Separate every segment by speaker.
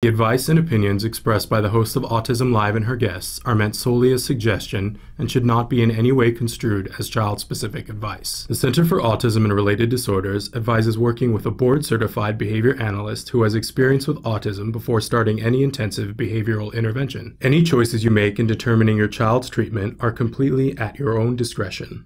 Speaker 1: The advice and opinions expressed by the host of Autism Live and her guests are meant solely as suggestion and should not be in any way construed as child-specific advice. The Center for Autism and Related Disorders advises working with a board-certified behavior analyst who has experience with autism before starting any intensive behavioral intervention. Any choices you make in determining your child's treatment are completely at your own discretion.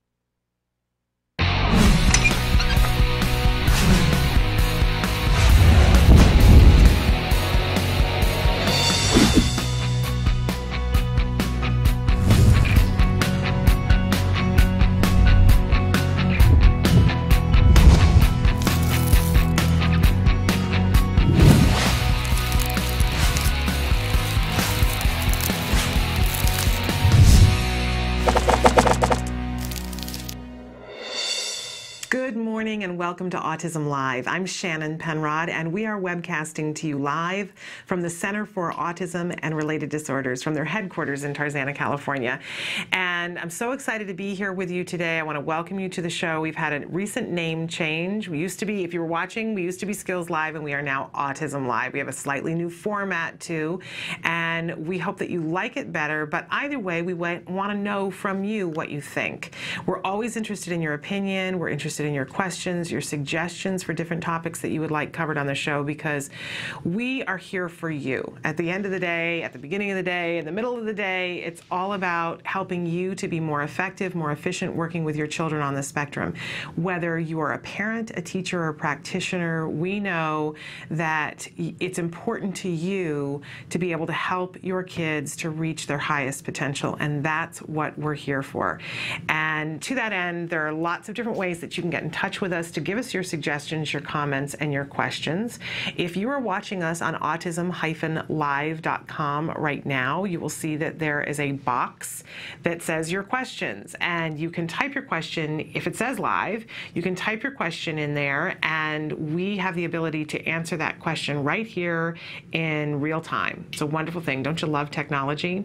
Speaker 2: Good morning and welcome to Autism Live. I'm Shannon Penrod and we are webcasting to you live from the Center for Autism and Related Disorders from their headquarters in Tarzana, California. And I'm so excited to be here with you today. I want to welcome you to the show. We've had a recent name change. We used to be, if you were watching, we used to be Skills Live and we are now Autism Live. We have a slightly new format too, and we hope that you like it better. But either way, we want to know from you what you think. We're always interested in your opinion. We're interested in your questions, your suggestions for different topics that you would like covered on the show, because we are here for you. At the end of the day, at the beginning of the day, in the middle of the day, it's all about helping you to be more effective, more efficient working with your children on the spectrum. Whether you are a parent, a teacher, or a practitioner, we know that it's important to you to be able to help your kids to reach their highest potential, and that's what we're here for. And to that end, there are lots of different ways that you can get in touch with us to give us your suggestions, your comments, and your questions. If you are watching us on autism-live.com right now, you will see that there is a box that says your questions, and you can type your question. If it says live, you can type your question in there, and we have the ability to answer that question right here in real time. It's a wonderful thing. Don't you love technology?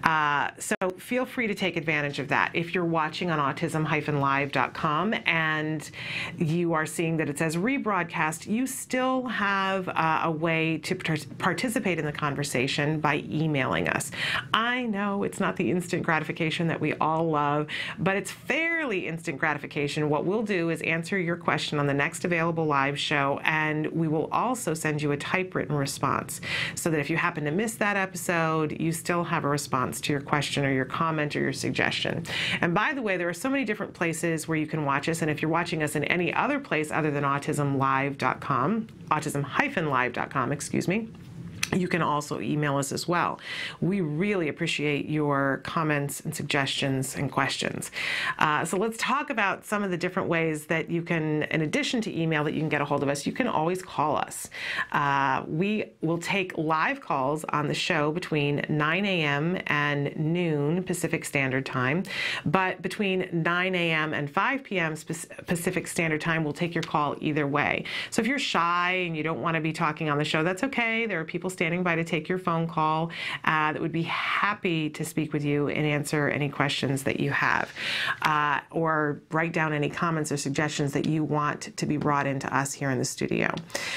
Speaker 2: So feel free to take advantage of that. If you're watching on autism-live.com and you are seeing that it says rebroadcast, you still have a way to participate in the conversation by emailing us. I know it's not the instant gratification that we all love, but it's fairly instant gratification. What we'll do is answer your question on the next available live show, and we will also send you a typewritten response so that if you happen to miss that episode, you still have a response to your question or your comment or your suggestion. And by the way, there are so many different places where you can watch us, and if you're watching us in any other place other than autism-live.com, autism-live.com, excuse me, you can also email us as well. We really appreciate your comments and suggestions and questions. So let's talk about some of the different ways that you can, in addition to email, that you can get a hold of us. You can always call us. We will take live calls on the show between 9 a.m. and noon Pacific Standard Time. But between 9 a.m. and 5 p.m. Pacific Standard Time, we'll take your call either way. So if you're shy and you don't want to be talking on the show, that's okay. There are people standing by to take your phone call that would be happy to speak with you and answer any questions that you have, or write down any comments or suggestions that you want to be brought into us here in the studio.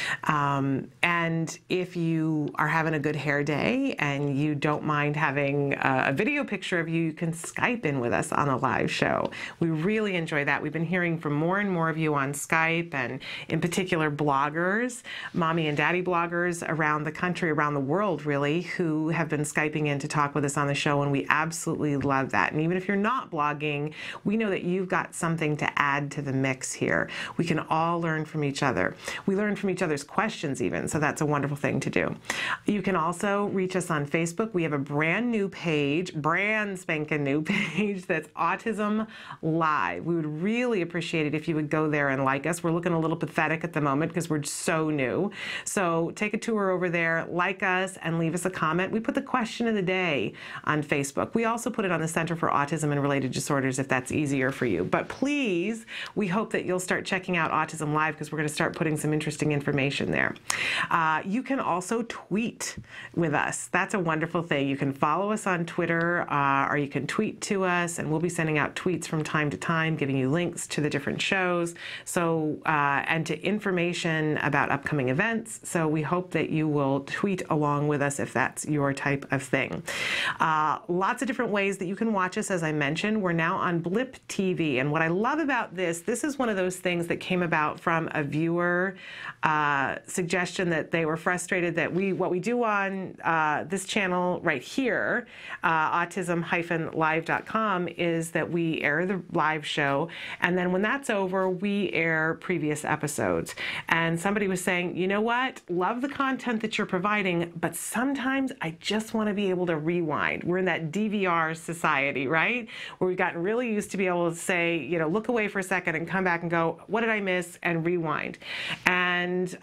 Speaker 2: And if you are having a good hair day and you don't mind having a video picture of you, you can Skype in with us on a live show. We really enjoy that. We've been hearing from more and more of you on Skype, and in particular bloggers, mommy and daddy bloggers around the country, around the world really, who have been Skyping in to talk with us on the show, and we absolutely love that. And even if you're not blogging, we know that you've got something to add to the mix here. We can all learn from each other. We learn from each other's questions even, so that's a wonderful thing to do. You can also reach us on Facebook. We have a brand new page, brand spanking new page, that's Autism Live. We would really appreciate it if you would go there and like us. We're looking a little pathetic at the moment because we're so new. So take a tour over there, like us, and leave us a comment. We put the question of the day on Facebook. We also put it on the Center for Autism and Related Disorders if that's easier for you. But please, we hope that you'll start checking out Autism Live, because we're going to start putting some interesting information there. You can also tweet with us. That's a wonderful thing. You can follow us on Twitter, or you can tweet to us, and we'll be sending out tweets from time to time, giving you links to the different shows, so and to information about upcoming events. So we hope that you will tweet tweet along with us if that's your type of thing. Lots of different ways that you can watch us. As I mentioned, we're now on Blip TV. And what I love about this is one of those things that came about from a viewer suggestion that they were frustrated that what we do on this channel right here, autism-live.com, is that we air the live show, and then when that's over, we air previous episodes. And somebody was saying, you know what, love the content that you're providing, but sometimes I just want to be able to rewind. We're in that DVR society, right? Where we've gotten really used to be able to say, you know, look away for a second and come back and go, what did I miss? And rewind. And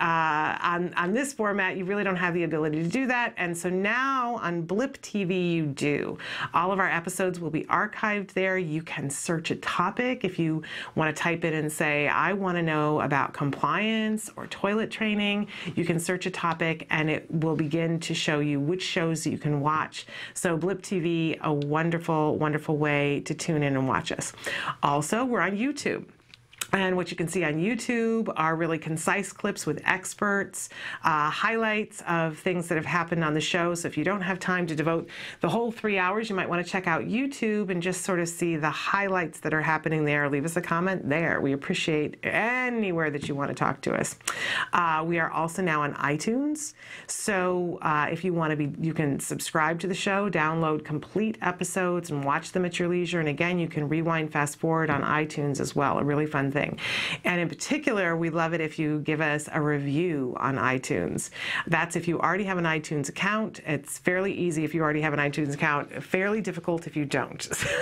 Speaker 2: on this format, you really don't have the ability to do that. And so now on Blip TV, you do. All of our episodes will be archived there. You can search a topic if you want to type it and say, I want to know about compliance or toilet training. You can search a topic and it will begin to show you which shows you can watch. So Blip TV, a wonderful, wonderful way to tune in and watch us. Also, we're on YouTube. And what you can see on YouTube are really concise clips with experts, highlights of things that have happened on the show. So if you don't have time to devote the whole 3 hours, you might want to check out YouTube and just sort of see the highlights that are happening there. Leave us a comment there. We appreciate anywhere that you want to talk to us. We are also now on iTunes. So if you want to be, you can subscribe to the show, download complete episodes and watch them at your leisure. And again, you can rewind, fast forward on iTunes as well. A really fun thing. And in particular, we love it if you give us a review on iTunes. That's if you already have an iTunes account. It's fairly easy if you already have an iTunes account, fairly difficult if you don't.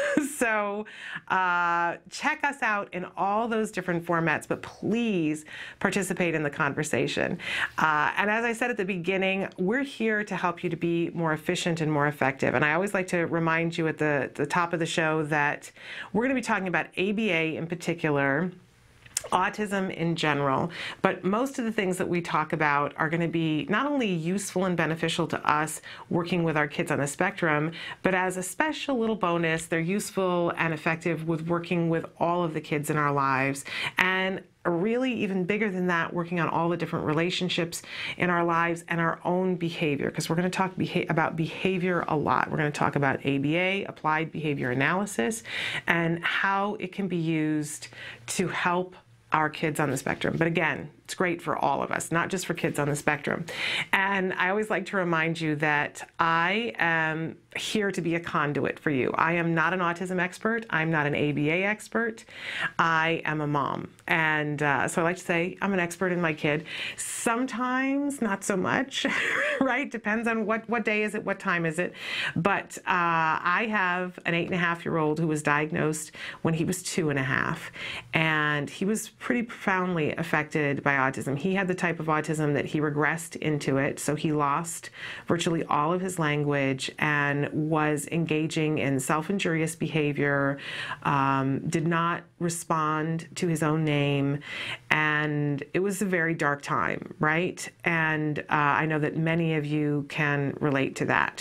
Speaker 2: So check us out in all those different formats, but please participate in the conversation. And as I said at the beginning, we're here to help you to be more efficient and more effective. And I always like to remind you at the top of the show that we're going to be talking about ABA in particular, autism in general, but most of the things that we talk about are going to be not only useful and beneficial to us working with our kids on the spectrum, but as a special little bonus, they're useful and effective with working with all of the kids in our lives. And really, even bigger than that, working on all the different relationships in our lives and our own behavior, because we're going to talk about behavior a lot. We're going to talk about ABA, applied behavior analysis, and how it can be used to help our kids on the spectrum. But again, it's great for all of us, not just for kids on the spectrum. And I always like to remind you that I am here to be a conduit for you. I am not an autism expert. I'm not an ABA expert. I am a mom. And so I like to say I'm an expert in my kid. Sometimes not so much, right? Depends on what day is it, what time is it. But I have an 8.5-year-old who was diagnosed when he was 2.5. And he was pretty profoundly affected by autism. He had the type of autism that he regressed into it, so he lost virtually all of his language and was engaging in self-injurious behavior, did not respond to his own name, and it was a very dark time, right? And I know that many of you can relate to that.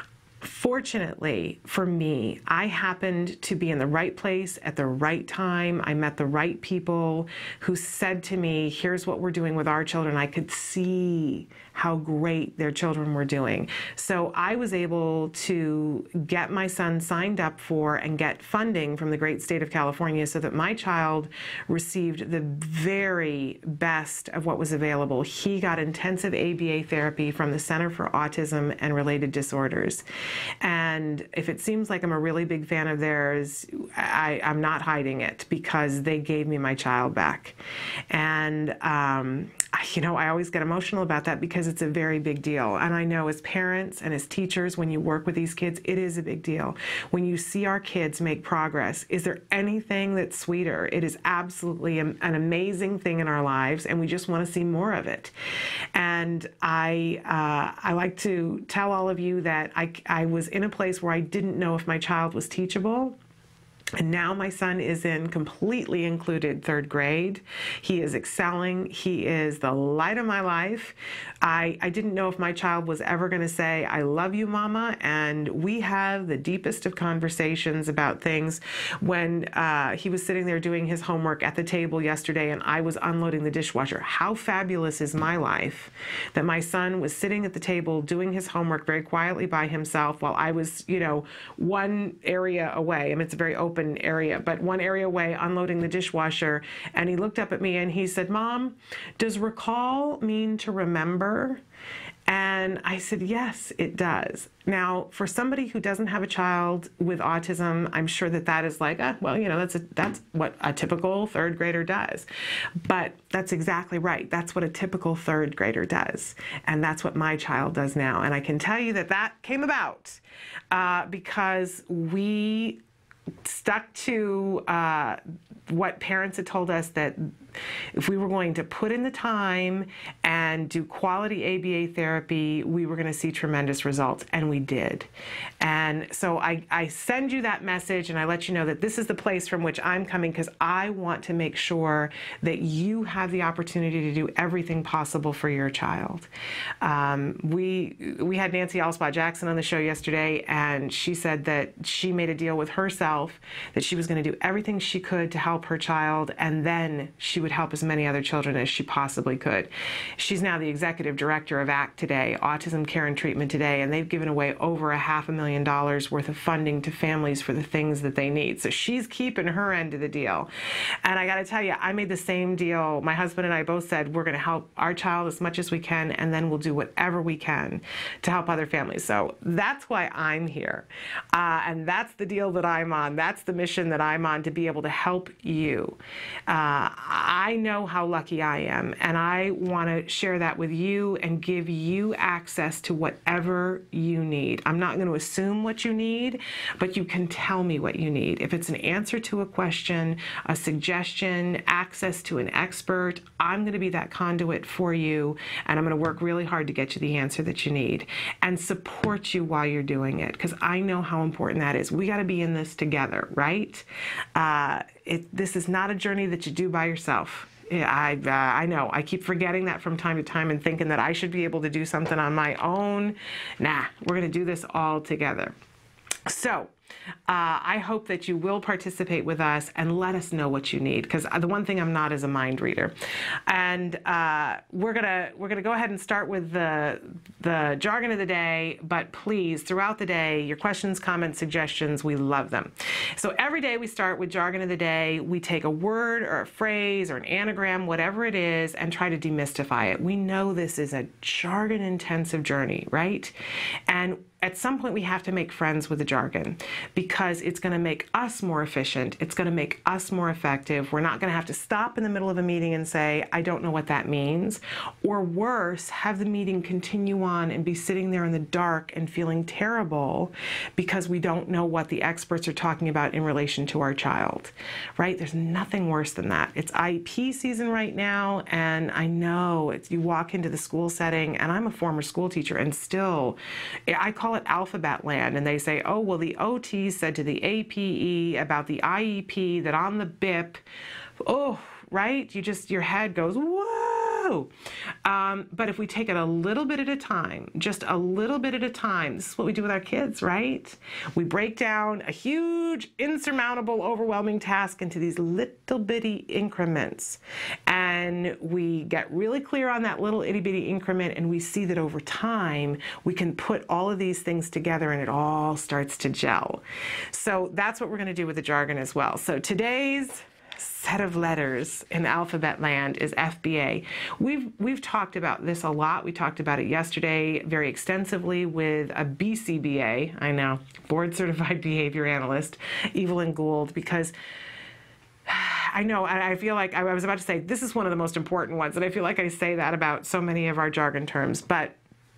Speaker 2: Fortunately for me, I happened to be in the right place at the right time. I met the right people who said to me, here's what we're doing with our children. I could see how great their children were doing. So I was able to get my son signed up for and get funding from the great state of California so that my child received the very best of what was available. He got intensive ABA therapy from the Center for Autism and Related Disorders. And if it seems like I'm a really big fan of theirs, I'm not hiding it, because they gave me my child back. And you know, I always get emotional about that because it's a very big deal. And I know as parents and as teachers, when you work with these kids, it is a big deal. When you see our kids make progress, is there anything that's sweeter? It is absolutely an amazing thing in our lives, and we just want to see more of it. And I like to tell all of you that I was in a place where I didn't know if my child was teachable. And now my son is in completely included third grade. He is excelling. He is the light of my life. I didn't know if my child was ever going to say, "I love you, Mama." And we have the deepest of conversations about things. When he was sitting there doing his homework at the table yesterday and I was unloading the dishwasher, how fabulous is my life that my son was sitting at the table doing his homework very quietly by himself while I was, one area away. I mean, it's a very open area, but one area away unloading the dishwasher. And he looked up at me and he said, "Mom, does recall mean to remember?" And I said, "Yes, it does." Now, for somebody who doesn't have a child with autism, I'm sure that is like, that's what a typical third grader does. But that's exactly right. That's what a typical third grader does. And that's what my child does now. And I can tell you that came about because we stuck to what parents had told us, that if we were going to put in the time and do quality ABA therapy, we were going to see tremendous results, and we did. And so I send you that message, and I let you know that this is the place from which I'm coming, because I want to make sure that you have the opportunity to do everything possible for your child. We had Nancy Alspaugh Jackson on the show yesterday, and she said that she made a deal with herself that she was going to do everything she could to help her child, and then she would help as many other children as she possibly could. She's now the executive director of ACT Today, Autism Care and Treatment Today, and they've given away over $500,000 worth of funding to families for the things that they need. So she's keeping her end of the deal. And I got to tell you, I made the same deal. My husband and I both said we're going to help our child as much as we can, and then we'll do whatever we can to help other families. So that's why I'm here. And that's the deal that I'm on. That's the mission that I'm on, to be able to help you. I know how lucky I am, and I want to share that with you and give you access to whatever you need. I'm not going to assume what you need, but you can tell me what you need. If it's an answer to a question, a suggestion, access to an expert, I'm going to be that conduit for you, and I'm going to work really hard to get you the answer that you need and support you while you're doing it, because I know how important that is. We got to be in this together, right? This is not a journey that you do by yourself. I know. I keep forgetting that from time to time and thinking that I should be able to do something on my own. Nah, we're going to do this all together. So I hope that you will participate with us and let us know what you need, because the one thing I'm not is a mind reader. And we're gonna go ahead and start with the jargon of the day. But please, throughout the day, your questions, comments, suggestions, we love them. So every day we start with jargon of the day. We take a word or a phrase or an anagram, whatever it is, and try to demystify it. We know this is a jargon-intensive journey, right? And at some point, we have to make friends with the jargon, because it's going to make us more efficient. It's going to make us more effective. We're not going to have to stop in the middle of a meeting and say, "I don't know what that means." Or worse, have the meeting continue on and be sitting there in the dark and feeling terrible because we don't know what the experts are talking about in relation to our child, right? There's nothing worse than that. It's IEP season right now, and I know you walk into the school setting, and I'm a former school teacher, and still, I call it alphabet land, and they say, "Oh, well, the OT said to the APE about the IEP that on the BIP," oh, right? Your head goes, whoa. But if we take it a little bit at a time, just a little bit at a time, this is what we do with our kids, right? We break down a huge, insurmountable, overwhelming task into these little bitty increments. And we get really clear on that little itty bitty increment, and we see that over time, we can put all of these things together and it all starts to gel. So that's what we're going to do with the jargon as well. So today's set of letters in alphabet land is FBA. We've talked about this a lot. We talked about it yesterday very extensively with a BCBA, I know, Board Certified Behavior Analyst, Evelyn Gould, because I know, and I feel like I was about to say this is one of the most important ones, and I feel like I say that about so many of our jargon terms, but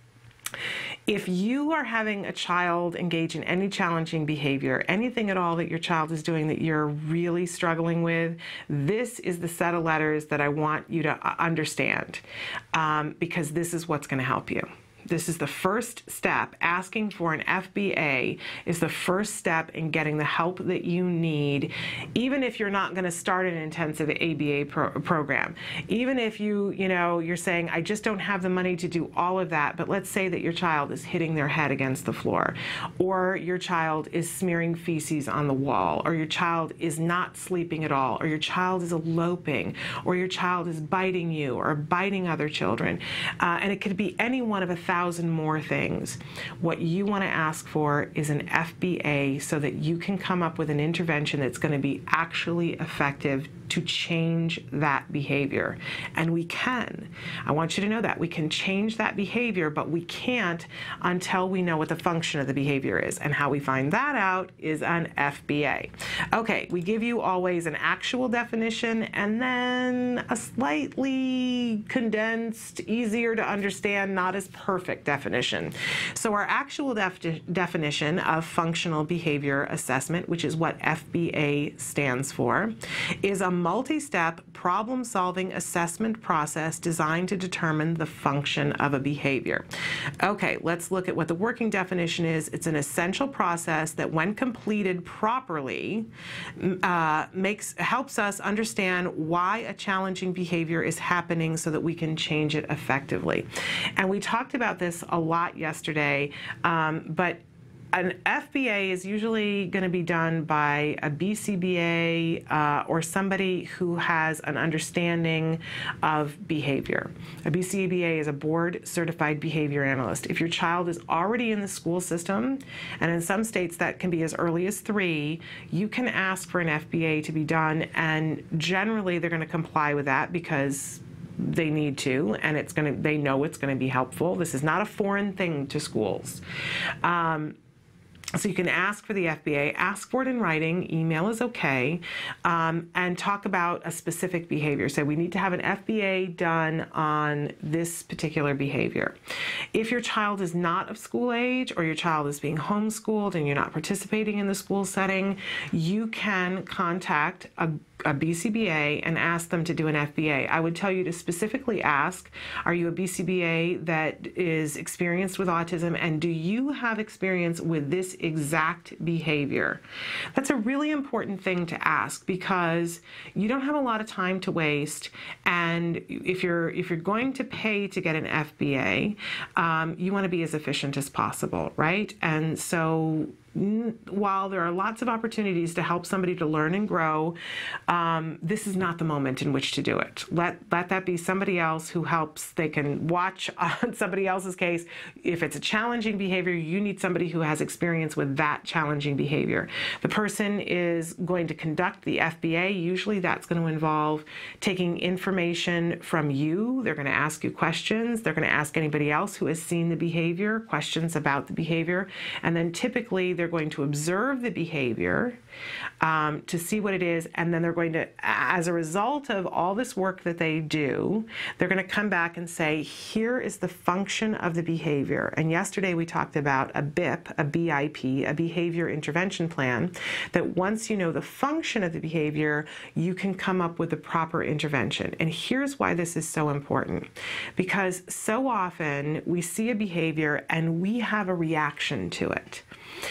Speaker 2: if you are having a child engage in any challenging behavior, anything at all that your child is doing that you're really struggling with, this is the set of letters that I want you to understand, because this is what's going to help you. This is the first step. Asking for an FBA is the first step in getting the help that you need, even if you're not going to start an intensive ABA program. Even if you're saying, I just don't have the money to do all of that, but let's say that your child is hitting their head against the floor, or your child is smearing feces on the wall, or your child is not sleeping at all, or your child is eloping, or your child is biting you or biting other children. And it could be any one of 1,000 more things. What you want to ask for is an FBA so that you can come up with an intervention that's going to be actually effective to change that behavior. And we can. I want you to know that. We can change that behavior, but we can't until we know what the function of the behavior is. And how we find that out is an FBA. Okay, we give you always an actual definition and then a slightly condensed, easier to understand, not as perfect definition. So our actual definition of functional behavior assessment, which is what FBA stands for, is a multi-step problem-solving assessment process designed to determine the function of a behavior. Okay, let's look at what the working definition is. It's an essential process that, when completed properly, helps us understand why a challenging behavior is happening so that we can change it effectively. And we talked about this a lot yesterday, but an FBA is usually going to be done by a BCBA or somebody who has an understanding of behavior. A BCBA is a board-certified behavior analyst. If your child is already in the school system, and in some states that can be as early as 3, you can ask for an FBA to be done, and generally they're going to comply with that because they need to, and they know it's going to be helpful. This is not a foreign thing to schools. So you can ask for the FBA, ask for it in writing, email is okay, and talk about a specific behavior. Say, we need to have an FBA done on this particular behavior. If your child is not of school age, or your child is being homeschooled and you're not participating in the school setting, you can contact a BCBA and ask them to do an FBA. I would tell you to specifically ask, are you a BCBA that is experienced with autism, and do you have experience with this exact behavior? That's a really important thing to ask, because you don't have a lot of time to waste, and if you're going to pay to get an FBA, you want to be as efficient as possible, right? And so while there are lots of opportunities to help somebody to learn and grow, this is not the moment in which to do it. Let that be somebody else who helps. They can watch on somebody else's case. If it's a challenging behavior, you need somebody who has experience with that challenging behavior. The person is going to conduct the FBA. Usually that's going to involve taking information from you. They're going to ask you questions. They're going to ask anybody else who has seen the behavior questions about the behavior. And then typically they're going to observe the behavior to see what it is, and then they're going to, as a result of all this work that they do, they're going to come back and say, here is the function of the behavior. And yesterday we talked about a BIP, a BIP, a behavior intervention plan, that once you know the function of the behavior, you can come up with the proper intervention. And here's why this is so important. Because so often we see a behavior and we have a reaction to it.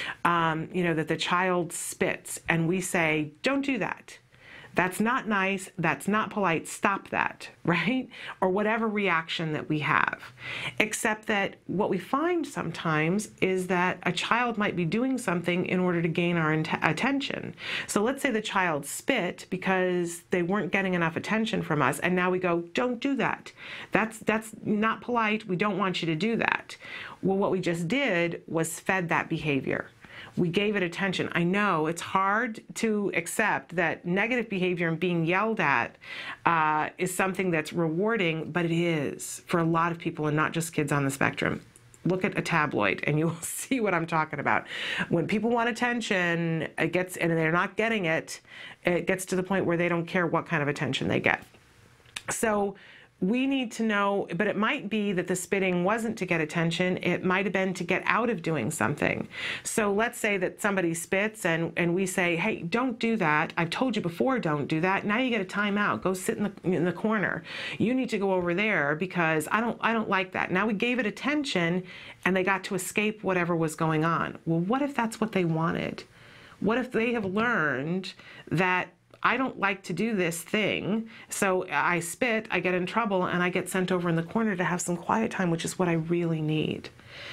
Speaker 2: That the child spits and we say, don't do that. That's not nice. That's not polite. Stop that, right? Or whatever reaction that we have. Except that what we find sometimes is that a child might be doing something in order to gain our attention. So let's say the child spit because they weren't getting enough attention from us, and now we go, don't do that. That's not polite. We don't want you to do that. Well, what we just did was fed that behavior. We gave it attention. I know it's hard to accept that negative behavior and being yelled at is something that's rewarding, but it is for a lot of people, and not just kids on the spectrum. Look at a tabloid and you'll see what I'm talking about. When people want attention, and they're not getting it, it gets to the point where they don't care what kind of attention they get. So we need to know, but it might be that the spitting wasn't to get attention. It might have been to get out of doing something. So let's say that somebody spits and we say, hey, don't do that. I've told you before, don't do that. Now you get a timeout. Go sit in the corner. You need to go over there because I don't like that. Now we gave it attention and they got to escape whatever was going on. Well, what if that's what they wanted? What if they have learned that I don't like to do this thing, so I spit, I get in trouble, and I get sent over in the corner to have some quiet time, which is what I really need.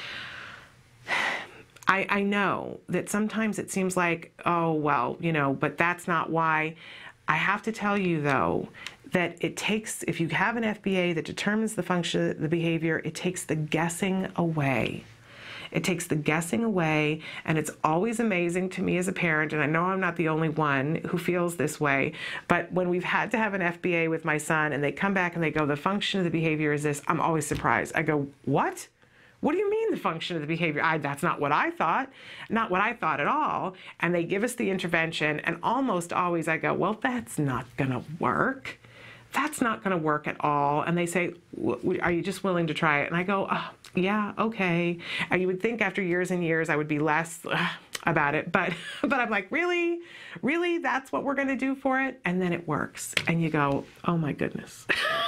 Speaker 2: I know that sometimes it seems like, oh, well, but that's not why. I have to tell you, though, that it takes, if you have an FBA that determines the function of the behavior, it takes the guessing away. It takes the guessing away, and it's always amazing to me as a parent, and I know I'm not the only one who feels this way, but when we've had to have an FBA with my son and they come back and they go, the function of the behavior is this, I'm always surprised. I go, what? What do you mean the function of the behavior? That's not what I thought. Not what I thought at all. And they give us the intervention, and almost always I go, well, that's not going to work. That's not going to work at all. And they say, are you just willing to try it? And I go, oh, yeah, okay. And you would think after years and years I would be less about it, but I'm like, really? Really? That's what we're going to do for it? And then it works. And you go, oh my goodness.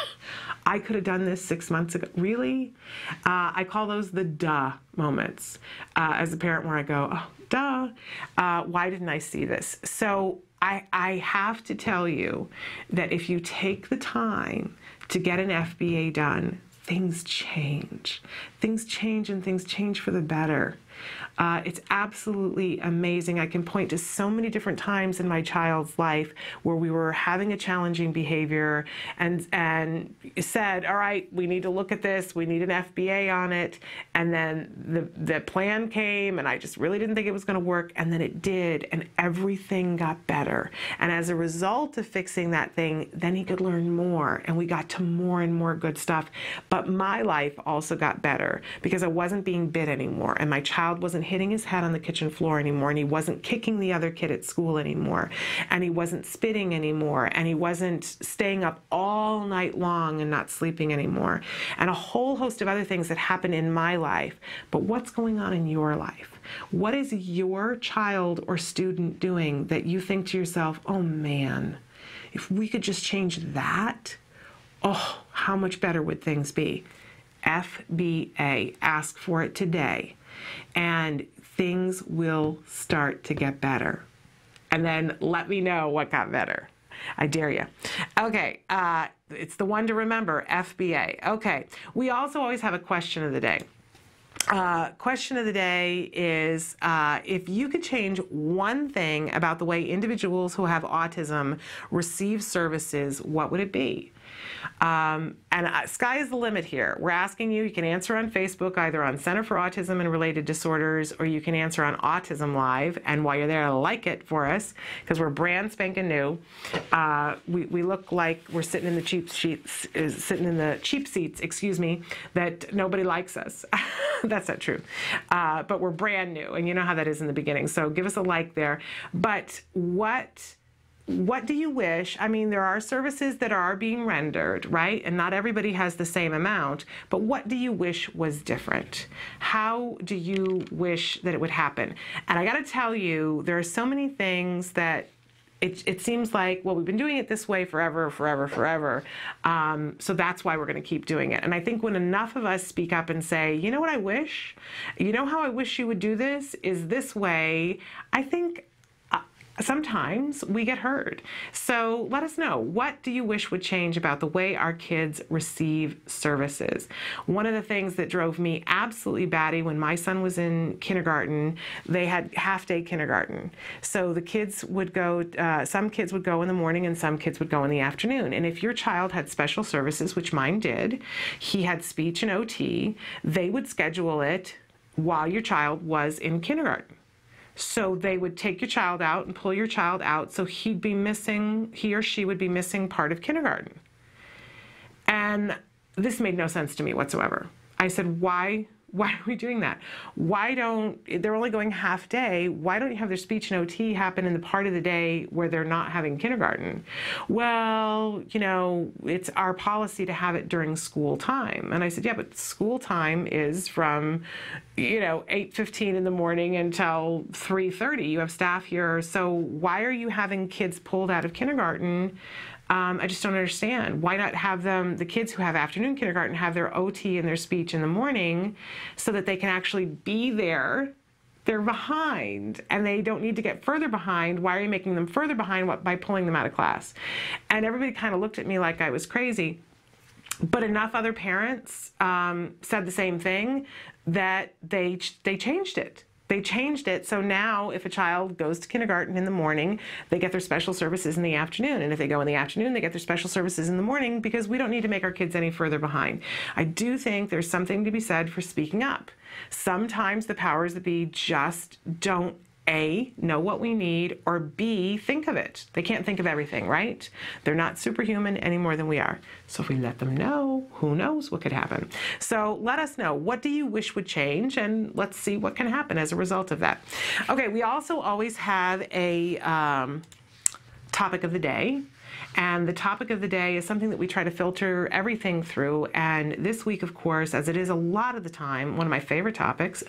Speaker 2: I could have done this 6 months ago. Really? I call those the duh moments as a parent, where I go, oh, duh. Why didn't I see this? So I have to tell you that if you take the time to get an FBA done, things change. Things change, and things change for the better. It's absolutely amazing. I can point to so many different times in my child's life where we were having a challenging behavior and said, all right, we need to look at this. We need an FBA on it. And then the plan came, and I just really didn't think it was going to work. And then it did, and everything got better. And as a result of fixing that thing, then he could learn more, and we got to more and more good stuff. But my life also got better because I wasn't being bit anymore, and my child wasn't hitting his head on the kitchen floor anymore, and he wasn't kicking the other kid at school anymore, and he wasn't spitting anymore, and he wasn't staying up all night long and not sleeping anymore, and a whole host of other things that happen in my life. But what's going on in your life? What is your child or student doing that you think to yourself, oh man, if we could just change that, oh, how much better would things be? FBA, ask for it today, and things will start to get better. And then let me know what got better. I dare you. Okay, it's the one to remember, FBA. Okay, we also always have a question of the day. Question of the day is, if you could change one thing about the way individuals who have autism receive services, what would it be? And sky is the limit here. We're asking you, you can answer on Facebook, either on Center for Autism and Related Disorders, or you can answer on Autism Live. And while you're there, like it for us, because we're brand spanking new. We look like we're sitting in the cheap seats, excuse me, that nobody likes us. That's not true. But we're brand new, and you know how that is in the beginning. So give us a like there. But what do you wish? I mean, there are services that are being rendered, right? And not everybody has the same amount, but what do you wish was different? How do you wish that it would happen? And I got to tell you, there are so many things that it seems like, well, we've been doing it this way forever. So that's why we're going to keep doing it. And I think when enough of us speak up and say, you know what I wish? You know how I wish you would do this? Is this way? I think sometimes we get heard. So let us know, what do you wish would change about the way our kids receive services? One of the things that drove me absolutely batty when my son was in kindergarten, they had half-day kindergarten. So the kids would go, some kids would go in the morning and some kids would go in the afternoon. And if your child had special services, which mine did, he had speech and OT, they would schedule it while your child was in kindergarten. So they would take your child out and pull your child out, so he or she would be missing part of kindergarten. And this made no sense to me whatsoever. I said, why Why are we doing that? They're only going half day. Why don't you have their speech and OT happen in the part of the day where they're not having kindergarten? Well, it's our policy to have it during school time. And I said, yeah, but school time is from, 8:15 in the morning until 3:30. You have staff here. So why are you having kids pulled out of kindergarten? I just don't understand. Why not have the kids who have afternoon kindergarten, have their OT and their speech in the morning so that they can actually be there? They're behind and they don't need to get further behind. Why are you making them further behind by pulling them out of class? And everybody kind of looked at me like I was crazy. But enough other parents said the same thing that they changed it. They changed it, so now if a child goes to kindergarten in the morning, they get their special services in the afternoon. And if they go in the afternoon, they get their special services in the morning, because we don't need to make our kids any further behind. I do think there's something to be said for speaking up. Sometimes the powers that be just don't A, know what we need, or B, think of it. They can't think of everything, right? They're not superhuman any more than we are. So if we let them know, who knows what could happen. So let us know, what do you wish would change? And let's see what can happen as a result of that. Okay, we also always have a topic of the day. And the topic of the day is something that we try to filter everything through. And this week, of course, as it is a lot of the time, one of my favorite topics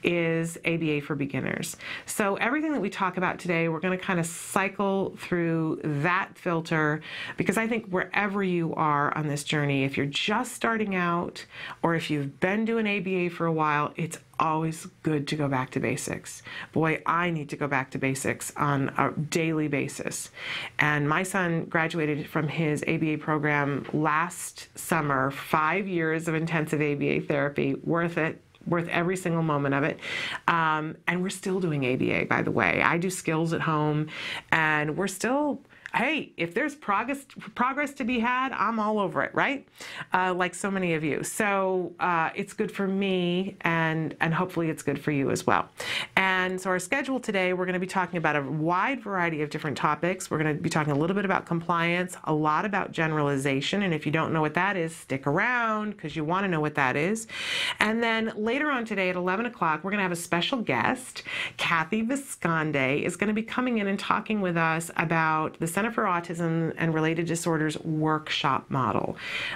Speaker 2: is ABA for beginners. So everything that we talk about today, we're going to kind of cycle through that filter, because I think wherever you are on this journey, if you're just starting out or if you've been doing ABA for a while, it's always good to go back to basics. Boy, I need to go back to basics on a daily basis. And my son graduated from his ABA program last summer, 5 years of intensive ABA therapy, worth it. Worth every single moment of it. And we're still doing ABA, by the way. I do skills at home, and we're still, hey, if there's progress to be had, I'm all over it, right? Like so many of you. So it's good for me, and hopefully it's good for you as well. And so our schedule today, we're going to be talking about a wide variety of different topics. We're going to be talking a little bit about compliance, a lot about generalization. And if you don't know what that is, stick around, because you want to know what that is. And then later on today at 11 o'clock, we're going to have a special guest. Cathy Vizconde is going to be coming in and talking with us about the Center for Autism and Related Disorders workshop model,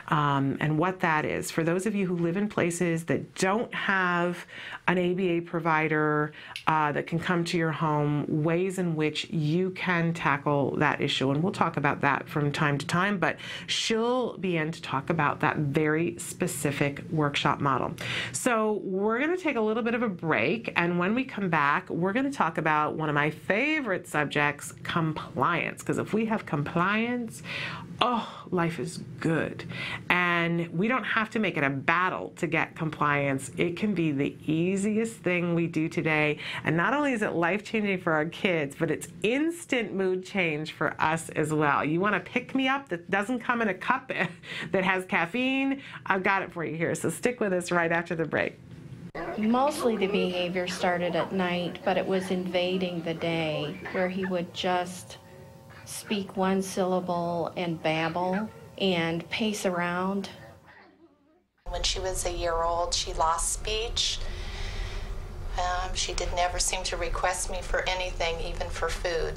Speaker 2: and what that is. For those of you who live in places that don't have an ABA provider that can come to your home, ways in which you can tackle that issue. And we'll talk about that from time to time, but she'll be in to talk about that very specific workshop model. So we're going to take a little bit of a break, and when we come back, we're going to talk about one of my favorite subjects, compliance. Because if we have compliance, oh, life is good. And we don't have to make it a battle to get compliance. It can be the easiest thing we do today. And not only is it life-changing for our kids, but it's instant mood change for us as well. You want to pick me up that doesn't come in a cup that has caffeine? I've got it for you here. So stick with us right after the break.
Speaker 3: Mostly the behavior started at night, but it was invading the day, where he would just speak one syllable and babble and pace around.
Speaker 4: When she was a year old, she lost speech. She did never seem to request me for anything, even for food.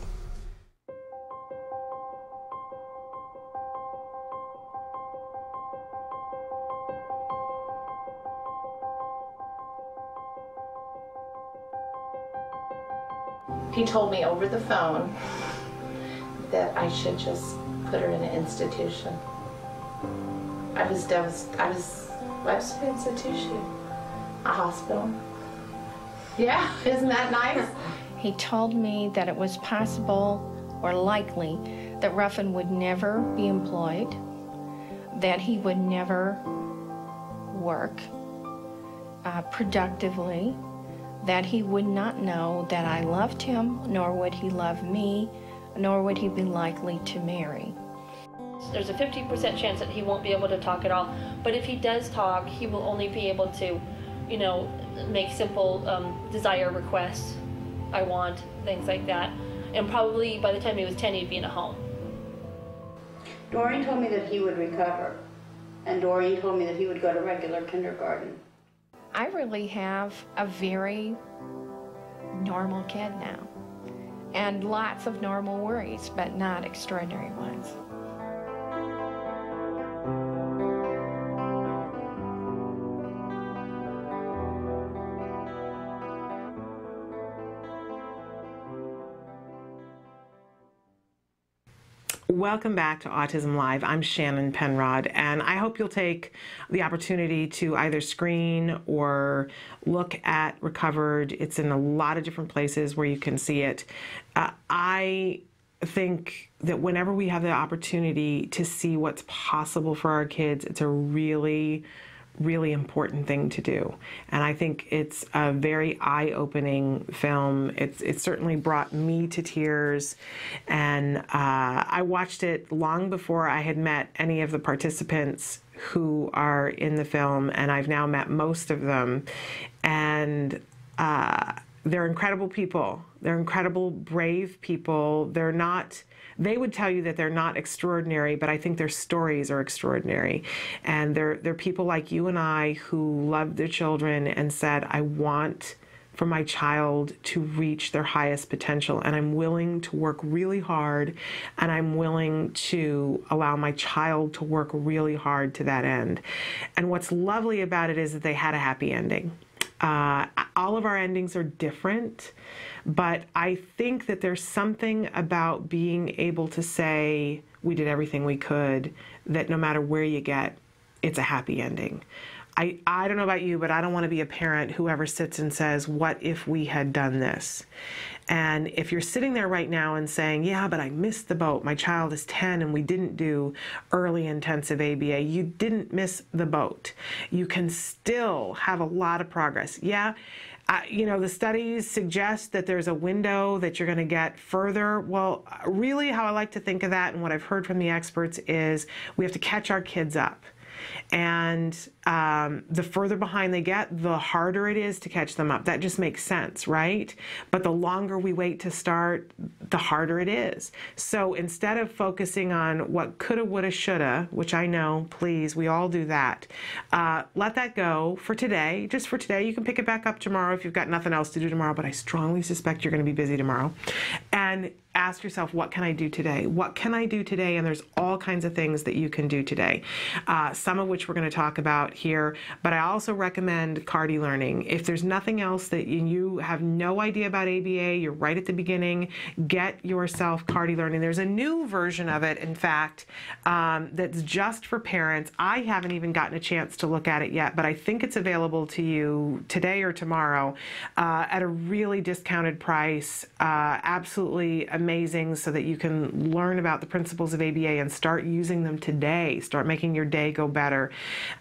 Speaker 4: He told me over the phone that I should just put her in an institution. I was devastated. What's an institution? A hospital. Yeah, isn't that nice?
Speaker 3: He told me that it was possible or likely that Ruffin would never be employed, that he would never work productively, that he would not know that I loved him, nor would he love me, nor would he be likely to marry.
Speaker 5: There's a 50% chance that he won't be able to talk at all, but if he does talk, he will only be able to, make simple desire requests, I want, things like that. And probably by the time he was 10, he'd be in a home.
Speaker 6: Doreen told me that he would recover, and Doreen told me that he would go to regular kindergarten.
Speaker 3: I really have a very normal kid now, and lots of normal worries, but not extraordinary ones.
Speaker 2: Welcome back to Autism Live. I'm Shannon Penrod, and I hope you'll take the opportunity to either screen or look at Recovered. It's in a lot of different places where you can see it. I think that whenever we have the opportunity to see what's possible for our kids, it's a really important thing to do. And I think it's a very eye-opening film. It certainly brought me to tears. And I watched it long before I had met any of the participants who are in the film, and I've now met most of them. And they're incredible people. They're incredible, brave people. They would tell you that they're not extraordinary, but I think their stories are extraordinary. And they're people like you and I who love their children and said, I want for my child to reach their highest potential, and I'm willing to work really hard, and I'm willing to allow my child to work really hard to that end. And what's lovely about it is that they had a happy ending. All of our endings are different, but I think that there's something about being able to say we did everything we could, that no matter where you get, it's a happy ending. I don't know about you, but I don't want to be a parent who ever sits and says, what if we had done this? And if you're sitting there right now and saying, yeah, but I missed the boat. My child is 10 and we didn't do early intensive ABA. You didn't miss the boat. You can still have a lot of progress. Yeah. The studies suggest that there's a window that you're going to get further. Well, really how I like to think of that, and what I've heard from the experts, is we have to catch our kids up. And the further behind they get, the harder it is to catch them up. That just makes sense, right? But the longer we wait to start, the harder it is. So instead of focusing on what coulda, woulda, shoulda, which I know, please, we all do that, let that go for today. Just for today. You can pick it back up tomorrow if you've got nothing else to do tomorrow, but I strongly suspect you're going to be busy tomorrow. And ask yourself, what can I do today? What can I do today? And there's all kinds of things that you can do today, some of which we're going to talk about here. But I also recommend CARDI learning. If there's nothing else that you have no idea about ABA, you're right at the beginning, get yourself CARDI learning. There's a new version of it, in fact, that's just for parents. I haven't even gotten a chance to look at it yet, but I think it's available to you today or tomorrow at a really discounted price. Absolutely amazing, so that you can learn about the principles of ABA and start using them today. Start making your day go better.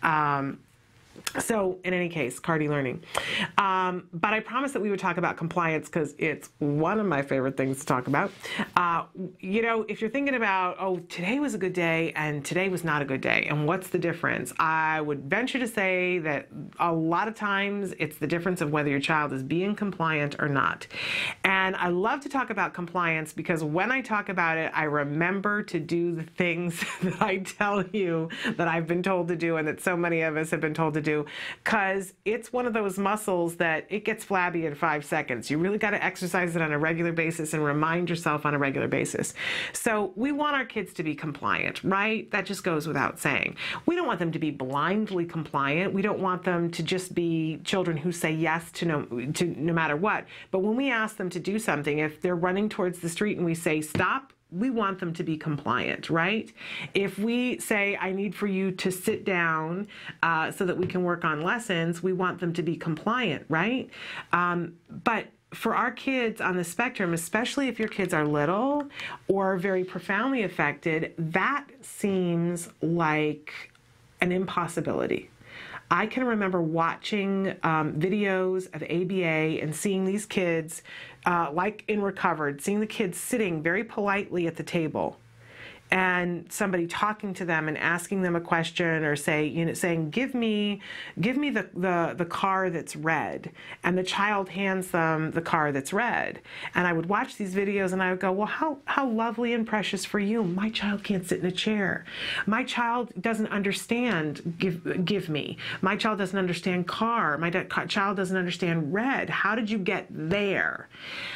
Speaker 2: So in any case, CARDI learning. But I promised that we would talk about compliance because it's one of my favorite things to talk about. If you're thinking about, oh, today was a good day and today was not a good day, and what's the difference? I would venture to say that a lot of times it's the difference of whether your child is being compliant or not. And I love to talk about compliance because when I talk about it, I remember to do the things that I tell you that I've been told to do and that so many of us have been told to do, because it's one of those muscles that it gets flabby in 5 seconds. You really got to exercise it on a regular basis and remind yourself on a regular basis. So we want our kids to be compliant, right? That just goes without saying. We don't want them to be blindly compliant. We don't want them to just be children who say yes to no matter what. But when we ask them to do something, if they're running towards the street and we say stop, we want them to be compliant, right? If we say, I need for you to sit down so that we can work on lessons, we want them to be compliant, right? But for our kids on the spectrum, especially if your kids are little or very profoundly affected, that seems like an impossibility. I can remember watching videos of ABA and seeing these kids, like in Recovered, seeing the kids sitting very politely at the table and somebody talking to them and asking them a question, or saying, give me the car that's red, and the child hands them the car that's red. And I would watch these videos and I would go, well, how lovely and precious for you. My child can't sit in a chair. My child doesn't understand give me. My child doesn't understand car. My child doesn't understand red. How did you get there?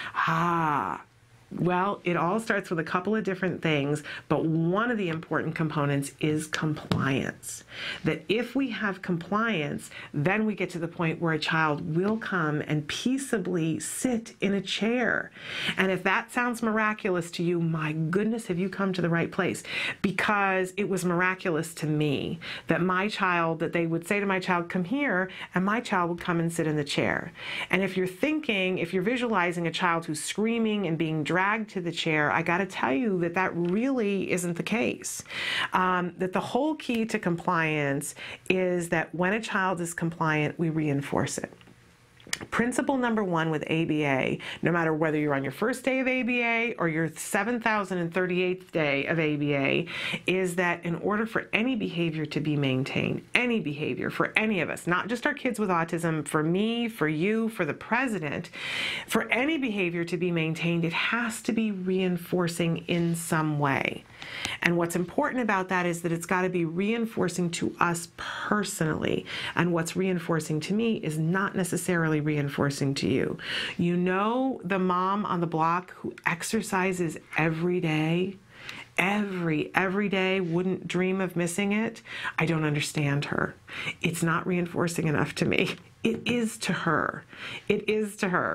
Speaker 2: Well, it all starts with a couple of different things, but one of the important components is compliance. That if we have compliance, then we get to the point where a child will come and peaceably sit in a chair. And if that sounds miraculous to you, my goodness, have you come to the right place? Because it was miraculous to me that they would say to my child, come here, and my child would come and sit in the chair. And if you're visualizing a child who's screaming and being dragged to the chair, I got to tell you that really isn't the case. That the whole key to compliance is that when a child is compliant, we reinforce it. Principle number one with ABA, no matter whether you're on your first day of ABA or your 7,038th day of ABA, is that in order for any behavior to be maintained, any behavior for any of us, not just our kids with autism, for me, for you, for the president, for any behavior to be maintained, it has to be reinforcing in some way. And what's important about that is that it's got to be reinforcing to us personally. And what's reinforcing to me is not necessarily reinforcing to you. You know, the mom on the block who exercises every day, every day, wouldn't dream of missing it. I don't understand her. It's not reinforcing enough to me. It is to her. It is to her.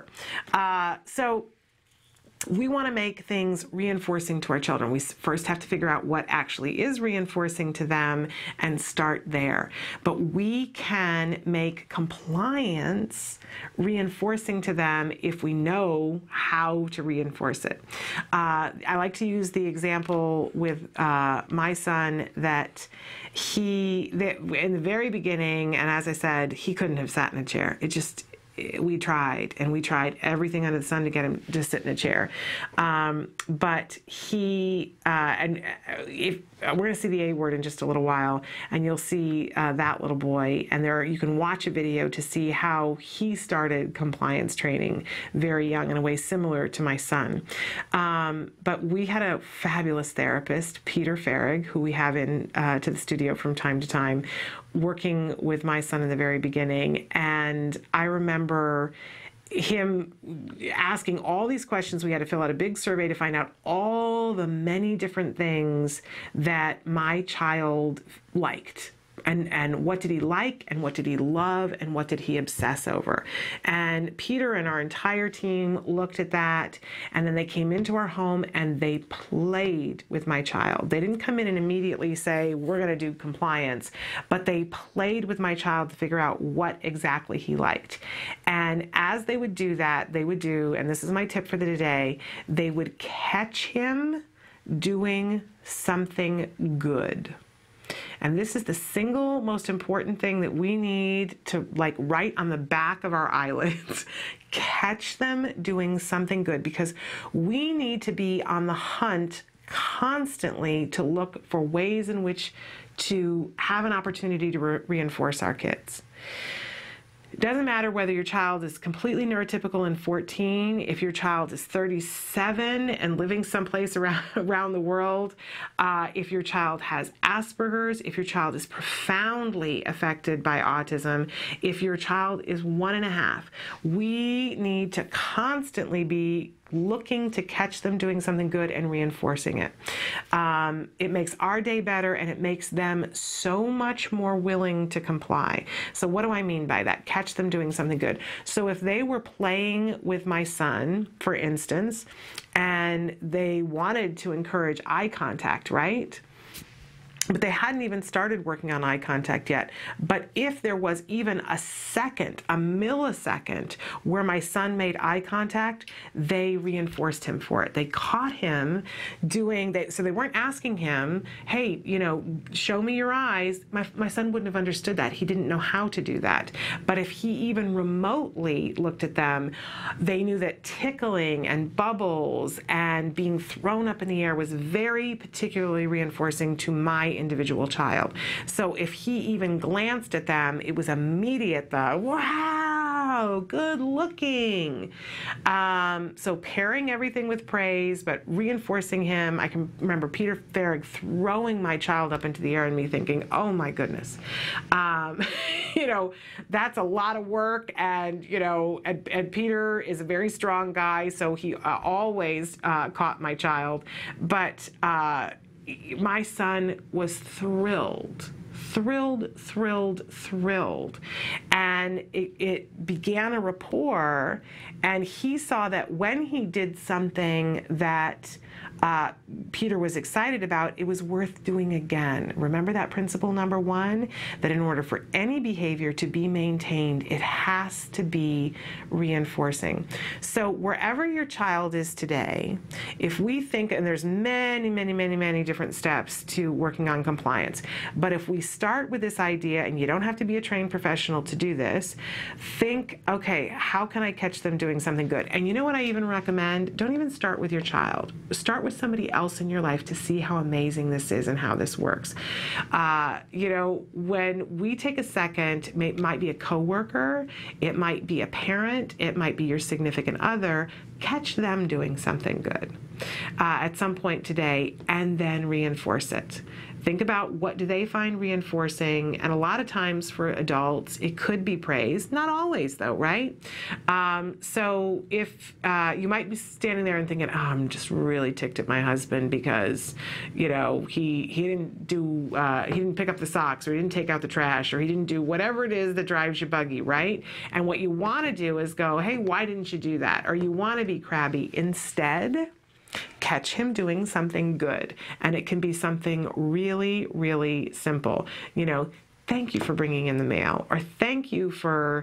Speaker 2: So we want to make things reinforcing to our children. We first have to figure out what actually is reinforcing to them and start there. But we can make compliance reinforcing to them if we know how to reinforce it. I like to use the example with my son that in the very beginning, and as I said, he couldn't have sat in a chair. We tried everything under the sun to get him to sit in a chair. But we're going to see the A word in just a little while, and you'll see that little boy, and you can watch a video to see how he started compliance training very young in a way similar to my son. But we had a fabulous therapist, Peter Farrig, who we have in to the studio from time to time, working with my son in the very beginning. And I remember him asking all these questions. We had to fill out a big survey to find out all the many different things that my child liked. And what did he like, and what did he love, and what did he obsess over? And Peter and our entire team looked at that, and then they came into our home and they played with my child. They didn't come in and immediately say, we're going to do compliance, but they played with my child to figure out what exactly he liked. And as they would do that, and this is my tip for the today, they would catch him doing something good. And this is the single most important thing that we need to write on the back of our eyelids. Catch them doing something good, because we need to be on the hunt constantly to look for ways in which to have an opportunity to reinforce our kids. It doesn't matter whether your child is completely neurotypical and 14, if your child is 37 and living someplace around the world, if your child has Asperger's, if your child is profoundly affected by autism, if your child is 1.5, we need to constantly be looking to catch them doing something good and reinforcing it. It makes our day better, and it makes them so much more willing to comply. So what do I mean by that? Catch them doing something good. So if they were playing with my son, for instance, and they wanted to encourage eye contact, right? but they hadn't even started working on eye contact yet. But if there was even a second, a millisecond, where my son made eye contact, they reinforced him for it. They caught him doing that. So they weren't asking him, hey, show me your eyes. My son wouldn't have understood that. He didn't know how to do that. But if he even remotely looked at them, they knew that tickling and bubbles and being thrown up in the air was very particularly reinforcing to my individual child. So if he even glanced at them, it was immediate, wow, good looking. So pairing everything with praise, but reinforcing him. I can remember Peter Farrig throwing my child up into the air and me thinking, oh my goodness. That's a lot of work, and Peter is a very strong guy, so he always caught my child. But my son was thrilled. And it began a rapport, and he saw that when he did something that Peter was excited about, it was worth doing again. Remember that principle number 1, that in order for any behavior to be maintained, it has to be reinforcing. So wherever your child is today, if we think, and there's many different steps to working on compliance, but if we start with this idea, and you don't have to be a trained professional to do this, think, okay, how can I catch them doing something good? And you know what I even recommend? Don't even start with your child. Start with somebody else in your life to see how amazing this is and how this works. When we take a second, it might be a coworker, it might be a parent, it might be your significant other, catch them doing something good at some point today, and then reinforce it. Think about, what do they find reinforcing? And a lot of times for adults, it could be praise. Not always, though, right? So if you might be standing there and thinking, oh, I'm just really ticked at my husband because, he didn't pick up the socks, or he didn't take out the trash, or he didn't do whatever it is that drives you buggy, right? And what you want to do is go, hey, why didn't you do that? Or you want to be crabby. Instead, catch him doing something good. And it can be something really, really simple. Thank you for bringing in the mail, or thank you for,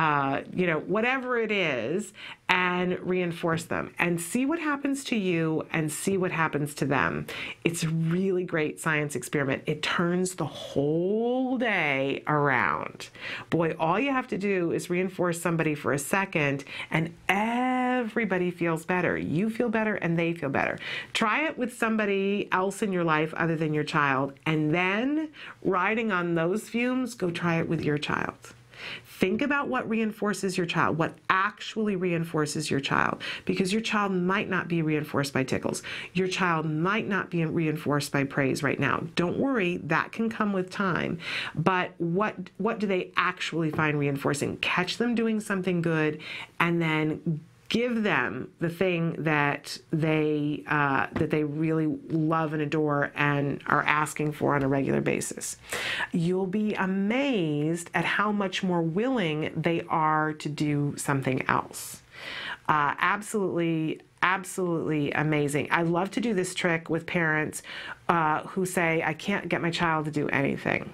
Speaker 2: whatever it is, and reinforce them and see what happens to you and see what happens to them. It's a really great science experiment. It turns the whole day around. Boy, all you have to do is reinforce somebody for a second, and everybody feels better. You feel better and they feel better. Try it with somebody else in your life other than your child, and then riding on those fumes, go try it with your child. Think about what reinforces your child, what actually reinforces your child, because your child might not be reinforced by tickles. Your child might not be reinforced by praise right now. Don't worry, that can come with time. But what do they actually find reinforcing? Catch them doing something good, and then give them the thing that they really love and adore and are asking for on a regular basis. You'll be amazed at how much more willing they are to do something else. Absolutely amazing. I love to do this trick with parents who say, I can't get my child to do anything.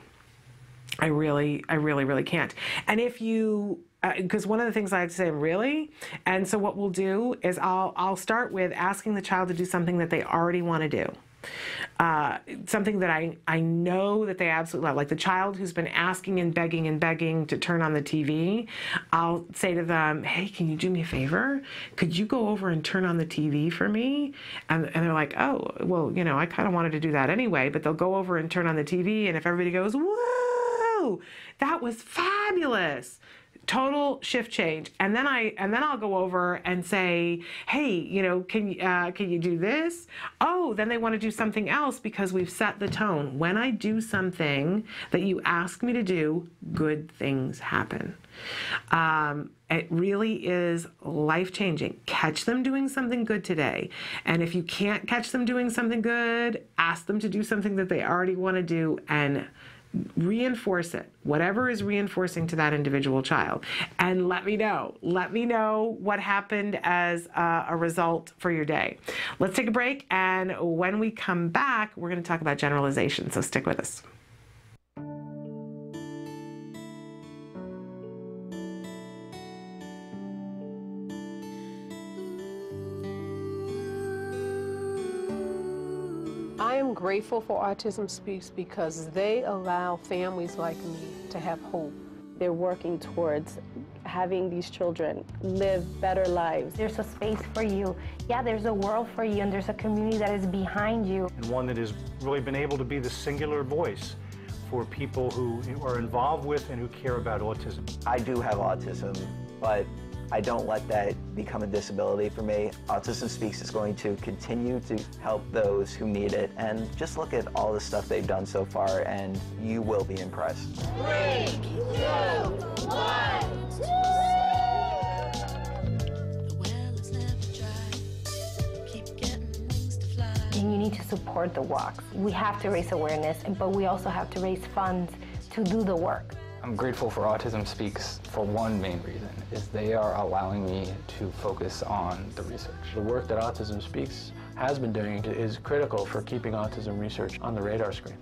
Speaker 2: I really can't. And if you, because one of the things I like to say, really, and so what we'll do is I'll start with asking the child to do something that they already want to do. Something that I know that they absolutely love, like the child who's been asking and begging to turn on the TV. I'll say to them, hey, can you do me a favor? Could you go over and turn on the TV for me? And they're like, oh, well, I kind of wanted to do that anyway, but they'll go over and turn on the TV, and if everybody goes, whoa, that was fabulous. Total shift change. And then I'll go over and say, hey, can you do this? Oh, then they want to do something else because we've set the tone. When I do something that you ask me to do, good things happen. It really is life-changing. Catch them doing something good today. And if you can't catch them doing something good, ask them to do something that they already want to do, and Reinforce it, whatever is reinforcing to that individual child, and let me know. Let me know what happened as a result for your day. Let's take a break, and when we come back, we're going to talk about generalization, so stick with us.
Speaker 7: I am grateful for Autism Speaks because they allow families like me to have hope.
Speaker 8: They're working towards having these children live better lives.
Speaker 9: There's a space for you. Yeah, there's a world for you, and there's a community that is behind you.
Speaker 10: And one that has really been able to be the singular voice for people who are involved with and who care about autism.
Speaker 11: I do have autism, but I don't let that become a disability for me. Autism Speaks is going to continue to help those who need it, and just look at all the stuff they've done so far and you will be impressed.
Speaker 12: 3, 2, 1.
Speaker 9: And you need to support the walks. We have to raise awareness, but we also have to raise funds to do the work.
Speaker 13: I'm grateful for Autism Speaks for one main reason, is they are allowing me to focus on the research.
Speaker 14: The work that Autism Speaks has been doing is critical for keeping autism research on the radar screen.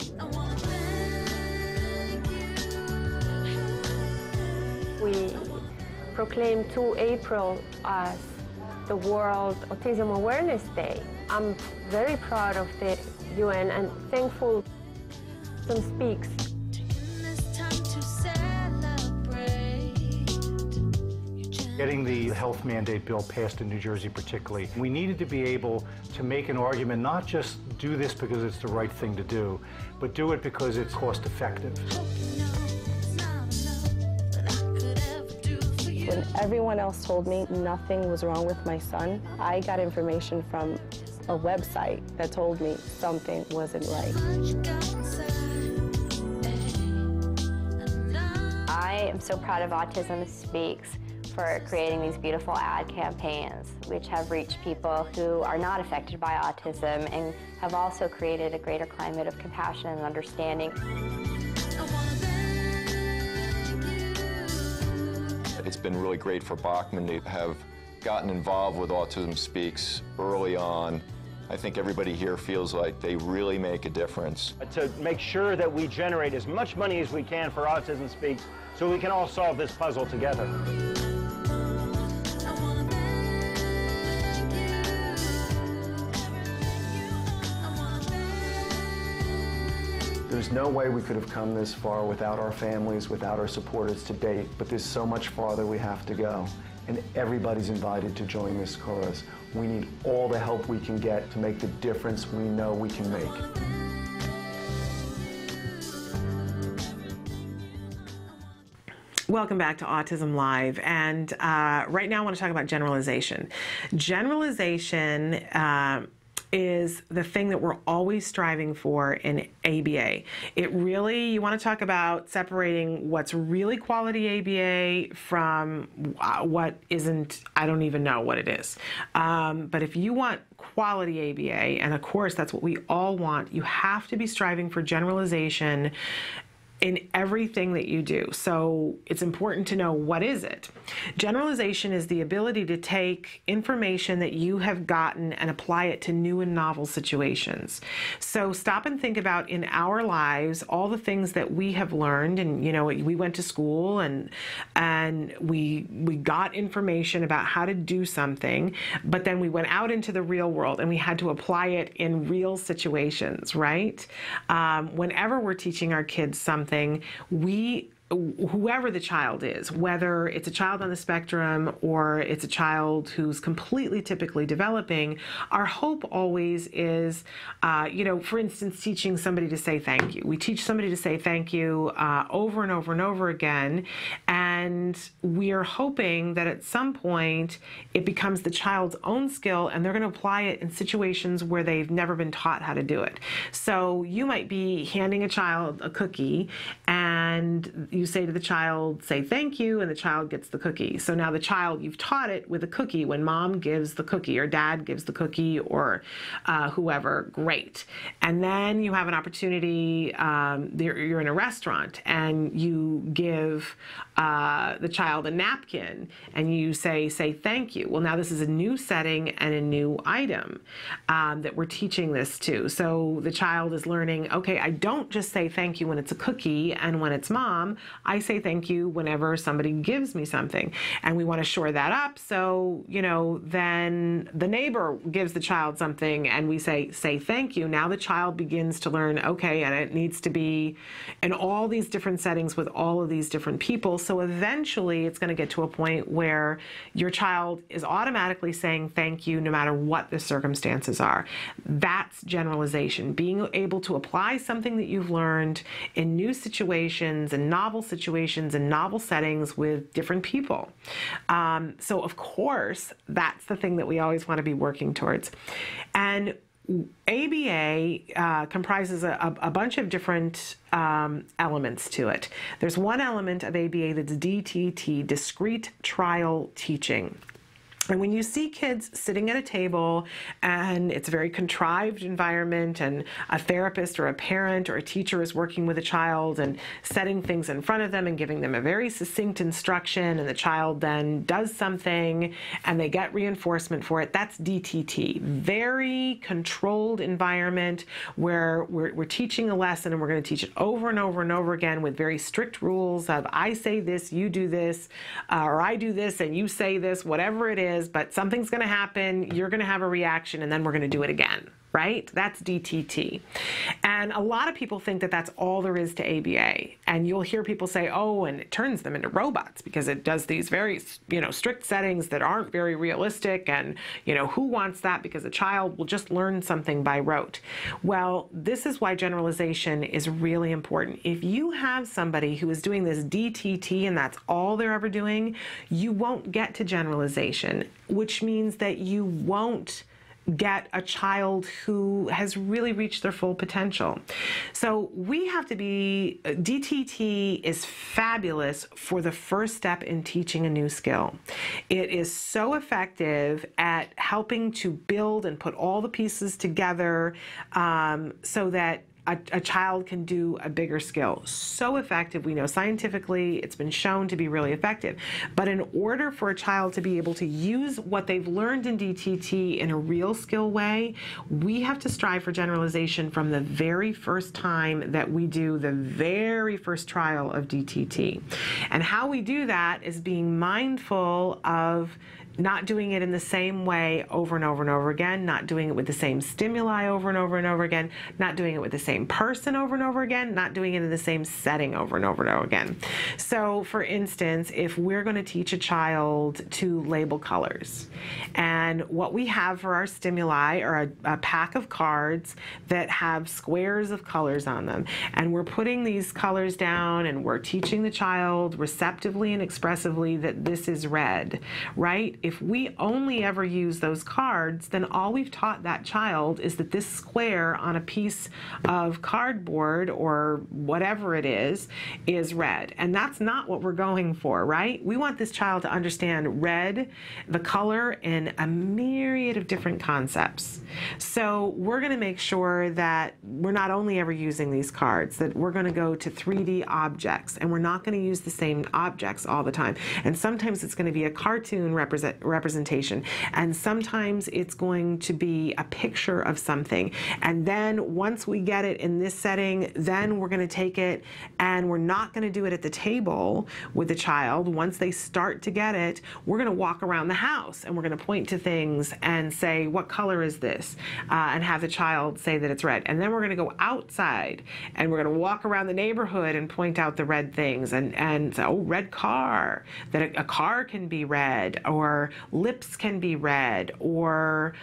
Speaker 8: We proclaimed 2 April as the World Autism Awareness Day. I'm very proud of the UN and thankful Autism Speaks.
Speaker 10: Getting the health mandate bill passed in New Jersey particularly, we needed to be able to make an argument, not just do this because it's the right thing to do, but do it because it's cost effective.
Speaker 8: When everyone else told me nothing was wrong with my son, I got information from a website that told me something wasn't right.
Speaker 15: I am so proud of Autism Speaks for creating these beautiful ad campaigns, which have reached people who are not affected by autism and have also created a greater climate of compassion and understanding.
Speaker 16: It's been really great for Bachman to have gotten involved with Autism Speaks early on. I think everybody here feels like they really make a difference.
Speaker 17: To make sure that we generate as much money as we can for Autism Speaks so we can all solve this puzzle together.
Speaker 18: There's no way we could have come this far without our families, without our supporters to date, but there's so much farther we have to go. And everybody's invited to join this cause. We need all the help we can get to make the difference we know we can make.
Speaker 2: Welcome back to Autism Live, and right now I want to talk about generalization. Generalization is the thing that we're always striving for in ABA. It really, you want to talk about separating what's really quality ABA from what isn't, I don't even know what it is. But if you want quality ABA, and of course that's what we all want, you have to be striving for generalization in everything that you do. So it's important to know, what is it? Generalization is the ability to take information that you have gotten and apply it to new and novel situations. So stop and think about, in our lives, all the things that we have learned. And you know, we went to school and we got information about how to do something, but then we went out into the real world and we had to apply it in real situations, right? Whenever we're teaching our kids something, whoever the child is, whether it's a child on the spectrum or it's a child who's completely typically developing, our hope always is, you know, for instance, teaching somebody to say thank you. We teach somebody to say thank you over and over and over again, and we are hoping that at some point it becomes the child's own skill and they're going to apply it in situations where they've never been taught how to do it. So you might be handing a child a cookie and you you say to the child, say thank you, and the child gets the cookie. So now the child, you've taught it with a cookie. When mom gives the cookie or dad gives the cookie or whoever, great. And then you have an opportunity, you're in a restaurant and you give the child a napkin and you say thank you. Well, now this is a new setting and a new item that we're teaching this to. So the child is learning, okay, I don't just say thank you when it's a cookie and when it's mom, I say thank you whenever somebody gives me something. And we want to shore that up. So, then the neighbor gives the child something and we say thank you. Now the child begins to learn, okay, and it needs to be in all these different settings with all of these different people. So eventually it's going to get to a point where your child is automatically saying thank you no matter what the circumstances are. That's generalization, being able to apply something that you've learned in new situations and novel settings with different people. So of course, that's the thing that we always want to be working towards. And ABA comprises a bunch of different elements to it. There's one element of ABA that's DTT, discrete trial teaching. And when you see kids sitting at a table and it's a very contrived environment and a therapist or a parent or a teacher is working with a child and setting things in front of them and giving them a very succinct instruction and the child then does something and they get reinforcement for it, that's DTT. Very controlled environment where we're teaching a lesson and we're going to teach it over and over and over again with very strict rules of I say this, you do this, or I do this and you say this, whatever it is. But something's going to happen, you're going to have a reaction, and then we're going to do it again, right? That's DTT. And a lot of people think that that's all there is to ABA. And you'll hear people say, oh, and it turns them into robots because it does these very, strict settings that aren't very realistic. And, who wants that? Because a child will just learn something by rote. Well, this is why generalization is really important. If you have somebody who is doing this DTT and that's all they're ever doing, you won't get to generalization, which means that you won't get a child who has really reached their full potential. So we have to be, DTT is fabulous for the first step in teaching a new skill. It is so effective at helping to build and put all the pieces together so that a child can do a bigger skill. So effective. We know scientifically it's been shown to be really effective. But in order for a child to be able to use what they've learned in DTT in a real skill way, we have to strive for generalization from the very first time that we do the very first trial of DTT. And how we do that is being mindful of not doing it in the same way over and over and over again, not doing it with the same stimuli over and over and over again, not doing it with the same person over and over again, not doing it in the same setting over and over and over again. So for instance, if we're going to teach a child to label colors, and what we have for our stimuli are a pack of cards that have squares of colors on them, and we're putting these colors down and we're teaching the child receptively and expressively that this is red, right? If we only ever use those cards, then all we've taught that child is that this square on a piece of cardboard or whatever it is red. And that's not what we're going for, right? We want this child to understand red, the color, in a myriad of different concepts. So we're going to make sure that we're not only ever using these cards, that we're going to go to 3D objects, and we're not going to use the same objects all the time. And sometimes it's going to be a cartoon representation, and sometimes it's going to be a picture of something. And then once we get it in this setting, then we're going to take it and we're not going to do it at the table with the child. Once they start to get it, we're going to walk around the house and we're going to point to things and say, what color is this? And have the child say that it's red. And then we're going to go outside and we're going to walk around the neighborhood and point out the red things and say, oh, red car, that a car can be red, or lips can be red, or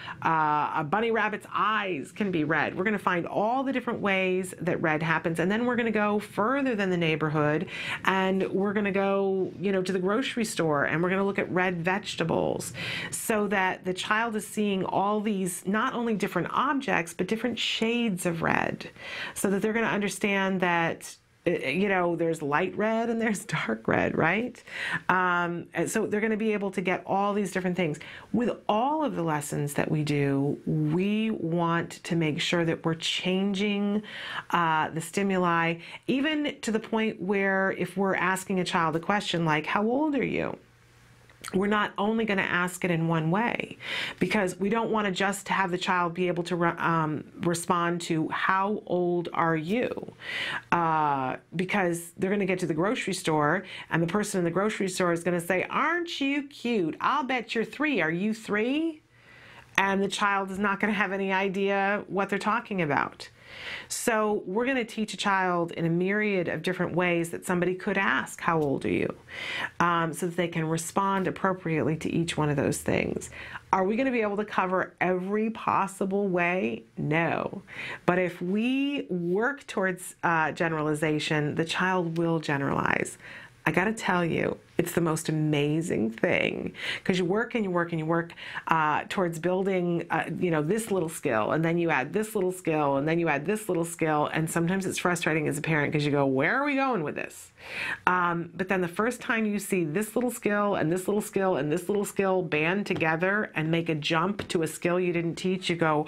Speaker 2: a bunny rabbit's eyes can be red. We're going to find all the different ways that red happens, and then we're going to go further than the neighborhood, and we're going to go, to the grocery store, and we're going to look at red vegetables, so that the child is seeing all these, not only different objects, but different shades of red, so that they're going to understand that there's light red and there's dark red, right? And so they're going to be able to get all these different things. With all of the lessons that we do, we want to make sure that we're changing the stimuli, even to the point where if we're asking a child a question like, how old are you? We're not only going to ask it in one way, because we don't want to just have the child be able to respond to how old are you, because they're going to get to the grocery store and the person in the grocery store is going to say, aren't you cute? I'll bet you're 3. Are you 3? And the child is not going to have any idea what they're talking about. So we're going to teach a child in a myriad of different ways that somebody could ask, how old are you? So that they can respond appropriately to each one of those things. Are we going to be able to cover every possible way? No. But if we work towards generalization, the child will generalize. I got to tell you, it's the most amazing thing, because you work and you work and you work towards building, this little skill, and then you add this little skill, and then you add this little skill, and sometimes it's frustrating as a parent because you go, where are we going with this? But then the first time you see this little skill and this little skill and this little skill band together and make a jump to a skill you didn't teach, you go,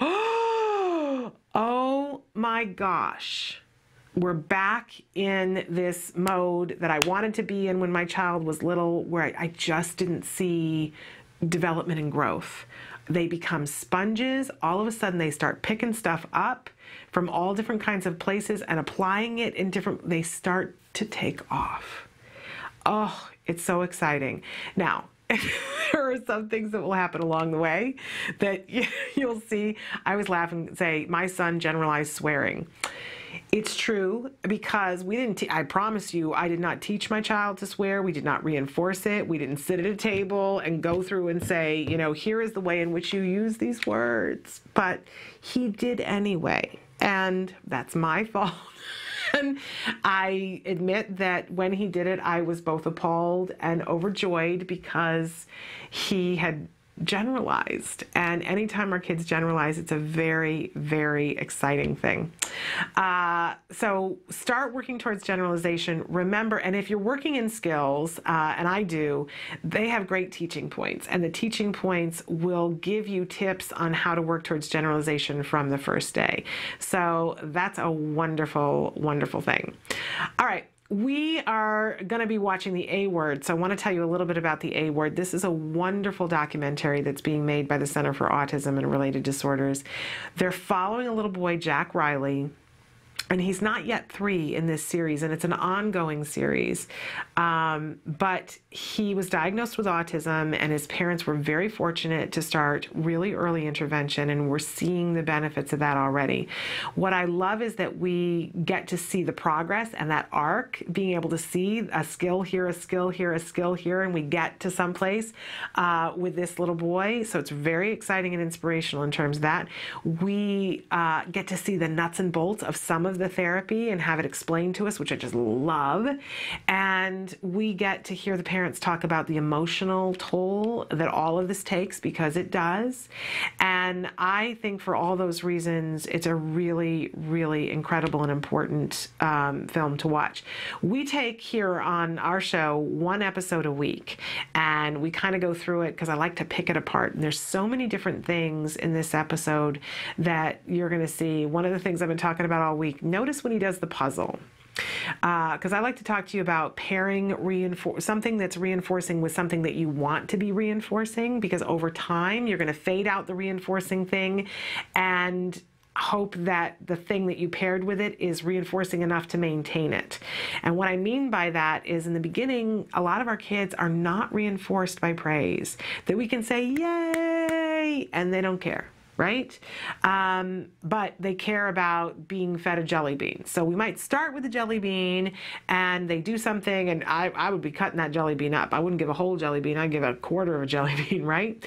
Speaker 2: oh my gosh. We're back in this mode that I wanted to be in when my child was little, where I just didn't see development and growth. They become sponges. All of a sudden, they start picking stuff up from all different kinds of places and applying it in different, they start to take off. Oh, it's so exciting. Now, there are some things that will happen along the way that you'll see. I was laughing, say, my son generalized swearing. It's true, because we didn't, I promise you, I did not teach my child to swear. We did not reinforce it. We didn't sit at a table and go through and say, here is the way in which you use these words. But he did anyway, and that's my fault. And I admit that when he did it, I was both appalled and overjoyed, because he had generalized. And anytime our kids generalize, it's a very, very exciting thing. So start working towards generalization. Remember, and if you're working in skills, and I do, they have great teaching points. And the teaching points will give you tips on how to work towards generalization from the first day. So that's a wonderful, wonderful thing. All right. We are going to be watching The A Word, so I want to tell you a little bit about The A Word. This is a wonderful documentary that's being made by the Center for Autism and Related Disorders. They're following a little boy, Jack Riley, and he's not yet 3 in this series, and it's an ongoing series. But he was diagnosed with autism, and his parents were very fortunate to start really early intervention, and we're seeing the benefits of that already. What I love is that we get to see the progress and that arc, being able to see a skill here, a skill here, a skill here, and we get to someplace with this little boy. So it's very exciting and inspirational in terms of that. We get to see the nuts and bolts of some of the therapy and have it explained to us, which I just love. And we get to hear the parents talk about the emotional toll that all of this takes, because it does. And I think for all those reasons, it's a really, really incredible and important film to watch. We take here on our show 1 episode a week, and we kind of go through it because I like to pick it apart. And there's so many different things in this episode that you're going to see. One of the things I've been talking about all week, notice when he does the puzzle. Because I like to talk to you about pairing something that's reinforcing with something that you want to be reinforcing, because over time you're going to fade out the reinforcing thing and hope that the thing that you paired with it is reinforcing enough to maintain it. And what I mean by that is, in the beginning, a lot of our kids are not reinforced by praise, that we can say, yay, and they don't care. Right? But they care about being fed a jelly bean. So we might start with a jelly bean and they do something, and I would be cutting that jelly bean up. I wouldn't give a whole jelly bean. I'd give a quarter of a jelly bean, right?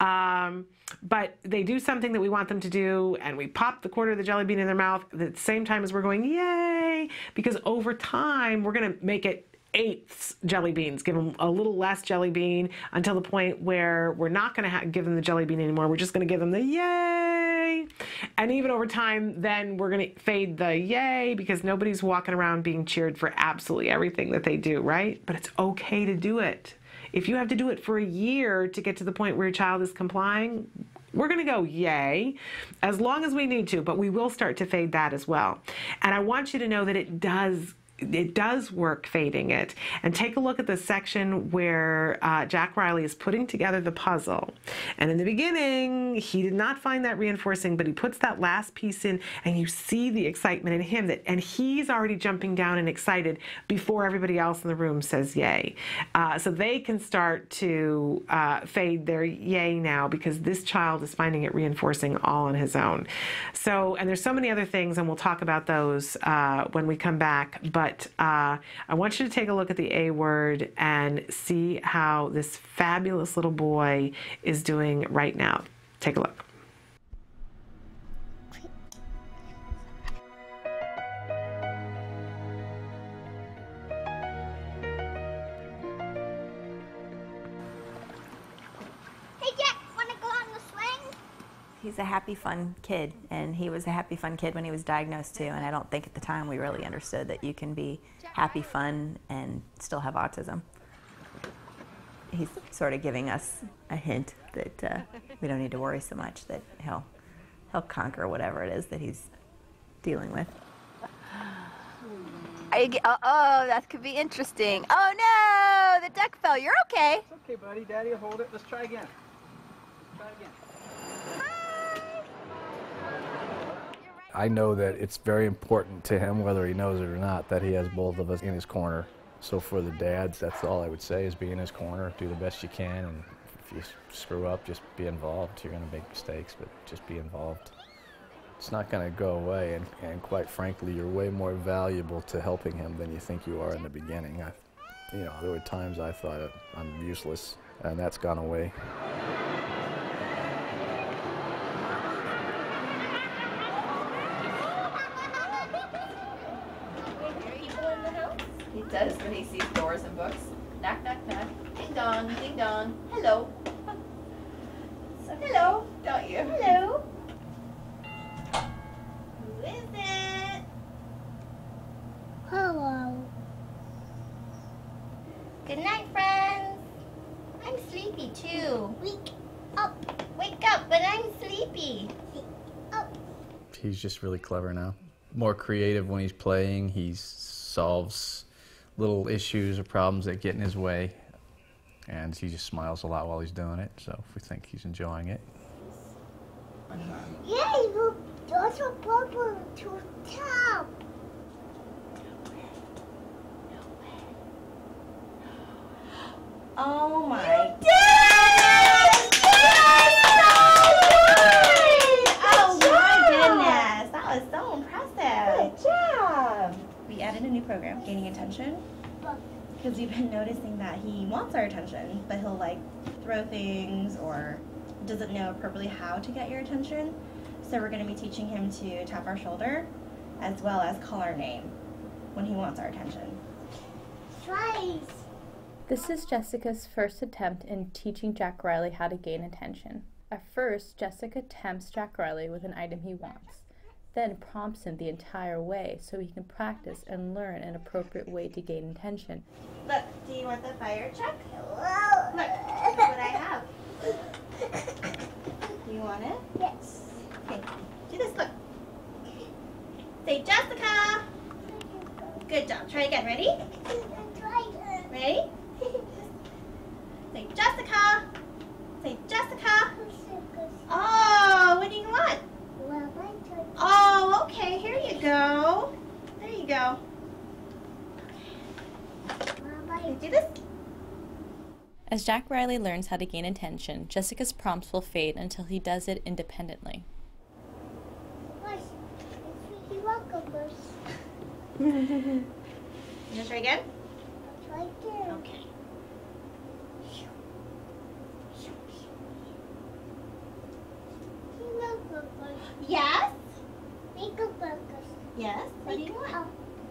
Speaker 2: But they do something that we want them to do, and we pop the quarter of the jelly bean in their mouth at the same time as we're going, yay! Because over time, we're going to make it 8 jelly beans, give them a little less jelly bean until the point where we're not going to give them the jelly bean anymore. We're just going to give them the yay yay. And even over time, then we're going to fade the yay, because nobody's walking around being cheered for absolutely everything that they do, right? But it's okay to do it. If you have to do it for a year to get to the point where your child is complying, we're going to go yay as long as we need to, but we will start to fade that as well. And I want you to know that it does work fading it. And take a look at the section where Jack Riley is putting together the puzzle. And in the beginning, he did not find that reinforcing, but he puts that last piece in, and you see the excitement in him, and he's already jumping down and excited before everybody else in the room says yay. So they can start to fade their yay now, because this child is finding it reinforcing all on his own. So, and there's so many other things, and we'll talk about those when we come back. But I want you to take a look at the A word and see how this fabulous little boy is doing right now. Take a look.
Speaker 12: Hey Jack, wanna go on the swing?
Speaker 19: He's a happy, fun kid, and he was a happy, fun kid when he was diagnosed too, and I don't think at the time we really understood that you can be happy, fun, and still have autism. He's sort of giving us a hint that we don't need to worry so much, that he'll conquer whatever it is that he's dealing with.
Speaker 20: Oh, that could be interesting. Oh no, the duck fell. You're okay.
Speaker 21: It's okay, buddy. Daddy will hold it. Let's try again. Let's try again.
Speaker 22: I know that it's very important to him, whether he knows it or not, that he has both of us in his corner. So for the dads, that's all I would say, is be in his corner, do the best you can, and if you screw up, just be involved. You're going to make mistakes, but just be involved. It's not going to go away, and quite frankly, you're way more valuable to helping him than you think you are in the beginning. There were times I thought I'm useless, and that's gone away.
Speaker 20: He does when he sees doors and books. Knock, knock, knock. Ding dong, ding dong. Hello. Hello, don't you? Hello. Who is it?
Speaker 12: Hello. Good night, friends. I'm sleepy too. Wake up. Wake up, but I'm sleepy. Wake up.
Speaker 13: He's just really clever now. More creative when he's playing. He solves little issues or problems that get in his way, and he just smiles a lot while he's doing it, so we think he's enjoying it.
Speaker 12: Yeah, you also bubble to top.
Speaker 20: Oh my
Speaker 12: God!
Speaker 20: Oh my goodness, that was so impressive.
Speaker 12: Good job.
Speaker 20: We added a new program, Gaining Attention, because we've been noticing that he wants our attention, but he'll like throw things or doesn't know appropriately how to get your attention. So we're going to be teaching him to tap our shoulder as well as call our name when he wants our attention.
Speaker 12: Twice.
Speaker 23: This is Jessica's first attempt in teaching Jack Riley how to gain attention. At first, Jessica tempts Jack Riley with an item he wants, then prompts him the entire way so he can practice and learn an appropriate way to gain attention.
Speaker 20: Look, do you want the fire truck? Look, look what I have. Do you want it?
Speaker 12: Yes.
Speaker 20: Okay, do this, look. Say Jessica. Good job. Try again. Ready? Ready? Say Jessica. Say Jessica. Oh, what do you want? Oh, okay. Here you go. There you go. Okay. Do this.
Speaker 23: As Jack Riley learns how to gain attention, Jessica's prompts will fade until he does it independently.
Speaker 20: You want to try again? Okay. Yes? Yes? What do you want?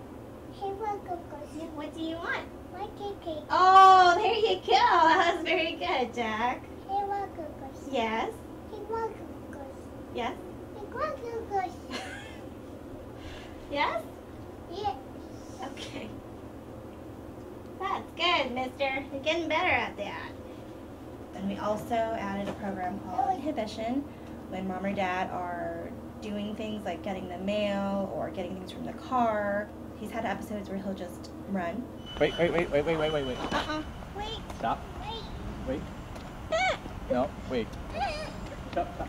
Speaker 20: What do you want? Oh, there you go. That was very good, Jack. Yes? Yes?
Speaker 12: Yes? Yeah. Okay. That's good, mister. You're getting better at that.
Speaker 20: Then we also added a program called Inhibition, when mom or dad are doing things like getting the mail or getting things from the car. He's had episodes where he'll just run.
Speaker 21: Wait.
Speaker 12: Wait.
Speaker 21: Wait. Stop. Wait. No, wait. Stop.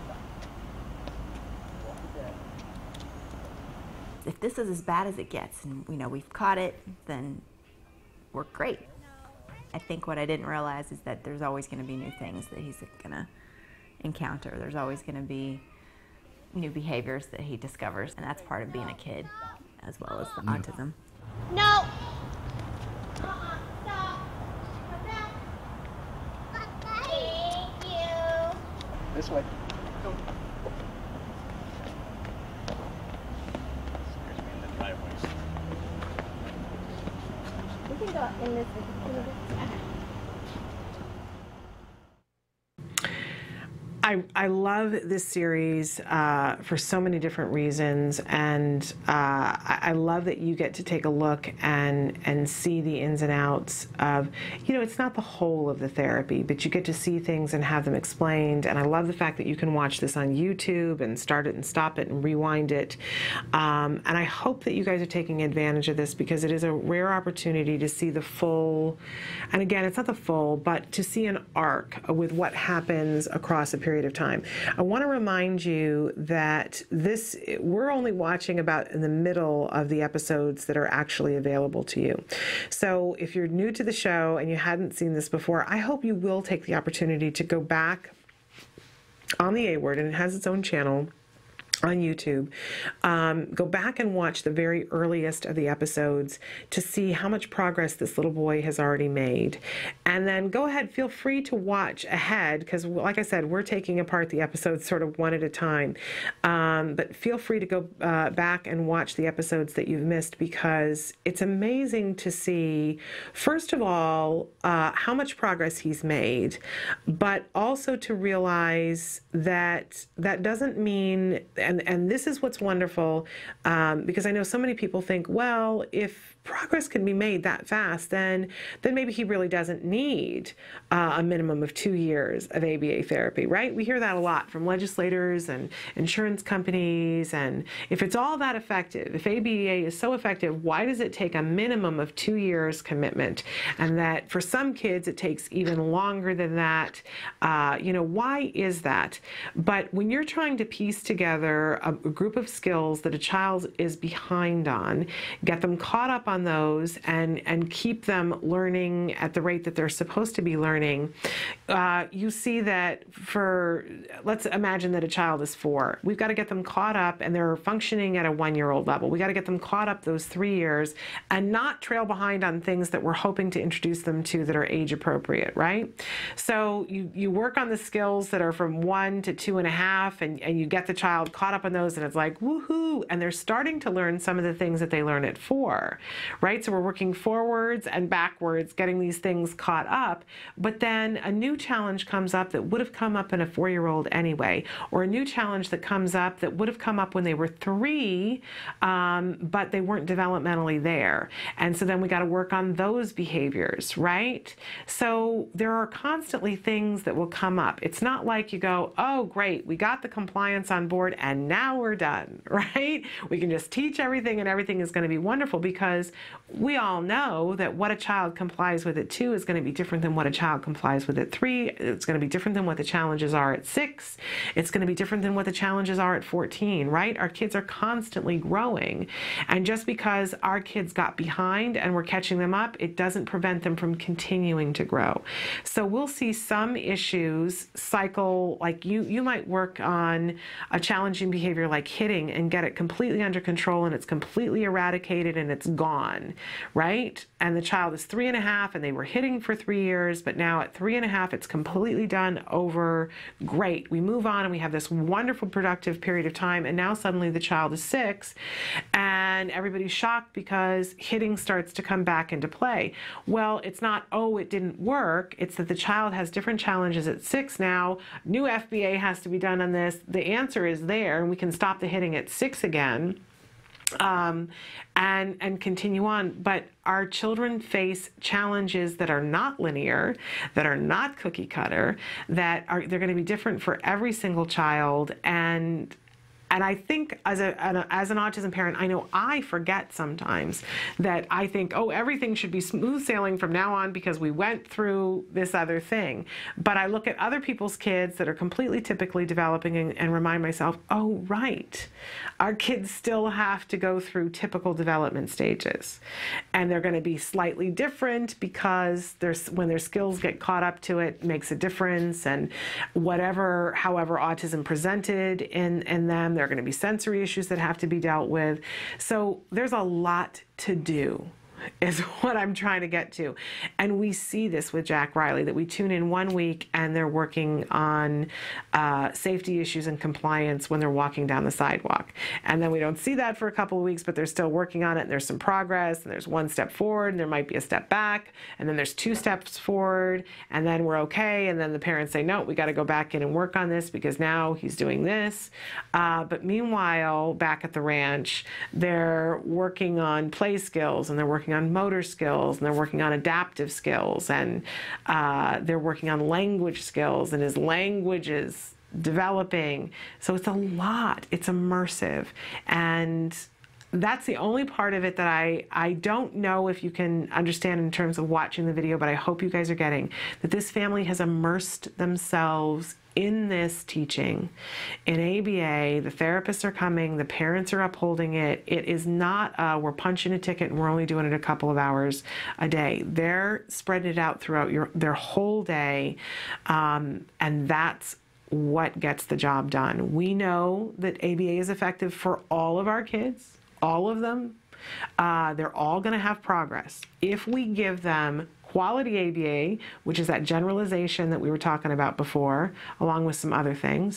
Speaker 19: If this is as bad as it gets, and we've caught it, then we're great. I think what I didn't realize is that there's always going to be new things that he's going to encounter. There's always going to be new behaviors that he discovers, and that's part of being a kid, as well as the autism.
Speaker 12: No. Thank you.
Speaker 21: This way. Go. Scares me in the driveways.
Speaker 8: We can go in this.
Speaker 2: I love this series for so many different reasons, and I love that you get to take a look and see the ins and outs of, it's not the whole of the therapy, but you get to see things and have them explained. And I love the fact that you can watch this on YouTube and start it and stop it and rewind it. And I hope that you guys are taking advantage of this, because it is a rare opportunity to see the full, and again, it's not the full, but to see an arc with what happens across a period of time. I want to remind you that we're only watching about in the middle of the episodes that are actually available to you. So if you're new to the show and you hadn't seen this before, I hope you will take the opportunity to go back on the A Word, and it has its own channel on YouTube. Go back and watch the very earliest of the episodes to see how much progress this little boy has already made. And then go ahead, feel free to watch ahead, because like I said, we're taking apart the episodes sort of one at a time. But feel free to go back and watch the episodes that you've missed, because it's amazing to see, first of all, how much progress he's made, but also to realize that that doesn't mean, and this is what's wonderful, because I know so many people think, well, if progress can be made that fast, then maybe he really doesn't need a minimum of 2 years of ABA therapy, right? We hear that a lot from legislators and insurance companies, and if it's all that effective, if ABA is so effective, why does it take a minimum of 2 years commitment? And that for some kids it takes even longer than that. Why is that? But when you're trying to piece together a group of skills that a child is behind on, get them caught up on those, and keep them learning at the rate that they're supposed to be learning, you see that let's imagine that a child is 4. We've got to get them caught up, and they're functioning at a 1-year-old level. We got to get them caught up those 3 years and not trail behind on things that we're hoping to introduce them to that are age appropriate, right? So you work on the skills that are from 1 to 2.5, and you get the child caught up on those, and it's like, woohoo, and they're starting to learn some of the things that they learn at 4, right? So we're working forwards and backwards, getting these things caught up, but then a new challenge comes up that would have come up in a 4-year-old anyway, or a new challenge that comes up that would have come up when they were 3, but they weren't developmentally there. And so then we got to work on those behaviors, right? So there are constantly things that will come up. It's not like you go, oh, great, we got the compliance on board and now we're done, right? We can just teach everything and everything is going to be wonderful, because we all know that what a child complies with at 2 is going to be different than what a child complies with at 3. It's going to be different than what the challenges are at 6. It's going to be different than what the challenges are at 14, right? Our kids are constantly growing. And just because our kids got behind and we're catching them up, it doesn't prevent them from continuing to grow. So we'll see some issues cycle, like you might work on a challenging behavior like hitting and get it completely under control, and it's completely eradicated and it's gone. on, right? And the child is 3.5 and they were hitting for 3 years, but now at 3.5, it's completely done over. Great. We move on and we have this wonderful productive period of time. And now suddenly the child is 6 and everybody's shocked because hitting starts to come back into play. Well, it's not, oh, it didn't work. It's that the child has different challenges at 6 now. New FBA has to be done on this. The answer is there, and we can stop the hitting at 6 again. And continue on. But our children face challenges that are not linear, that are not cookie cutter, they're going to be different for every single child. And I think as an autism parent, I know I forget sometimes that I think, oh, everything should be smooth sailing from now on because we went through this other thing. But I look at other people's kids that are completely typically developing and remind myself, oh, right, our kids still have to go through typical development stages. And they're going to be slightly different because when their skills get caught up to it, makes a difference. And however autism presented in them, there are going to be sensory issues that have to be dealt with. So there's a lot to do, is what I'm trying to get to. And we see this with Jack Riley, that we tune in 1 week and they're working on safety issues and compliance when they're walking down the sidewalk. And then we don't see that for a couple of weeks, but they're still working on it, and there's some progress, and there's 1 step forward, and there might be a step back, and then there's 2 steps forward, and then we're okay, and then the parents say, no, we got to go back in and work on this because now he's doing this. But meanwhile, back at the ranch, they're working on play skills, and they're working on motor skills, and they're working on adaptive skills, and they're working on language skills, and his language is developing. So it's a lot. It's immersive. And that's the only part of it that I don't know if you can understand in terms of watching the video, but I hope you guys are getting that this family has immersed themselves in this teaching. In ABA, the therapists are coming, the parents are upholding it. It is not we're punching a ticket and we're only doing it a couple of hours a day. They're spreading it out throughout their whole day, and that's what gets the job done. We know that ABA is effective for all of our kids, all of them. They're all going to have progress if we give them quality ABA, which is that generalization that we were talking about before, along with some other things,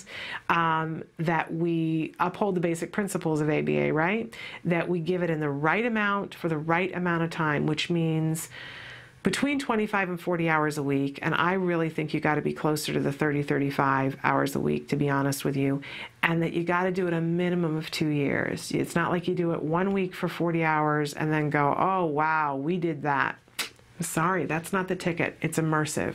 Speaker 2: that we uphold the basic principles of ABA, right? That we give it in the right amount for the right amount of time, which means between 25 and 40 hours a week, and I really think you got to be closer to the 30, 35 hours a week, to be honest with you, and that you got to do it a minimum of 2 years. It's not like you do it 1 week for 40 hours and then go, oh, wow, we did that. Sorry, that's not the ticket. It's immersive.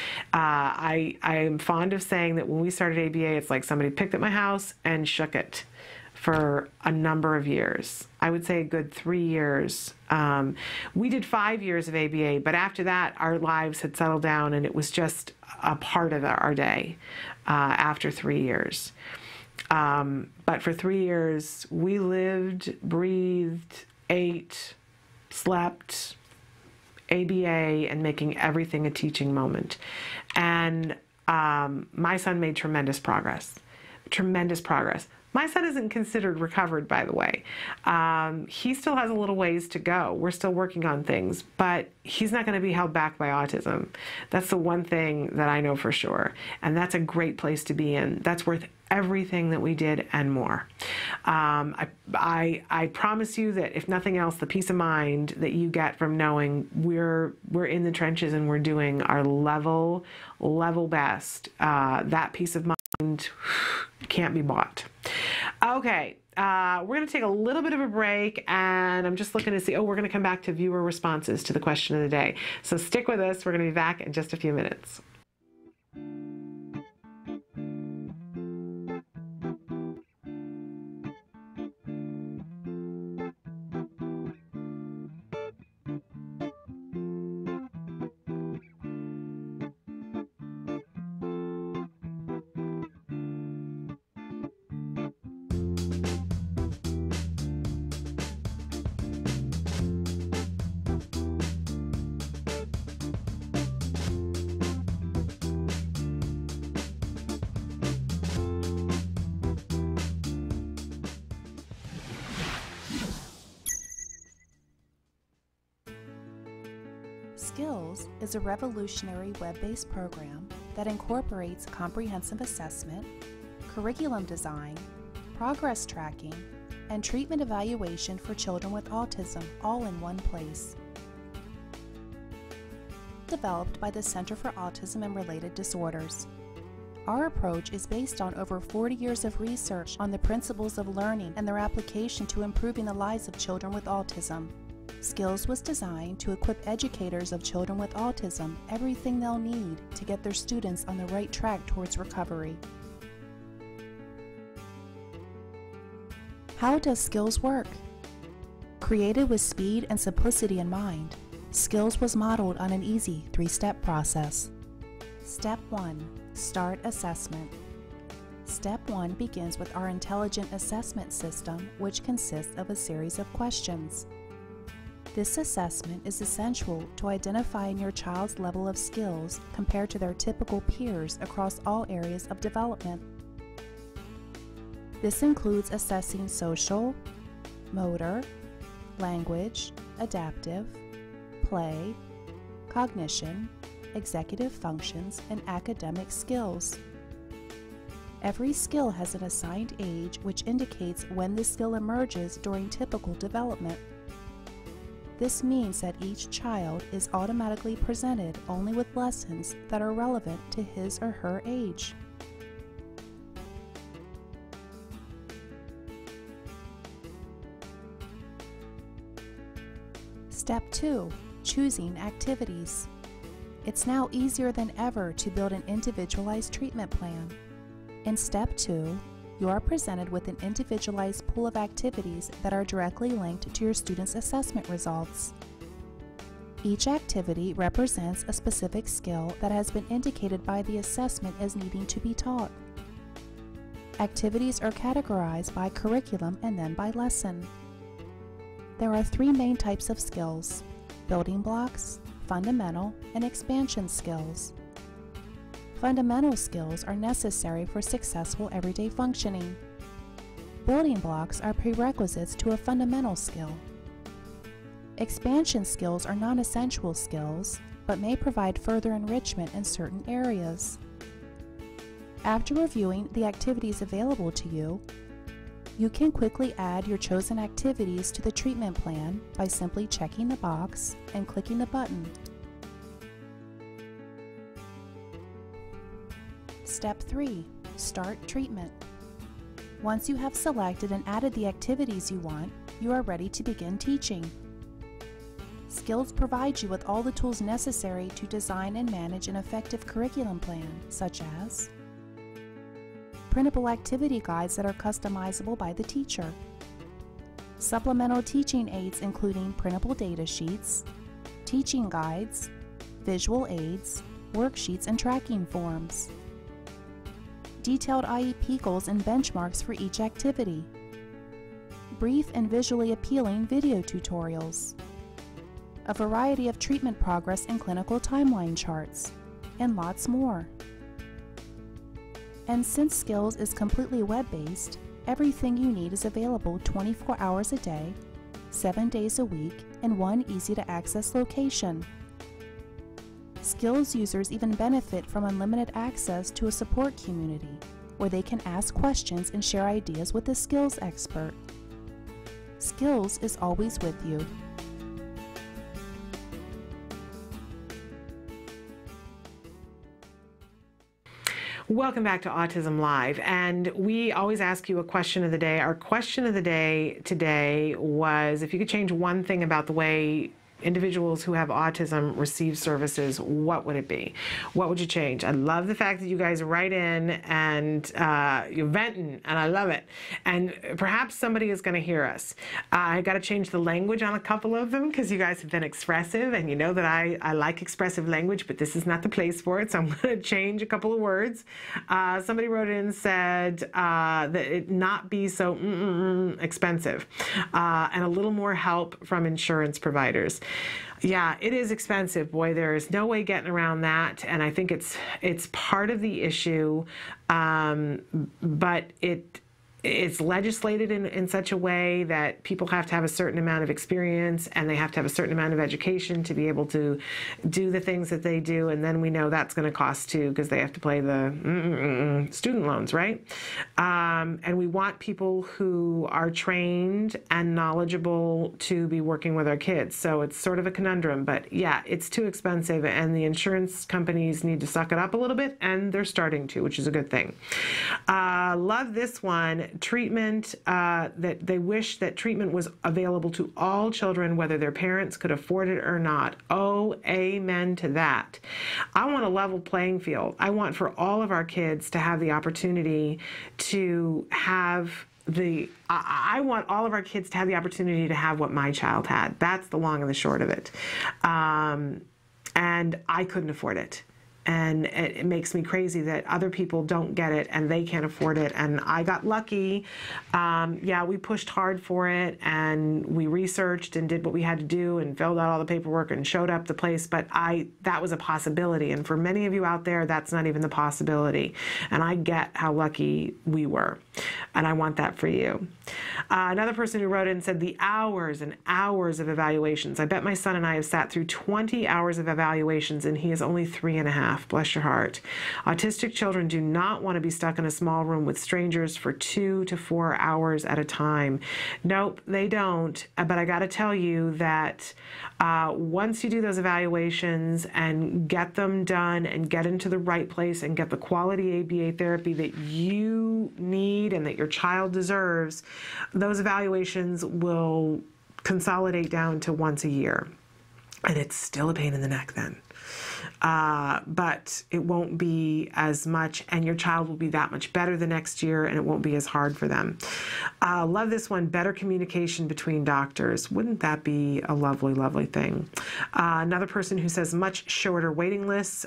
Speaker 2: I am fond of saying that when we started ABA, it's like somebody picked up my house and shook it for a number of years. I would say a good 3 years. We did 5 years of ABA, but after that, our lives had settled down and it was just a part of our day after 3 years. But for 3 years, we lived, breathed, ate, slept, ABA, and making everything a teaching moment. And my son made tremendous progress. Tremendous progress. My son isn't considered recovered, by the way. He still has a little ways to go. We're still working on things, but he's not going to be held back by autism. That's the one thing that I know for sure. And that's a great place to be in. That's worth everything that we did and more. I promise you that if nothing else, the peace of mind that you get from knowing we're in the trenches and we're doing our level best, that peace of mind can't be bought. Okay, we're going to take a little bit of a break, and I'm just looking to see, we're going to come back to viewer responses to the question of the day. So stick with us. We're going to be back in just a few minutes.
Speaker 1: Skills is a revolutionary web-based program that incorporates comprehensive assessment, curriculum design, progress tracking, and treatment evaluation for children with autism all in one place. Developed by the Center for Autism and Related Disorders. Our approach is based on over 40 years of research on the principles of learning and their application to improving the lives of children with autism. Skills was designed to equip educators of children with autism everything they'll need to get their students on the right track towards recovery. How does Skills work? Created with speed and simplicity in mind, Skills was modeled on an easy 3-step process. Step 1. Start assessment. Step 1 begins with our intelligent assessment system, which consists of a series of questions. This assessment is essential to identifying your child's level of skills compared to their typical peers across all areas of development. This includes assessing social, motor, language, adaptive, play, cognition, executive functions, and academic skills. Every skill has an assigned age which indicates when the skill emerges during typical development. This means that each child is automatically presented only with lessons that are relevant to his or her age. Step 2. Choosing activities. It's now easier than ever to build an individualized treatment plan. In Step 2, you are presented with an individualized pool of activities that are directly linked to your student's assessment results. Each activity represents a specific skill that has been indicated by the assessment as needing to be taught. Activities are categorized by curriculum and then by lesson. There are 3 main types of skills: building blocks, fundamental, and expansion skills. Fundamental skills are necessary for successful everyday functioning. Building blocks are prerequisites to a fundamental skill. Expansion skills are non-essential skills, but may provide further enrichment in certain areas. After reviewing the activities available to you, you can quickly add your chosen activities to the treatment plan by simply checking the box and clicking the button. Step 3. Start treatment. Once you have selected and added the activities you want, you are ready to begin teaching. Skills provides you with all the tools necessary to design and manage an effective curriculum plan, such as printable activity guides that are customizable by the teacher, supplemental teaching aids including printable data sheets, teaching guides, visual aids, worksheets, and tracking forms, detailed IEP goals and benchmarks for each activity, brief and visually appealing video tutorials, a variety of treatment progress and clinical timeline charts, and lots more. And since Skills is completely web-based, everything you need is available 24 hours a day, 7 days a week, in one easy-to-access location. Skills users even benefit from unlimited access to a support community, where they can ask questions and share ideas with a skills expert. Skills is always with you.
Speaker 2: Welcome back to Autism Live, and we always ask you a question of the day. Our question of the day today was, if you could change one thing about the way individuals who have autism receive services, what would it be? What would you change? I love the fact that you guys write in and you're venting, and I love it. And perhaps somebody is going to hear us. I got to change the language on a couple of them because you guys have been expressive, and you know that I like expressive language, but this is not the place for it, so I'm going to change a couple of words. Somebody wrote in and said that it not be so expensive and a little more help from insurance providers. Yeah, it is expensive. Boy, there is no way getting around that, and I think it's part of the issue, but it's legislated in such a way that people have to have a certain amount of experience and they have to have a certain amount of education to be able to do the things that they do. And then we know that's going to cost too, because they have to pay the student loans, right? And we want people who are trained and knowledgeable to be working with our kids. So it's sort of a conundrum, but yeah, it's too expensive and the insurance companies need to suck it up a little bit, and they're starting to, which is a good thing. Love this one. Treatment, that they wish that treatment was available to all children, whether their parents could afford it or not. Oh, amen to that. I want a level playing field. I want for all of our kids to have the opportunity to have I want all of our kids to have the opportunity to have what my child had. That's the long and the short of it. And I couldn't afford it. And it makes me crazy that other people don't get it and they can't afford it. And I got lucky. Yeah, we pushed hard for it and we researched and did what we had to do and filled out all the paperwork and showed up the place. But that was a possibility. And for many of you out there, that's not even the possibility. And I get how lucky we were. And I want that for you. Another person who wrote in said the hours and hours of evaluations. I bet my son and I have sat through 20 hours of evaluations and he is only 3.5. Bless your heart. Autistic children do not want to be stuck in a small room with strangers for 2 to 4 hours at a time. Nope, they don't. But I got to tell you that once you do those evaluations and get them done and get into the right place and get the quality ABA therapy that you need and that your child deserves, those evaluations will consolidate down to once a year. And it's still a pain in the neck then. But it won't be as much, and your child will be that much better the next year, and it won't be as hard for them. Love this one, better communication between doctors. Wouldn't that be a lovely, lovely thing? Another person who says much shorter waiting lists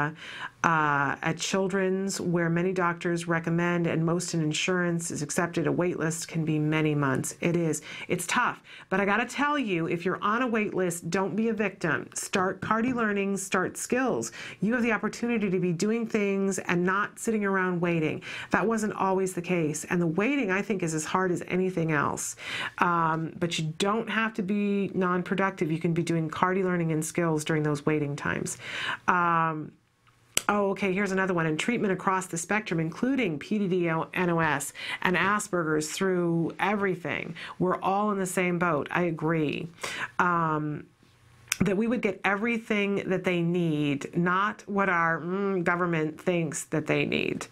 Speaker 2: at Children's, where many doctors recommend and most in insurance is accepted, a wait list can be many months. It is. It's tough. But I got to tell you, if you're on a wait list, don't be a victim. Start CARDI learning, start skills. You have the opportunity to be doing things and not sitting around waiting. That wasn't always the case. And the waiting, I think, is as hard as anything else. But you don't have to be non-productive. You can be doing CARDI learning and skills during those waiting times. Oh, okay, here's another one. In treatment across the spectrum, including PDD, NOS, and Asperger's through everything, we're all in the same boat. I agree. That we would get everything that they need, not what our government thinks that they need.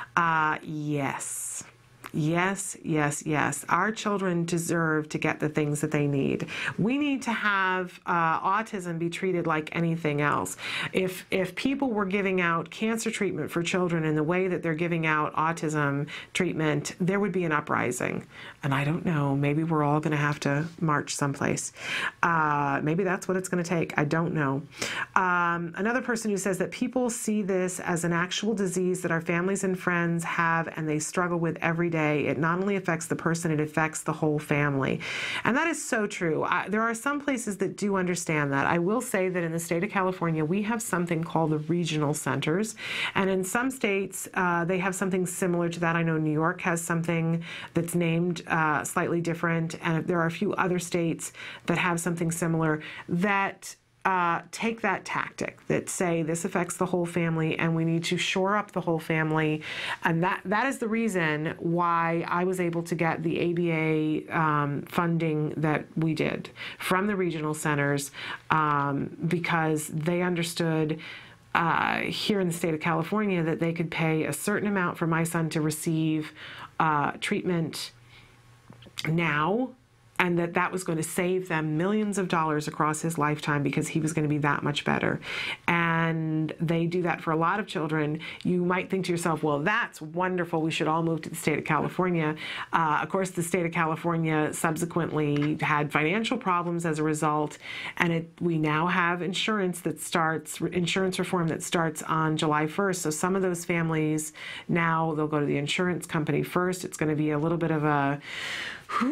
Speaker 2: Yes. Yes, yes, yes. Our children deserve to get the things that they need. We need to have autism be treated like anything else. If people were giving out cancer treatment for children in the way that they're giving out autism treatment, there would be an uprising. And I don't know, maybe we're all going to have to march someplace. Maybe that's what it's going to take. I don't know. Another person who says that people see this as an actual disease that our families and friends have and they struggle with every day. It not only affects the person, it affects the whole family. And that is so true. There are some places that do understand that. I will say that in the state of California, we have something called the regional centers. And in some states, they have something similar to that. I know New York has something that's named slightly different. And there are a few other states that have something similar that take that tactic that say this affects the whole family and we need to shore up the whole family. And that is the reason why I was able to get the ABA funding that we did from the regional centers, because they understood here in the state of California that they could pay a certain amount for my son to receive treatment now, and that was going to save them millions of dollars across his lifetime because he was going to be that much better. And they do that for a lot of children. You might think to yourself, well, that's wonderful. We should all move to the state of California. Of course, the state of California subsequently had financial problems as a result, and we now have insurance reform that starts on July 1st. So some of those families now, they'll go to the insurance company first. It's going to be a little bit of a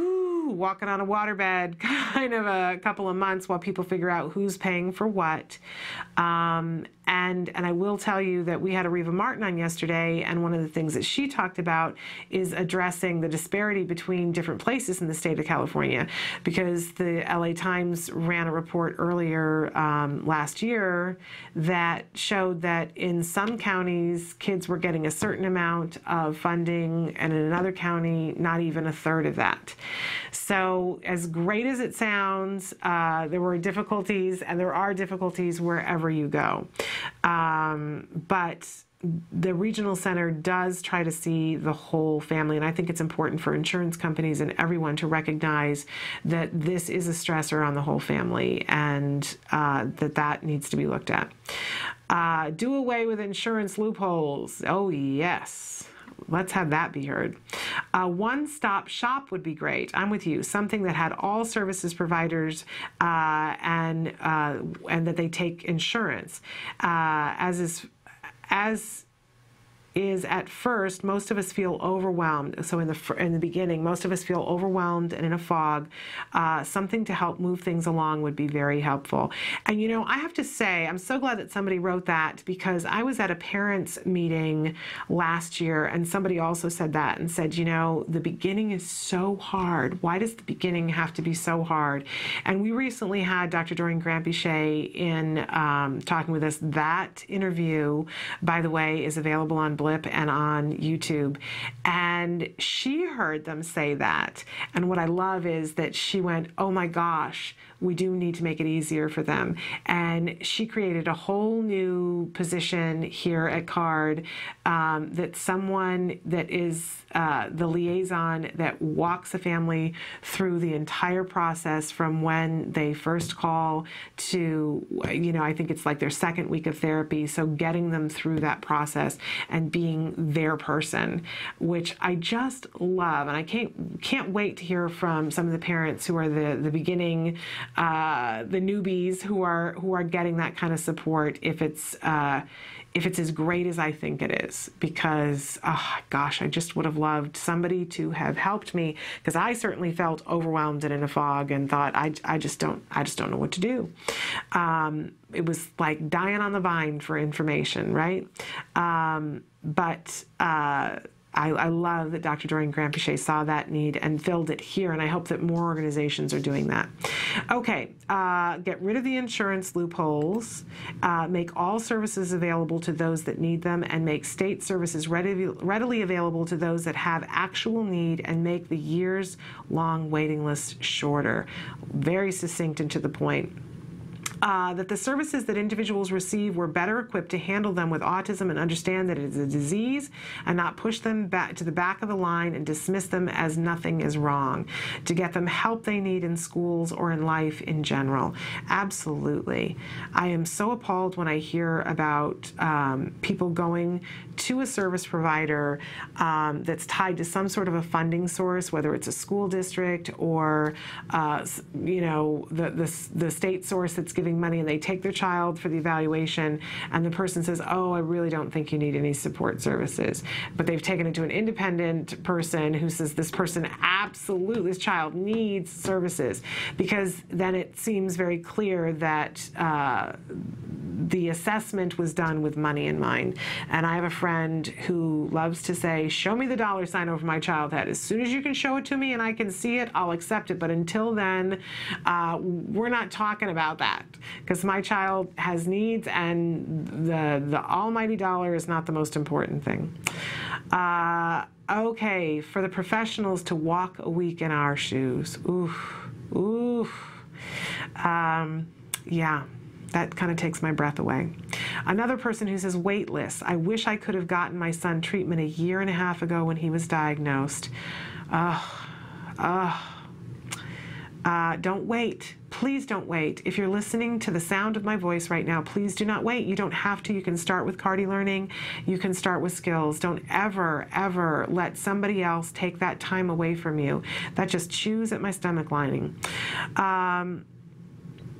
Speaker 2: walking on a waterbed kind of a couple of months while people figure out who's paying for what. And I will tell you that we had Areva Martin on yesterday, and one of the things that she talked about is addressing the disparity between different places in the state of California, because the LA Times ran a report earlier last year that showed that in some counties, kids were getting a certain amount of funding, and in another county, not even a third of that. So as great as it sounds, there were difficulties, and there are difficulties wherever you go. But the regional center does try to see the whole family, and I think it's important for insurance companies and everyone to recognize that this is a stressor on the whole family, and that needs to be looked at. Do away with insurance loopholes. Oh, yes. Let's have that be heard. One-stop shop would be great. I'm with you. Something that had all services providers and that they take insurance. As is at first, most of us feel overwhelmed. So in the beginning, most of us feel overwhelmed and in a fog. Something to help move things along would be very helpful. And you know, I have to say, I'm so glad that somebody wrote that, because I was at a parents' meeting last year, and somebody also said that and said, you know, the beginning is so hard. Why does the beginning have to be so hard? And we recently had Dr. Doreen Grampiche in talking with us. That interview, by the way, is available on Blip and on YouTube, and she heard them say that. And what I love is that she went, oh my gosh, we do need to make it easier for them. And she created a whole new position here at CARD, that someone that is the liaison that walks a family through the entire process from when they first call to, you know, I think it's like their second week of therapy. So getting them through that process and being their person, which I just love. And I can't wait to hear from some of the parents who are the beginning, the newbies who are getting that kind of support, if it's as great as I think it is. Because, oh gosh, I just would have loved somebody to have helped me, because I certainly felt overwhelmed and in a fog and thought, I just don't know what to do. It was like dying on the vine for information, right? But I love that Dr. Doreen Grampiche saw that need and filled it here, and I hope that more organizations are doing that. Okay, get rid of the insurance loopholes, make all services available to those that need them, and make state services readily available to those that have actual need, and make the years-long waiting list shorter. Very succinct and to the point. That the services that individuals receive were better equipped to handle them with autism and understand that it is a disease, and not push them back to the back of the line and dismiss them as nothing is wrong. To get them help they need in schools or in life in general. Absolutely. I am so appalled when I hear about people going to a service provider that's tied to some sort of a funding source, whether it's a school district or you know, the state source that's giving money, and they take their child for the evaluation, and the person says, oh, I really don't think you need any support services. But they've taken it to an independent person who says this person absolutely, this child needs services, because then it seems very clear that the assessment was done with money in mind. And I have a friend who loves to say, show me the dollar sign over my child head. As soon as you can show it to me and I can see it, I'll accept it. But until then, we're not talking about that, because my child has needs, and the almighty dollar is not the most important thing. Okay, for the professionals to walk a week in our shoes. Oof, oof. Yeah. That kind of takes my breath away. Another person who says, wait lists. I wish I could have gotten my son treatment 1.5 years ago when he was diagnosed. Don't wait. Please don't wait. If you're listening to the sound of my voice right now, please do not wait. You don't have to. You can start with CARDI Learning. You can start with skills. Don't ever, ever let somebody else take that time away from you. That just chews at my stomach lining.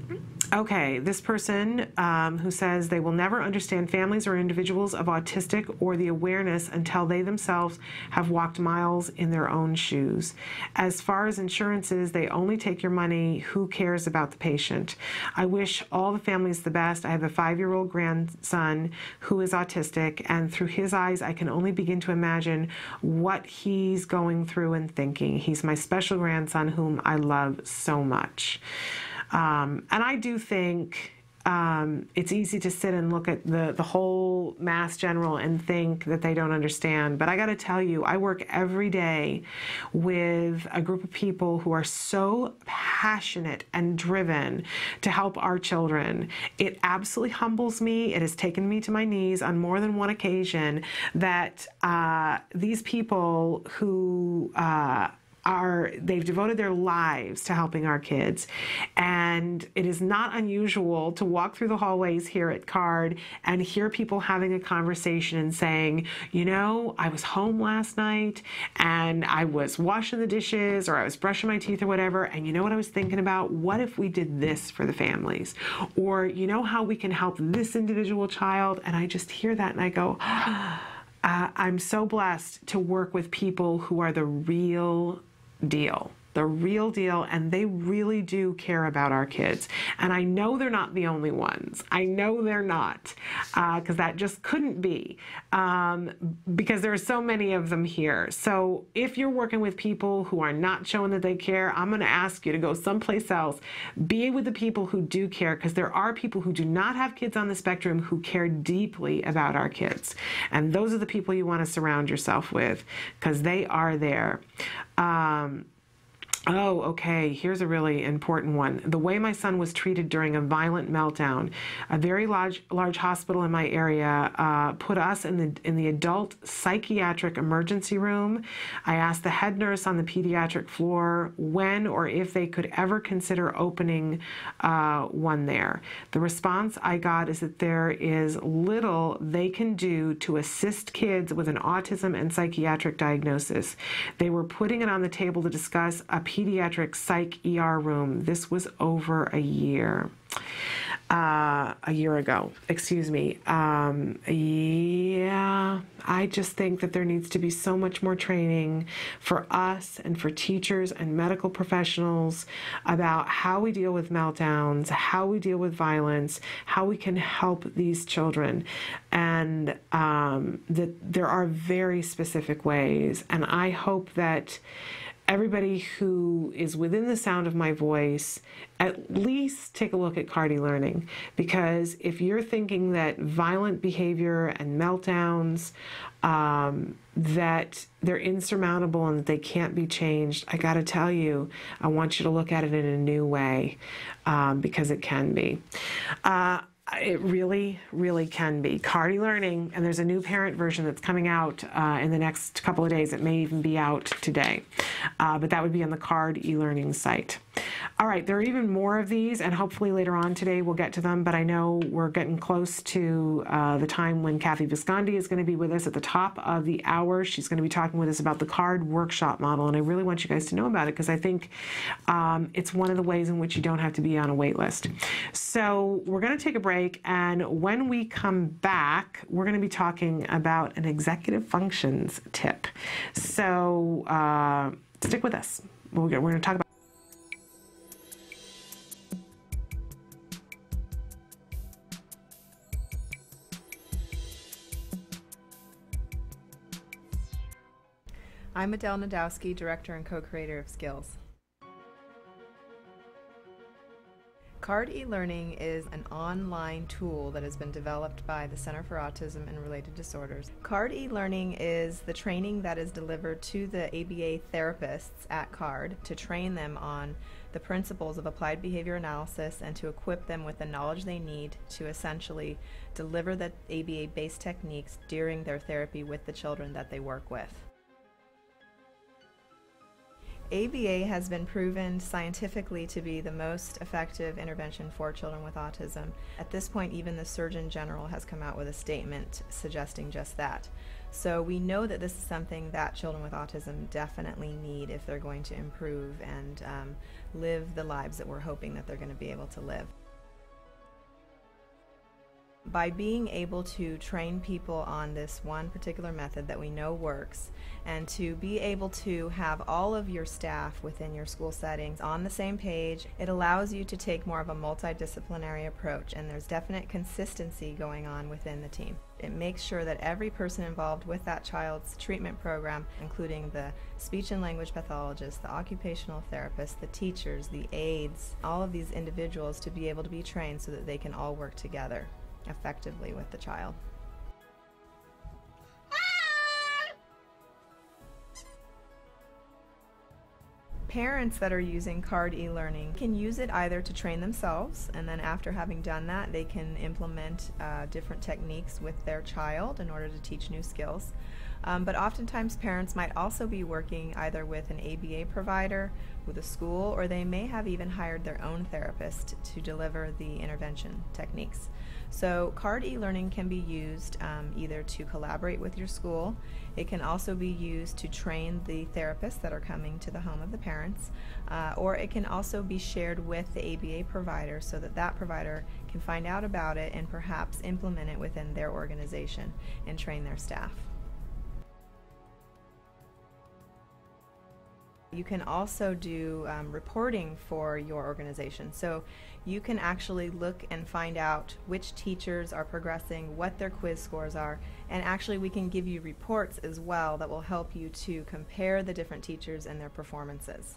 Speaker 2: Okay, this person who says they will never understand families or individuals of autistic or the awareness until they themselves have walked miles in their own shoes. As far as insurances, they only take your money. Who cares about the patient? I wish all the families the best. I have a 5-year-old grandson who is autistic, and through his eyes, I can only begin to imagine what he's going through and thinking. He's my special grandson whom I love so much. And I do think it's easy to sit and look at the whole Mass General and think that they don't understand. But I got to tell you, I work every day with a group of people who are so passionate and driven to help our children. It absolutely humbles me. It has taken me to my knees on more than one occasion that these people who they've devoted their lives to helping our kids. And it is not unusual to walk through the hallways here at CARD and hear people having a conversation and saying, you know, I was home last night and I was washing the dishes or I was brushing my teeth or whatever, and you know what I was thinking about? What if we did this for the families? Or you know how we can help this individual child? And I just hear that and I go, I'm so blessed to work with people who are the real deal, and they really do care about our kids. And I know they're not the only ones. I know they're not, because that just couldn't be, because there are so many of them here. So if you're working with people who are not showing that they care, I'm going to ask you to go someplace else. Be with the people who do care, because there are people who do not have kids on the spectrum who care deeply about our kids. And those are the people you want to surround yourself with, because they are there. Oh, okay, here's a really important one. The way my son was treated during a violent meltdown. A very large hospital in my area put us in the adult psychiatric emergency room. I asked the head nurse on the pediatric floor when or if they could ever consider opening one there. The response I got is that there is little they can do to assist kids with an autism and psychiatric diagnosis. They were putting it on the table to discuss a pediatric psych ER room. This was over a year ago, excuse me. Yeah, I just think that there needs to be so much more training for us and for teachers and medical professionals about how we deal with meltdowns, how we deal with violence, how we can help these children, and that there are very specific ways. And I hope that everybody who is within the sound of my voice at least take a look at CARD e-learning, because if you're thinking that violent behavior and meltdowns, that they're insurmountable and that they can't be changed, I got to tell you, I want you to look at it in a new way, because it can be. It really, really can be. CARD e-learning, and there's a new parent version that's coming out in the next couple of days. It may even be out today, but that would be on the CARD e-learning site. All right, there are even more of these, and hopefully later on today we'll get to them, but I know we're getting close to the time when Cathy Vizconde is going to be with us at the top of the hour. She's going to be talking with us about the CARD workshop model, and I really want you guys to know about it, because I think it's one of the ways in which you don't have to be on a wait list. So we're going to take a break, and when we come back, we're going to be talking about an executive functions tip. So stick with us. We're going to talk about
Speaker 4: I'm Adele Nadowski, Director and Co-Creator of Skills. CARD e-learning is an online tool that has been developed by the Center for Autism and Related Disorders. CARD e-learning is the training that is delivered to the ABA therapists at CARD to train them on the principles of applied behavior analysis and to equip them with the knowledge they need to essentially deliver the ABA-based techniques during their therapy with the children that they work with. ABA has been proven scientifically to be the most effective intervention for children with autism. At this point, even the Surgeon General has come out with a statement suggesting just that. So we know that this is something that children with autism definitely need if they're going to improve and live the lives that we're hoping that they're going to be able to live. By being able to train people on this one particular method that we know works, and to be able to have all of your staff within your school settings on the same page, it allows you to take more of a multidisciplinary approach, and there's definite consistency going on within the team. It makes sure that every person involved with that child's treatment program, including the speech and language pathologist, the occupational therapist, the teachers, the aides, all of these individuals to be able to be trained so that they can all work together effectively with the child. Parents that are using CARD e-learning can use it either to train themselves, and then after having done that they can implement different techniques with their child in order to teach new skills. But oftentimes parents might also be working either with an ABA provider, with a school, or they may have even hired their own therapist to deliver the intervention techniques. So CARD e-learning can be used either to collaborate with your school. It can also be used to train the therapists that are coming to the home of the parents, or it can also be shared with the ABA provider so that that provider can find out about it and perhaps implement it within their organization and train their staff. You can also do reporting for your organization. So you can actually look and find out which teachers are progressing, what their quiz scores are, and actually we can give you reports as well that will help you to compare the different teachers and their performances.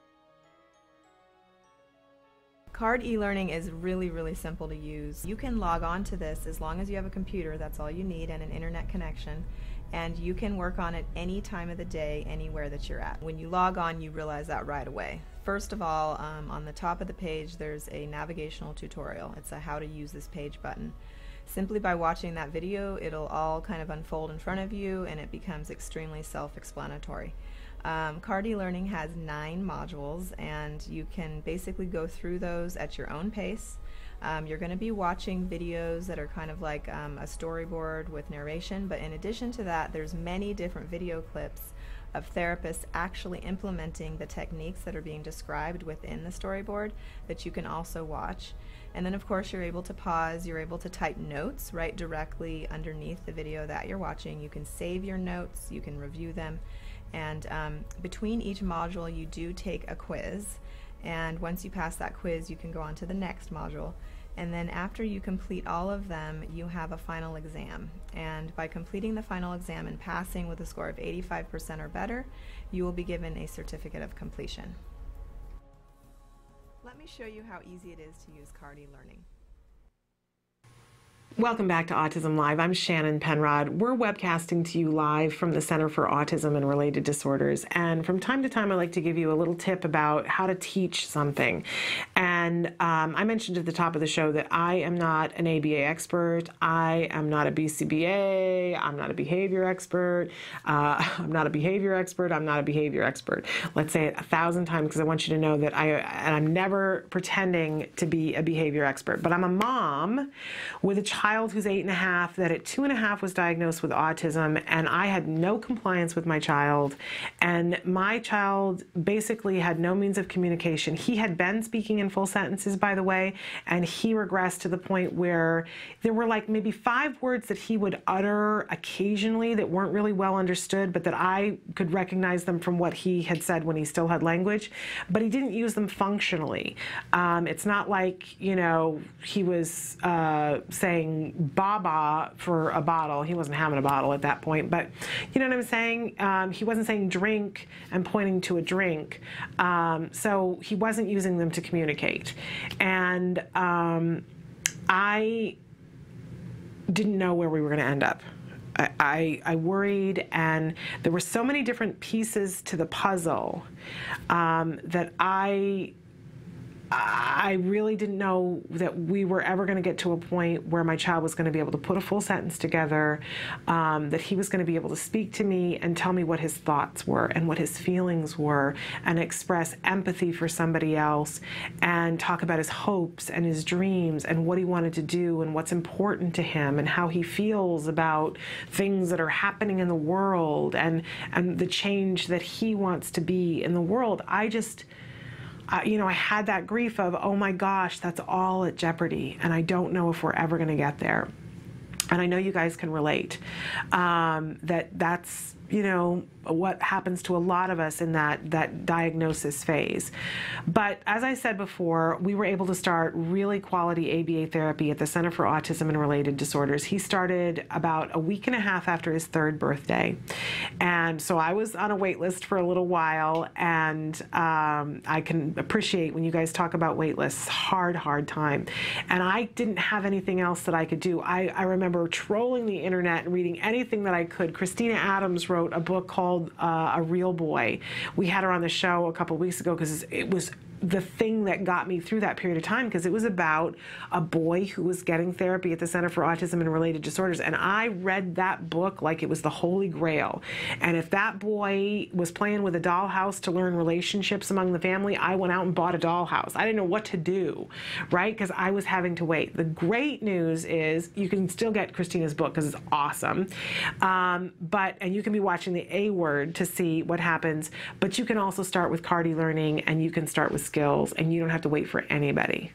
Speaker 4: CARD e-learning is really simple to use. You can log on to this as long as you have a computer, that's all you need, and an internet connection. And you can work on it any time of the day, anywhere that you're at. When you log on, you realize that right away. First of all, on the top of the page, there's a navigational tutorial. It's a how to use this page button. Simply by watching that video, it'll all kind of unfold in front of you, and it becomes extremely self-explanatory. CARD e-learning has 9 modules, and you can basically go through those at your own pace. You're going to be watching videos that are kind of like a storyboard with narration, but in addition to that, there's many different video clips of therapists actually implementing the techniques that are being described within the storyboard that you can also watch. And then of course you're able to pause, you're able to type notes right directly underneath the video that you're watching. You can save your notes, you can review them, and between each module you do take a quiz. And once you pass that quiz, you can go on to the next module. And then after you complete all of them, you have a final exam. And by completing the final exam and passing with a score of 85% or better, you will be given a certificate of completion. Let me show you how easy it is to use CARD e-learning.
Speaker 2: Welcome back to Autism Live. I'm Shannon Penrod. We're webcasting to you live from the Center for Autism and Related Disorders. And from time to time, I like to give you a little tip about how to teach something. And I mentioned at the top of the show that I am not an ABA expert. I am not a BCBA. I'm not a behavior expert. I'm not a behavior expert. I'm not a behavior expert. Let's say it 1,000 times because I want you to know that I'm never pretending to be a behavior expert. But I'm a mom with a child who's 8.5 that at 2.5 was diagnosed with autism, and I had no compliance with my child, and my child basically had no means of communication. He had been speaking in full sentences, by the way, and he regressed to the point where there were like maybe 5 words that he would utter occasionally that weren't really well understood, but that I could recognize them from what he had said when he still had language, but he didn't use them functionally. It's not like, you know, he was saying baba for a bottle. He wasn't having a bottle at that point, but you know what I'm saying? He wasn't saying drink and pointing to a drink. So he wasn't using them to communicate. And I didn't know where we were going to end up. I worried, and there were so many different pieces to the puzzle that I really didn't know that we were ever going to get to a point where my child was going to be able to put a full sentence together, that he was going to be able to speak to me and tell me what his thoughts were and what his feelings were and express empathy for somebody else and talk about his hopes and his dreams and what he wanted to do and what's important to him and how he feels about things that are happening in the world and the change that he wants to be in the world. You know, I had that grief of, oh my gosh, that's all at jeopardy, and I don't know if we're ever going to get there. and I know you guys can relate, that's, you know, what happens to a lot of us in that diagnosis phase. But as I said before, we were able to start really quality ABA therapy at the Center for Autism and Related Disorders. He started about a week and a half after his 3rd birthday. And so I was on a wait list for a little while, and I can appreciate when you guys talk about wait lists, hard time. And I didn't have anything else that I could do. I remember trolling the internet and reading anything that I could. Christina Adams wrote a book called A Real Boy. We had her on the show a couple weeks ago because it was the thing that got me through that period of time, because it was about a boy who was getting therapy at the Center for Autism and Related Disorders. And I read that book like it was the Holy Grail. And if that boy was playing with a dollhouse to learn relationships among the family, I went out and bought a dollhouse. I didn't know what to do, right? Because I was having to wait. The great news is you can still get Christina's book because it's awesome. And you can be watching the A Word to see what happens, but you can also start with CARD e-learning, and you can start with skills, and you don't have to wait for anybody.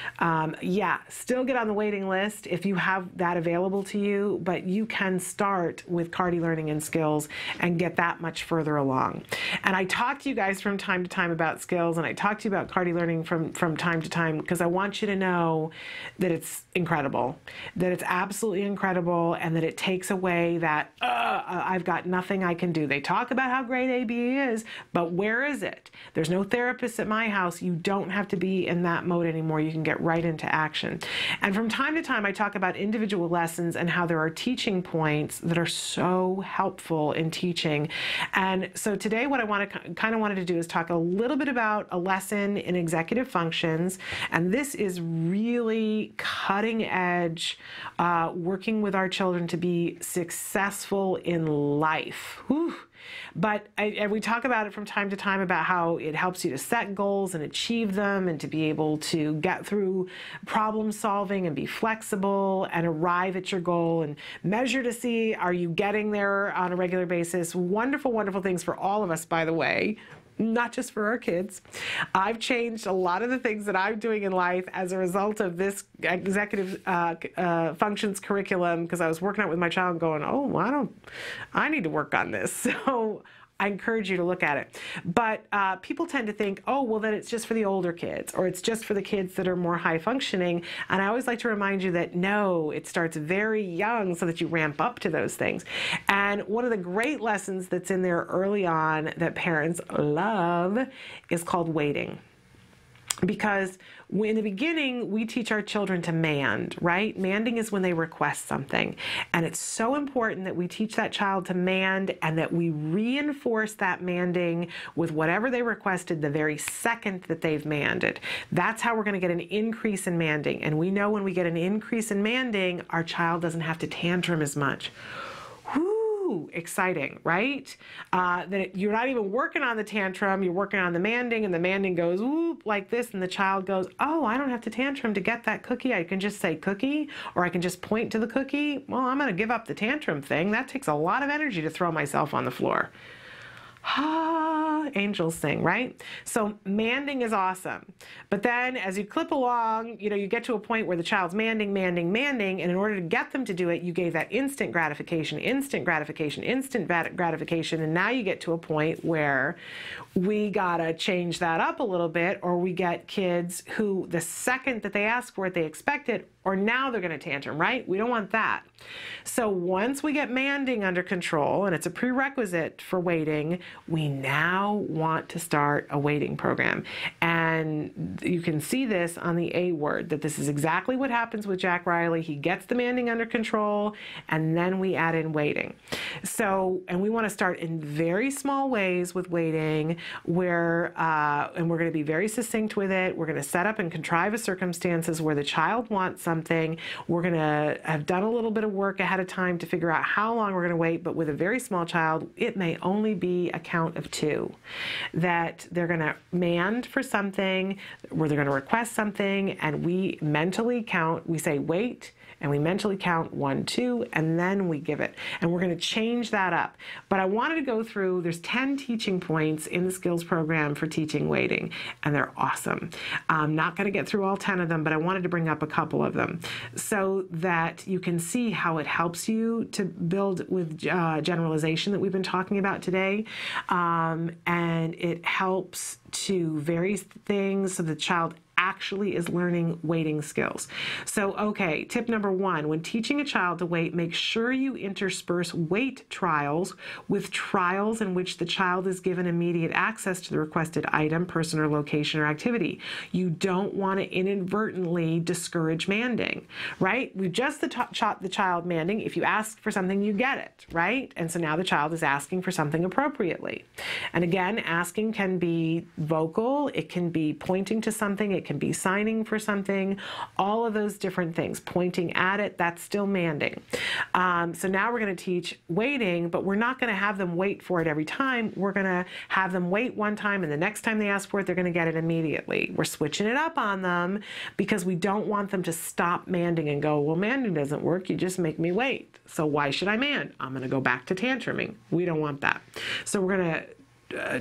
Speaker 2: Yeah, still get on the waiting list if you have that available to you, but you can start with CARD e-learning and skills and get that much further along. And I talk to you guys from time to time about skills, and I talk to you about CARD e-learning from time to time because I want you to know that it's incredible, that it's absolutely incredible, and that it takes away that, I've got nothing I can do. They talk about how great ABA is, but where is it? There's no therapist at my house. You don't have to be in that mode anymore. You can get right into action. And from time to time, I talk about individual lessons and how there are teaching points that are so helpful in teaching. And so today, what I wanted to do is talk a little bit about a lesson in executive functions. And this is really cutting edge, working with our children to be successful in life. Whew. But we talk about it from time to time about how it helps you to set goals and achieve them, and to be able to get through problem solving and be flexible and arrive at your goal and measure to see, are you getting there on a regular basis? Wonderful, wonderful things for all of us, by the way. Not just for our kids. I've changed a lot of the things that I'm doing in life as a result of this executive functions curriculum, because I was working out with my child going, oh, I need to work on this. So I encourage you to look at it. But people tend to think, oh, well, then it's just for the older kids, or it's just for the kids that are more high functioning. And I always like to remind you that no, it starts very young so that you ramp up to those things. And one of the great lessons that's in there early on that parents love is called waiting. Because in the beginning, we teach our children to mand, right? Manding is when they request something. And it's so important that we teach that child to mand, and that we reinforce that manding with whatever they requested the very second that they've manded. That's how we're going to get an increase in manding. And we know when we get an increase in manding, our child doesn't have to tantrum as much. Whew, exciting, right? That you're not even working on the tantrum, you're working on the manding, and the manding goes whoop like this, and the child goes, oh, I don't have to tantrum to get that cookie. I can just say cookie, or I can just point to the cookie. Well, I'm going to give up the tantrum thing. That takes a lot of energy to throw myself on the floor. Ah, angels sing, right? So manding is awesome. But then as you clip along, you get to a point where the child's manding, and in order to get them to do it, you gave that instant gratification, and now you get to a point where we gotta change that up a little bit, or we get kids who the second that they ask for it, they expect it, or now they're gonna tantrum, right? We don't want that. So once we get manding under control, and it's a prerequisite for waiting, we now want to start a waiting program. And you can see this on the A Word, that this is exactly what happens with Jack Riley. He gets the manding under control, and then we add in waiting. So, and we want to start in very small ways with waiting, where, and we're going to be very succinct with it. We're going to set up and contrive a circumstances where the child wants something. We're going to have done a little bit of work ahead of time to figure out how long we're going to wait, but with a very small child, it may only be a count of 2. That they're going to mand for something, where they're going to request something, and we mentally count, we say wait, and we mentally count 1, 2, and then we give it. And we're going to change that up. But I wanted to go through, there's 10 teaching points in the skills program for teaching waiting, and they're awesome. I'm not going to get through all 10 of them, but I wanted to bring up a couple of them so that you can see how it helps you to build with generalization that we've been talking about today. And it helps to vary things so the child actually is learning waiting skills. So, okay, tip number 1, when teaching a child to wait, make sure you intersperse wait trials with trials in which the child is given immediate access to the requested item, person, or location, or activity. You don't want to inadvertently discourage manding, right? We've just taught the child manding. If you ask for something, you get it, right? And so now the child is asking for something appropriately. And again, asking can be vocal, it can be pointing to something, it can be signing for something, all of those different things. Pointing at it, that's still manding. So now we're going to teach waiting, but we're not going to have them wait for it every time. We're going to have them wait one time, and the next time they ask for it, they're going to get it immediately. We're switching it up on them because we don't want them to stop manding and go, well, manding doesn't work. You just make me wait. So why should I mand? I'm going to go back to tantruming. We don't want that. So we're going to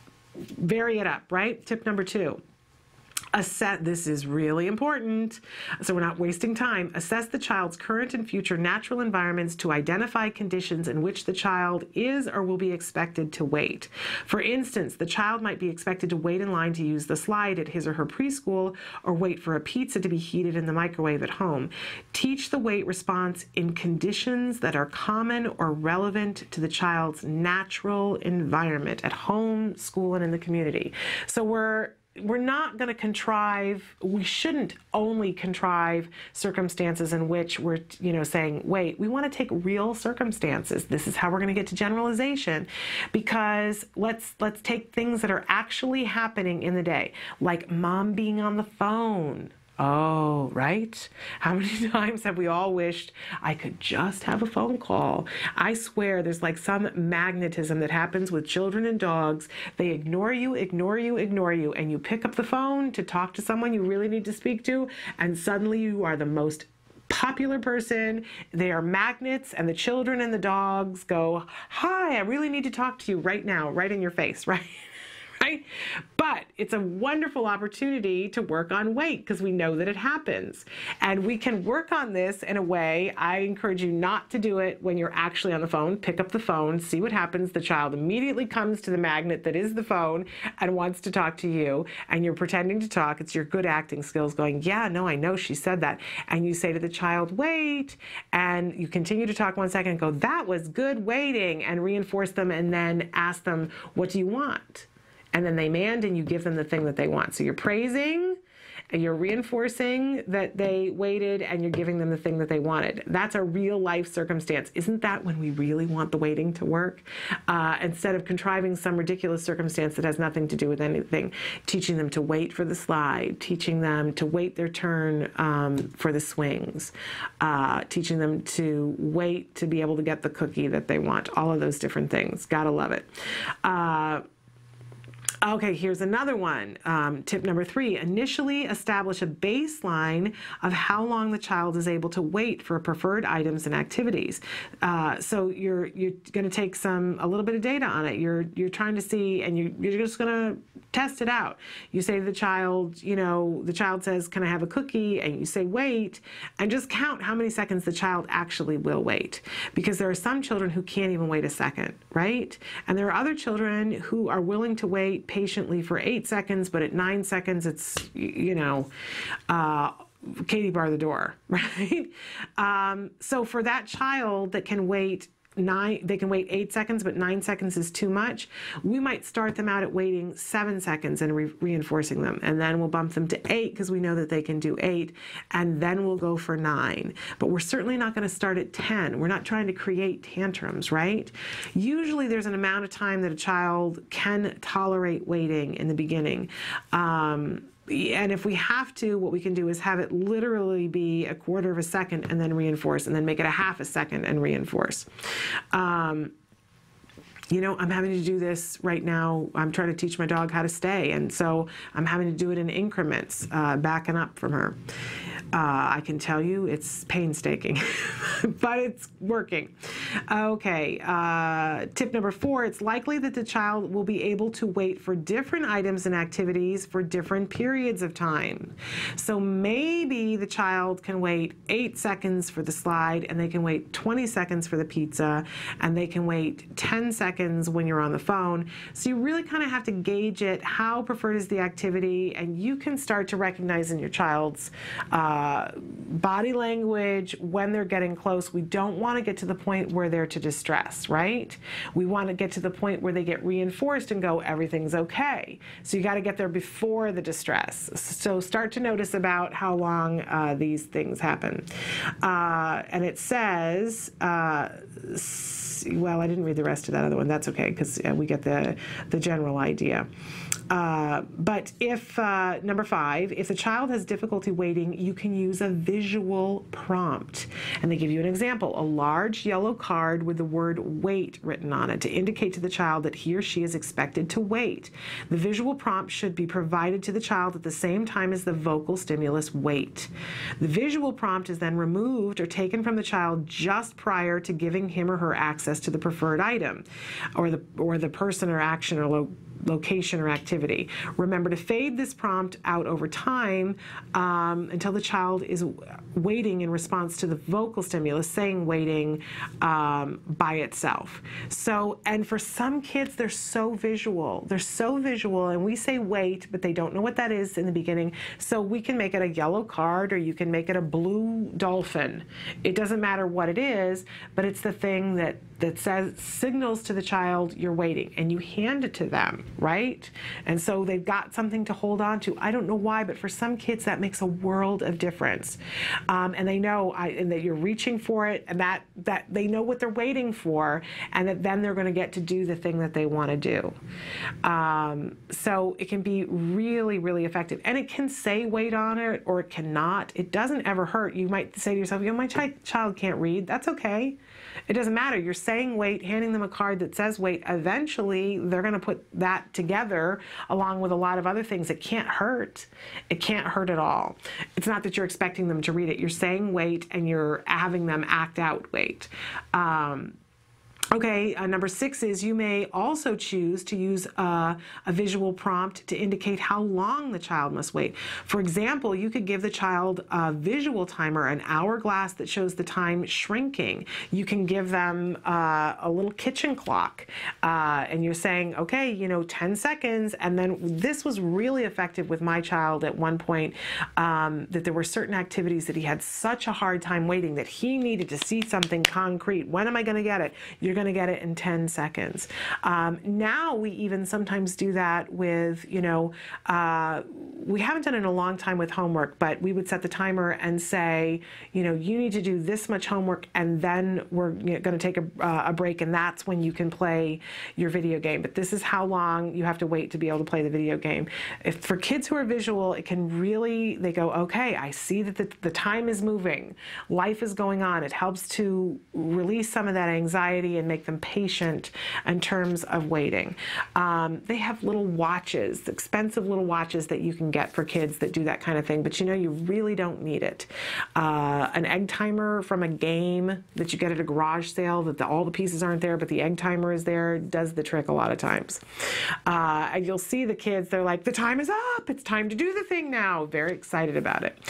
Speaker 2: vary it up, right? Tip number 2. This is really important, so we're not wasting time. Assess the child's current and future natural environments to identify conditions in which the child is or will be expected to wait. For instance, the child might be expected to wait in line to use the slide at his or her preschool, or wait for a pizza to be heated in the microwave at home. Teach the wait response in conditions that are common or relevant to the child's natural environment at home, school, and in the community. So we're not going to contrive, we shouldn't only contrive circumstances in which we're, saying, wait, we want to take real circumstances. This is how we're going to get to generalization, because let's take things that are actually happening in the day, like mom being on the phone. Oh, right? How many times have we all wished I could just have a phone call? I swear there's like some magnetism that happens with children and dogs. They ignore you, and you pick up the phone to talk to someone you really need to speak to, and suddenly you are the most popular person. They are magnets, and the children and the dogs go, hi, I really need to talk to you right now, right in your face, right? Right? But it's a wonderful opportunity to work on wait, because we know that it happens. And we can work on this in a way, I encourage you not to do it when you're actually on the phone. Pick up the phone, see what happens. The child immediately comes to the magnet that is the phone and wants to talk to you, and you're pretending to talk. It's your good acting skills going, yeah, no, I know she said that. And you say to the child, wait, and you continue to talk 1 second and go, that was good waiting, and reinforce them, and then ask them, what do you want? And then they mand, and you give them the thing that they want. So you're praising, and you're reinforcing that they waited, and you're giving them the thing that they wanted. That's a real life circumstance. Isn't that when we really want the waiting to work? Instead of contriving some ridiculous circumstance that has nothing to do with anything, teaching them to wait for the slide, teaching them to wait their turn for the swings, teaching them to wait to be able to get the cookie that they want, all of those different things. Gotta love it. Okay, here's another one. Tip number 3, initially establish a baseline of how long the child is able to wait for preferred items and activities. So you're going to take a little bit of data on it. You're trying to see, and you're just going to test it out. You say to the child, the child says, can I have a cookie? And you say, wait, and just count how many seconds the child actually will wait. Because there are some children who can't even wait a second, right? And there are other children who are willing to wait patiently for 8 seconds, but at 9 seconds, it's, Katie, bar the door, right? So for that child that can wait they can wait 8 seconds, but 9 seconds is too much, we might start them out at waiting 7 seconds and reinforcing them. And then we'll bump them to 8 because we know that they can do 8. And then we'll go for 9. But we're certainly not going to start at 10. We're not trying to create tantrums, right? Usually there's an amount of time that a child can tolerate waiting in the beginning. And if we have to, what we can do is have it literally be a quarter of a second and then reinforce, and then make it a half a second and reinforce. I'm having to do this right now. I'm trying to teach my dog how to stay, and so I'm having to do it in increments, backing up from her. I can tell you it's painstaking, but it's working. Okay, tip number 4, it's likely that the child will be able to wait for different items and activities for different periods of time. So maybe the child can wait 8 seconds for the slide, and they can wait 20 seconds for the pizza, and they can wait 10 seconds when you're on the phone. So you really kind of have to gauge it, how preferred is the activity, and you can start to recognize in your child's body language when they're getting close. We don't want to get to the point where they're to distress, right? We want to get to the point where they get reinforced and go, everything's okay. So you got to get there before the distress. So start to notice about how long these things happen. And it says, well, I didn't read the rest of that other one. That's okay, because we get the general idea. But if, number 5, if the child has difficulty waiting, you can use a visual prompt. And they give you an example, a large yellow card with the word wait written on it to indicate to the child that he or she is expected to wait. The visual prompt should be provided to the child at the same time as the vocal stimulus wait. The visual prompt is then removed or taken from the child just prior to giving him or her access to the preferred item, or the person or action or location or activity. Remember to fade this prompt out over time until the child is waiting in response to the vocal stimulus, saying waiting by itself. So, and for some kids, they're so visual. They're so visual, and we say wait, but they don't know what that is in the beginning. So we can make it a yellow card, or you can make it a blue dolphin. It doesn't matter what it is, but it's the thing that signals to the child you're waiting, and you hand it to them, right? And so they've got something to hold on to. I don't know why, but for some kids that makes a world of difference. And they know and that you're reaching for it, and that they know what they're waiting for, and that then they're going to get to do the thing that they want to do. So it can be really, really effective. And it can say wait on it, or it cannot. It doesn't ever hurt. You might say to yourself, my child can't read. That's okay. It doesn't matter. You're saying wait, handing them a card that says wait. Eventually, they're going to put that together along with a lot of other things. It can't hurt. It can't hurt at all. It's not that you're expecting them to read it. You're saying wait, and you're having them act out wait. Okay, number 6 is you may also choose to use a visual prompt to indicate how long the child must wait. For example, you could give the child a visual timer, an hourglass that shows the time shrinking. You can give them a little kitchen clock, and you're saying, okay, 10 seconds, and then this was really effective with my child at one point, that there were certain activities that he had such a hard time waiting that he needed to see something concrete. When am I going to get it? You're going to get it in 10 seconds. Now we even sometimes do that with, we haven't done it in a long time with homework, but we would set the timer and say, you need to do this much homework, and then we're going to take a break, and that's when you can play your video game. But this is how long you have to wait to be able to play the video game. For kids who are visual, it can really, they go, okay, I see that the time is moving. Life is going on. It helps to release some of that anxiety and make them patient in terms of waiting. They have little watches, expensive little watches that you can get for kids that do that kind of thing, but you really don't need it. An egg timer from a game that you get at a garage sale, that all the pieces aren't there, but the egg timer is there, does the trick a lot of times. And you'll see the kids, they're like, the time is up, it's time to do the thing now. Very excited about it.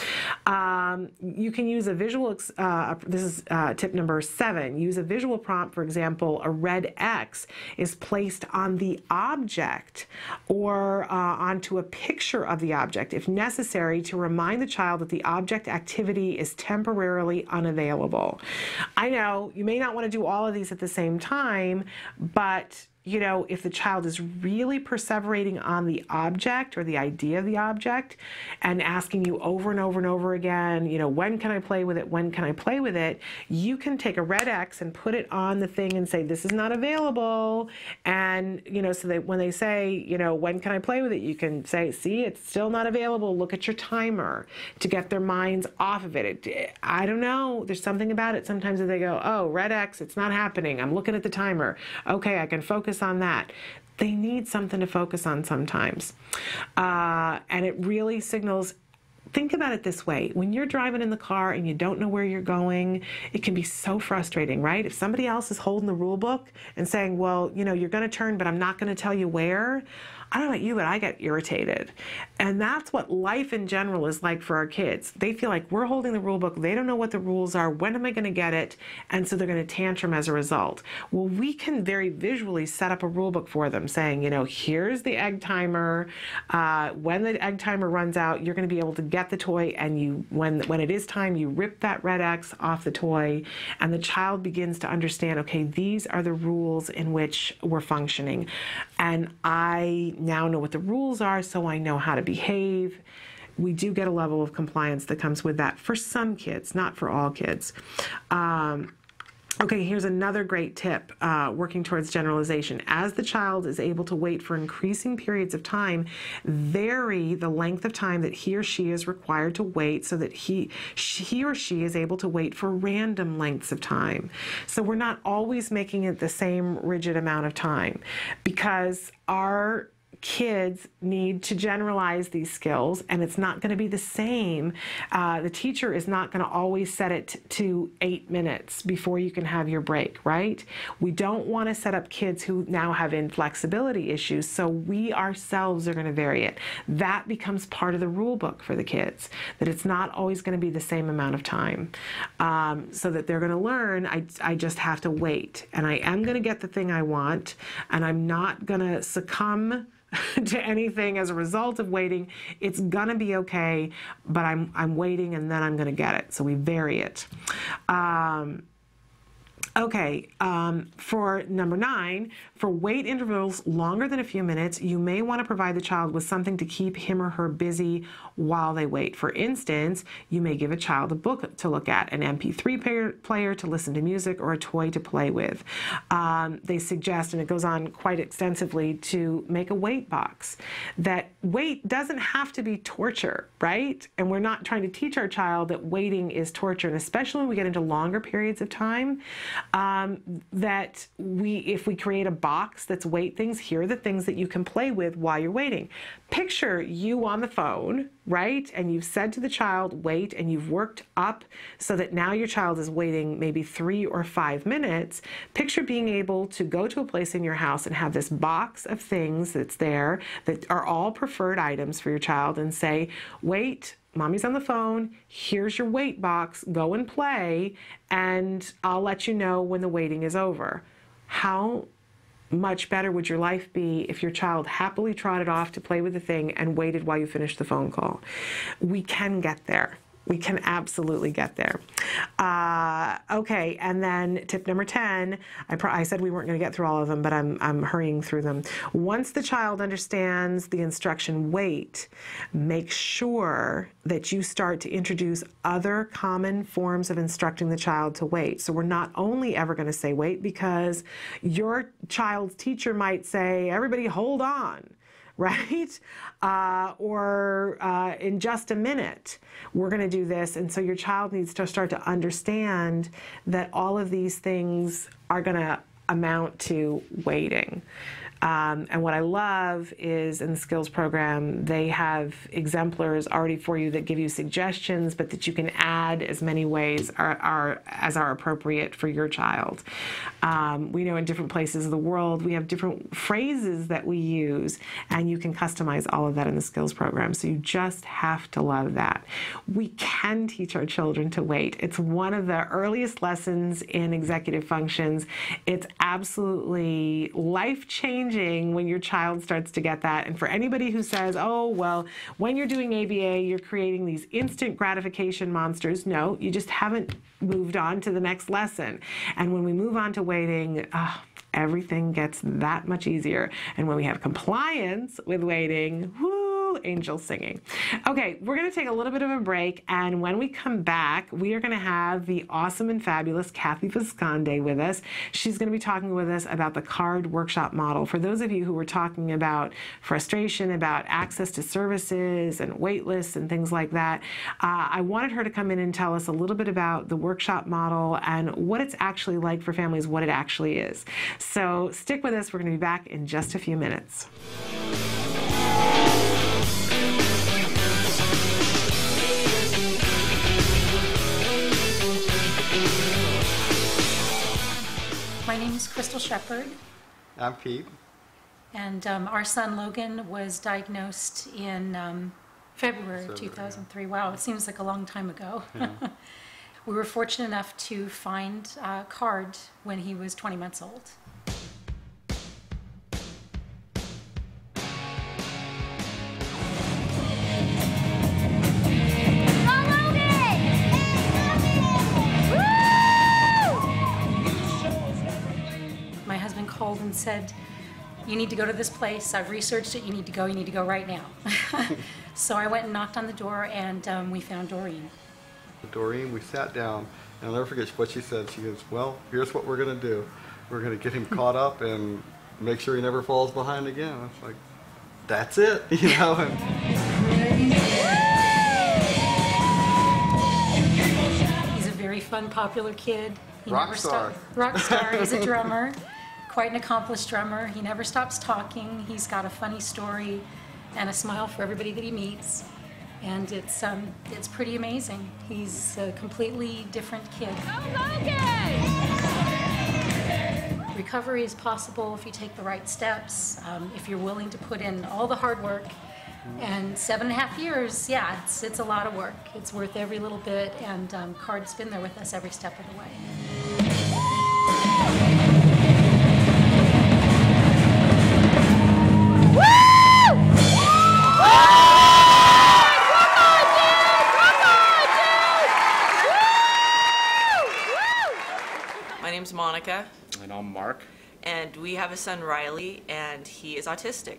Speaker 2: You can use a visual, this is tip number 7, use a visual prompt. For example, a red X is placed on the object or onto a picture of the object, if necessary, to remind the child that the object activity is temporarily unavailable. I know you may not want to do all of these at the same time, but if the child is really perseverating on the object or the idea of the object and asking you over and over and over again, when can I play with it? When can I play with it? You can take a red X and put it on the thing and say, this is not available. And, so that when they say, when can I play with it? You can say, see, it's still not available. Look at your timer, to get their minds off of it. I don't know. There's something about it. Sometimes they go, oh, red X, it's not happening. I'm looking at the timer. Okay, I can focus on that. They need something to focus on sometimes. And it really signals think about it this way. When you're driving in the car and you don't know where you're going, it can be so frustrating, right? If somebody else is holding the rule book and saying, well, you know, you're going to turn, but I'm not going to tell you where, I don't know about you, but I get irritated. And that's what life in general is like for our kids. They feel like we're holding the rule book. They don't know what the rules are. When am I going to get it? And so they're going to tantrum as a result. Well, we can very visually set up a rule book for them saying, you know, here's the egg timer. When the egg timer runs out, you're going to be able to get the toy, and you, when it is time, you rip that red X off the toy, and the child begins to understand, okay, these are the rules in which we're functioning. And I now know what the rules are, so I know how to behave. We do get a level of compliance that comes with that for some kids, not for all kids. Okay, here's another great tip, working towards generalization. As the child is able to wait for increasing periods of time, vary the length of time that he or she is required to wait so that he or she is able to wait for random lengths of time. So we're not always making it the same rigid amount of time, because our kids need to generalize these skills, and it's not going to be the same. The teacher is not going to always set it to 8 minutes before you can have your break, right? We don't want to set up kids who now have inflexibility issues, so we ourselves are going to vary it. That becomes part of the rule book for the kids, that it's not always going to be the same amount of time, so that they're going to learn, I just have to wait, and I am going to get the thing I want, and I'm not going to succumb to anything as a result of waiting. It's gonna be okay, but I'm waiting, and then I'm gonna get it. So we vary it. Okay, for number 9, for wait intervals longer than a few minutes, you may want to provide the child with something to keep him or her busy while they wait. For instance, you may give a child a book to look at, an MP3 player to listen to music, or a toy to play with. They suggest, and it goes on quite extensively, to make a wait box. That wait doesn't have to be torture, right? And we're not trying to teach our child that waiting is torture, and especially when we get into longer periods of time, that if we create a box that's wait things, here are the things that you can play with while you're waiting. Picture you on the phone, right? And you've said to the child, wait, and you've worked up so that now your child is waiting maybe 3 or 5 minutes. Picture being able to go to a place in your house and have this box of things that's there that are all preferred items for your child, and say, wait, Mommy's on the phone, here's your wait box, go and play, and I'll let you know when the waiting is over. How much better would your life be if your child happily trotted off to play with the thing and waited while you finished the phone call? We can get there. We can absolutely get there. Okay, and then tip number 10, I said we weren't going to get through all of them, but I'm hurrying through them. Once the child understands the instruction wait, make sure that you start to introduce other common forms of instructing the child to wait. So we're not only ever going to say wait, because your child's teacher might say, everybody hold on, right? Or in just a minute, we're going to do this. And so your child needs to start to understand that all of these things are going to amount to waiting. And what I love is in the skills program, they have exemplars already for you that give you suggestions, but that you can add as many ways as are appropriate for your child. We know in different places of the world, we have different phrases that we use, and you can customize all of that in the skills program. So you just have to love that. We can teach our children to wait. It's one of the earliest lessons in executive functions. It's absolutely life-changing when your child starts to get that. And for anybody who says, oh, well, when you're doing ABA, you're creating these instant gratification monsters. No, you just haven't moved on to the next lesson. And when we move on to waiting, everything gets that much easier. And when we have compliance with waiting, whoo, angels singing. Okay, we're going to take a little bit of a break, and when we come back, we are going to have the awesome and fabulous Cathy Vizconde with us. She's going to be talking with us about the CARD workshop model. For those of you who were talking about frustration, about access to services and wait lists and things like that, I wanted her to come in and tell us a little bit about the workshop model and what it's actually like for families, what it actually is. So stick with us. We're going to be back in just a few minutes.
Speaker 3: name's Crystal Shepard.
Speaker 5: I'm Pete.
Speaker 3: And our son Logan was diagnosed in February of 2003. Wow, it seems like a long time ago.
Speaker 5: Yeah.
Speaker 3: We were fortunate enough to find Card when he was 20 months old. My husband called and said, "You need to go to this place. I've researched it. You need to go right now." So I went and knocked on the door, and we found Doreen.
Speaker 5: Doreen, we sat down, and I'll never forget what she said. She goes, "Well, here's what we're going to do. We're going to get him caught up and make sure he never falls behind again." I was like, that's it, you know.
Speaker 3: He's a very fun, popular kid.
Speaker 5: Rock star.
Speaker 3: Rock star. He's a drummer, quite an accomplished drummer. He never stops talking. He's got a funny story and a smile for everybody that he meets. And it's pretty amazing. He's a completely different kid. Recovery is possible if you take the right steps, if you're willing to put in all the hard work. And 7.5 years, yeah, it's a lot of work. It's worth every little bit, and Card's been there with us every step of the way.
Speaker 6: My name's Monica.
Speaker 24: And I'm Mark.
Speaker 6: And we have a son, Riley, and he is autistic.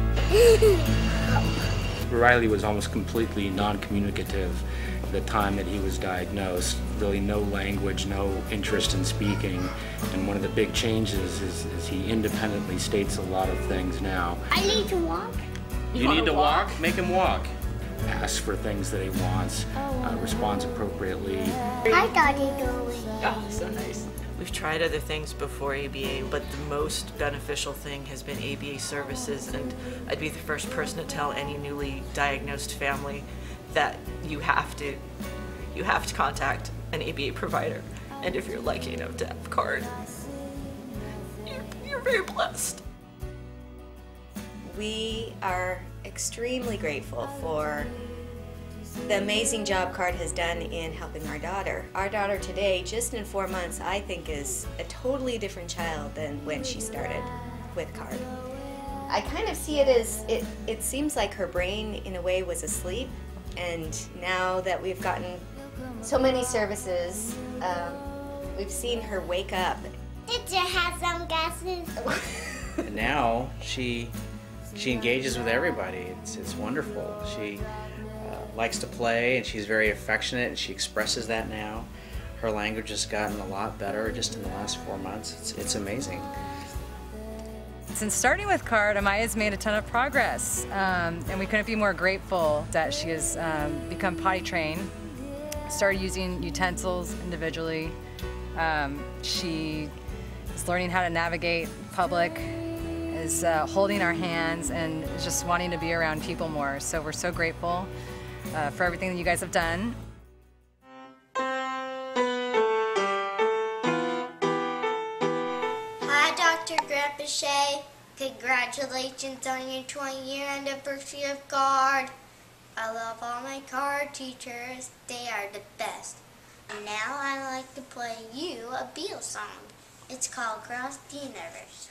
Speaker 24: Riley was almost completely non-communicative at the time that he was diagnosed. Really no language, no interest in speaking. And one of the big changes is he independently states a lot of things now.
Speaker 12: I need to walk.
Speaker 24: You need to walk? Make him walk. Asks for things that he wants, responds appropriately.
Speaker 12: Hi, Daddy Dory.
Speaker 6: Oh, so nice. We've tried other things before ABA, but the most beneficial thing has been ABA services, and I'd be the first person to tell any newly diagnosed family that you have to contact an ABA provider. And if you're lucky enough to have Card, you're very blessed.
Speaker 25: We are extremely grateful for the amazing job Card has done in helping our daughter. Our daughter today, just in 4 months, I think is a totally different child than when she started with Card. I kind of see it as, it seems like her brain in a way was asleep, and now that we've gotten so many services, we've seen her wake up.
Speaker 12: Teacher has some glasses.
Speaker 24: And now she engages with everybody. It's wonderful. She likes to play, and she's very affectionate, and she expresses that now. Her language has gotten a lot better just in the last 4 months. It's amazing.
Speaker 26: Since starting with Card, Amaya's made a ton of progress, and we couldn't be more grateful that she has become potty trained, started using utensils individually. She is learning how to navigate public, is holding our hands, and just wanting to be around people more. So we're so grateful for everything that you guys have done.
Speaker 12: Hi, Dr. Grandpa Shay. Congratulations on your 20-year anniversary of Card. I love all my Card teachers. They are the best. And now I'd like to play you a Beatles song. It's called Cross the Universe.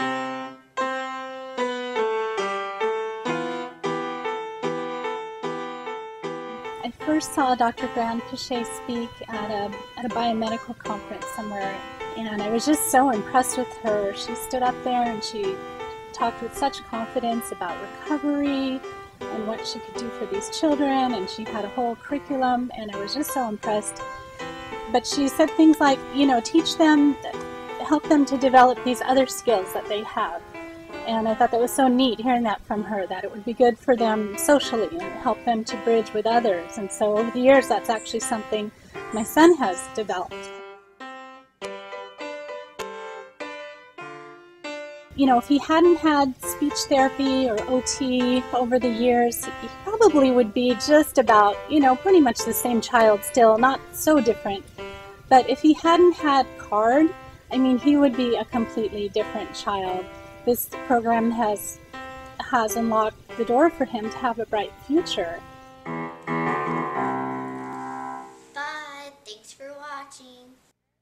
Speaker 27: I first saw Dr. Grandpa Shay speak at a biomedical conference somewhere, and I was just so impressed with her. She stood up there and she talked with such confidence about recovery and what she could do for these children, and she had a whole curriculum, and I was just so impressed. But she said things like, you know, teach them, help them to develop these other skills that they have. And I thought that was so neat hearing that from her, that it would be good for them socially and help them to bridge with others. And so over the years, that's actually something my son has developed. You know, if he hadn't had speech therapy or OT over the years, he probably would be just about, you know, pretty much the same child still, not so different. But if he hadn't had Card, I mean, he would be a completely different child. This program has unlocked the door for him to have a bright future.
Speaker 12: Bye. Thanks for watching.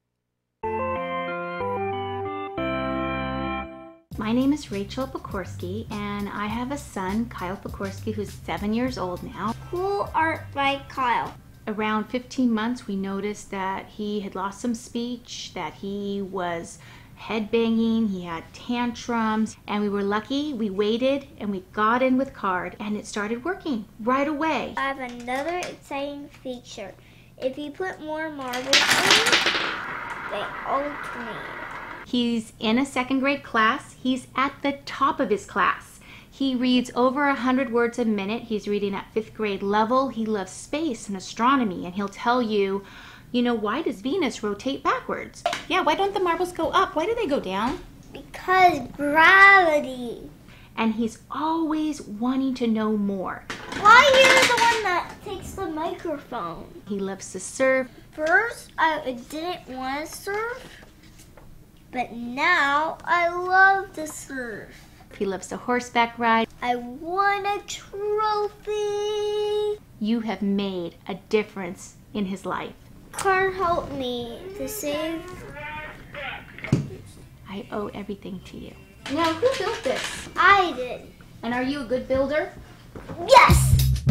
Speaker 7: My name is Rachel Pekorski, and I have a son, Kyle Pekorski, who's 7 years old now.
Speaker 12: Cool art by Kyle.
Speaker 7: Around 15 months, we noticed that he had lost some speech, that he was headbanging, he had tantrums, and we were lucky. We waited and we got in with CARD, and it started working right away.
Speaker 12: I have another exciting feature. If you put more marbles in, they alternate.
Speaker 7: He's in a second grade class. He's at the top of his class. He reads over 100 words a minute. He's reading at 5th grade level. He loves space and astronomy, and he'll tell you, you know, why does Venus rotate backwards? Yeah, why don't the marbles go up? Why do they go down?
Speaker 12: Because gravity.
Speaker 7: And he's always wanting to know more.
Speaker 12: Why are you the one that takes the microphone?
Speaker 7: He loves to surf.
Speaker 12: First, I didn't want to surf, but now I love to surf.
Speaker 7: He loves to horseback ride.
Speaker 12: I won a trophy.
Speaker 7: You have made a difference in his life.
Speaker 12: CARD helped me to save.
Speaker 7: I owe everything to you. Now, who built this?
Speaker 12: I did.
Speaker 7: And are you a good builder?
Speaker 12: Yes!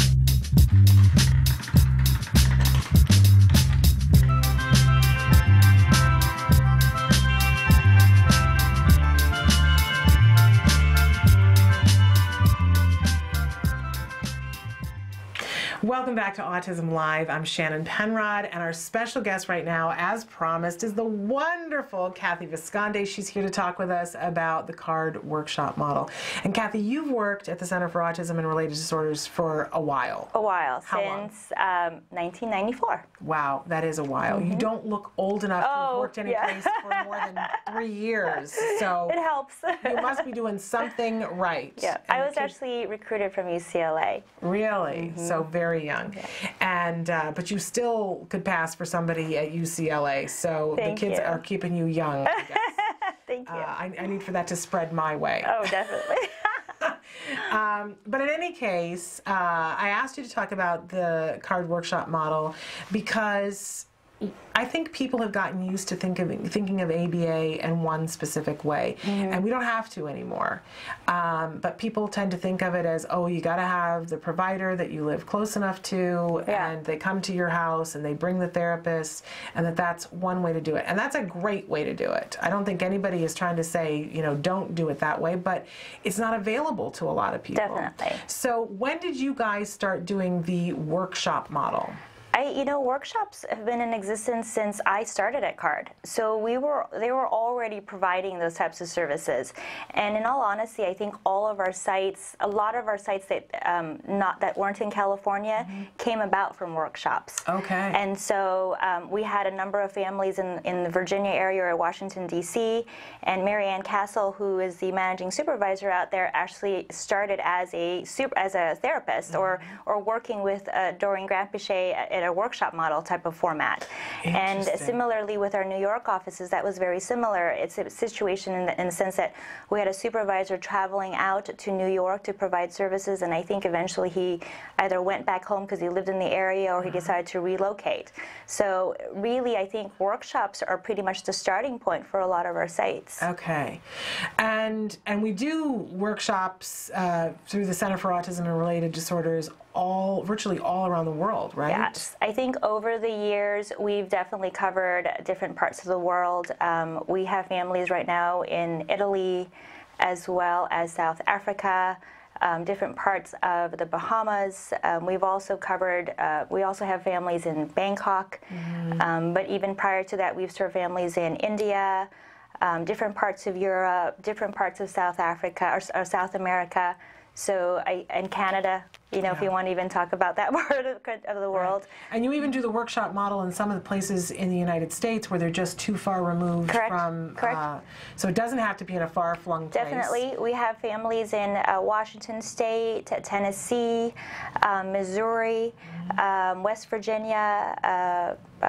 Speaker 2: Welcome back to Autism Live. I'm Shannon Penrod, and our special guest right now, as promised, is the wonderful Cathy Vizconde. She's here to talk with us about the CARD workshop model. And Cathy, you've worked at the Center for Autism and Related Disorders for a while.
Speaker 9: A while,
Speaker 2: How long?
Speaker 9: since 1994.
Speaker 2: Wow, that is a while. You don't look old enough to have worked any place for more than 3 years. So
Speaker 9: it helps.
Speaker 2: You must be doing something right.
Speaker 9: Yeah, I was actually recruited from UCLA.
Speaker 2: Really? So very young.
Speaker 9: Yeah.
Speaker 2: And but you still could pass for somebody at UCLA. So
Speaker 9: Thank
Speaker 2: the kids
Speaker 9: you.
Speaker 2: are keeping you young, I guess.
Speaker 9: Thank you.
Speaker 2: I need for that to spread my way.
Speaker 9: Oh, definitely.
Speaker 2: But in any case, I asked you to talk about the CARD workshop model because I think people have gotten used to thinking of ABA in one specific way, and we don't have to anymore. But people tend to think of it as, oh, you got to have the provider that you live close enough to, and they come to your house and they bring the therapist, and that's one way to do it. And that's a great way to do it. I don't think anybody is trying to say, you know, don't do it that way, but it's not available to a lot of people.
Speaker 9: Definitely.
Speaker 2: So when did you guys start doing the workshop model?
Speaker 9: You know, workshops have been in existence since I started at CARD. So they were already providing those types of services. And in all honesty, I think all of our sites, a lot of our sites that that weren't in California came about from workshops.
Speaker 2: Okay.
Speaker 9: And so we had a number of families in the Virginia area or Washington, D.C., and Mary Ann Castle, who is the managing supervisor out there, actually started as a therapist or working with Doreen Grandpichet at a workshop model type of format. And similarly with our New York offices, that was very similar. It's a situation in the sense that we had a supervisor traveling out to New York to provide services, and I think eventually he either went back home because he lived in the area or he decided to relocate. So really, I think workshops are pretty much the starting point for a lot of our sites.
Speaker 2: Okay. And we do workshops through the Center for Autism and Related Disorders virtually all around the world, right?
Speaker 9: Yes. I think over the years, we've definitely covered different parts of the world. We have families right now in Italy, as well as South Africa, different parts of the Bahamas. We've also covered, we also have families in Bangkok, but even prior to that, we've served families in India, different parts of Europe, different parts of South Africa, or South America. So, and Canada, you know, if you want to even talk about that part of the world.
Speaker 2: And you even do the workshop model in some of the places in the United States where they're just too far removed from, so it doesn't have to be in a far-flung place.
Speaker 9: Definitely. We have families in Washington State, Tennessee, Missouri, West Virginia,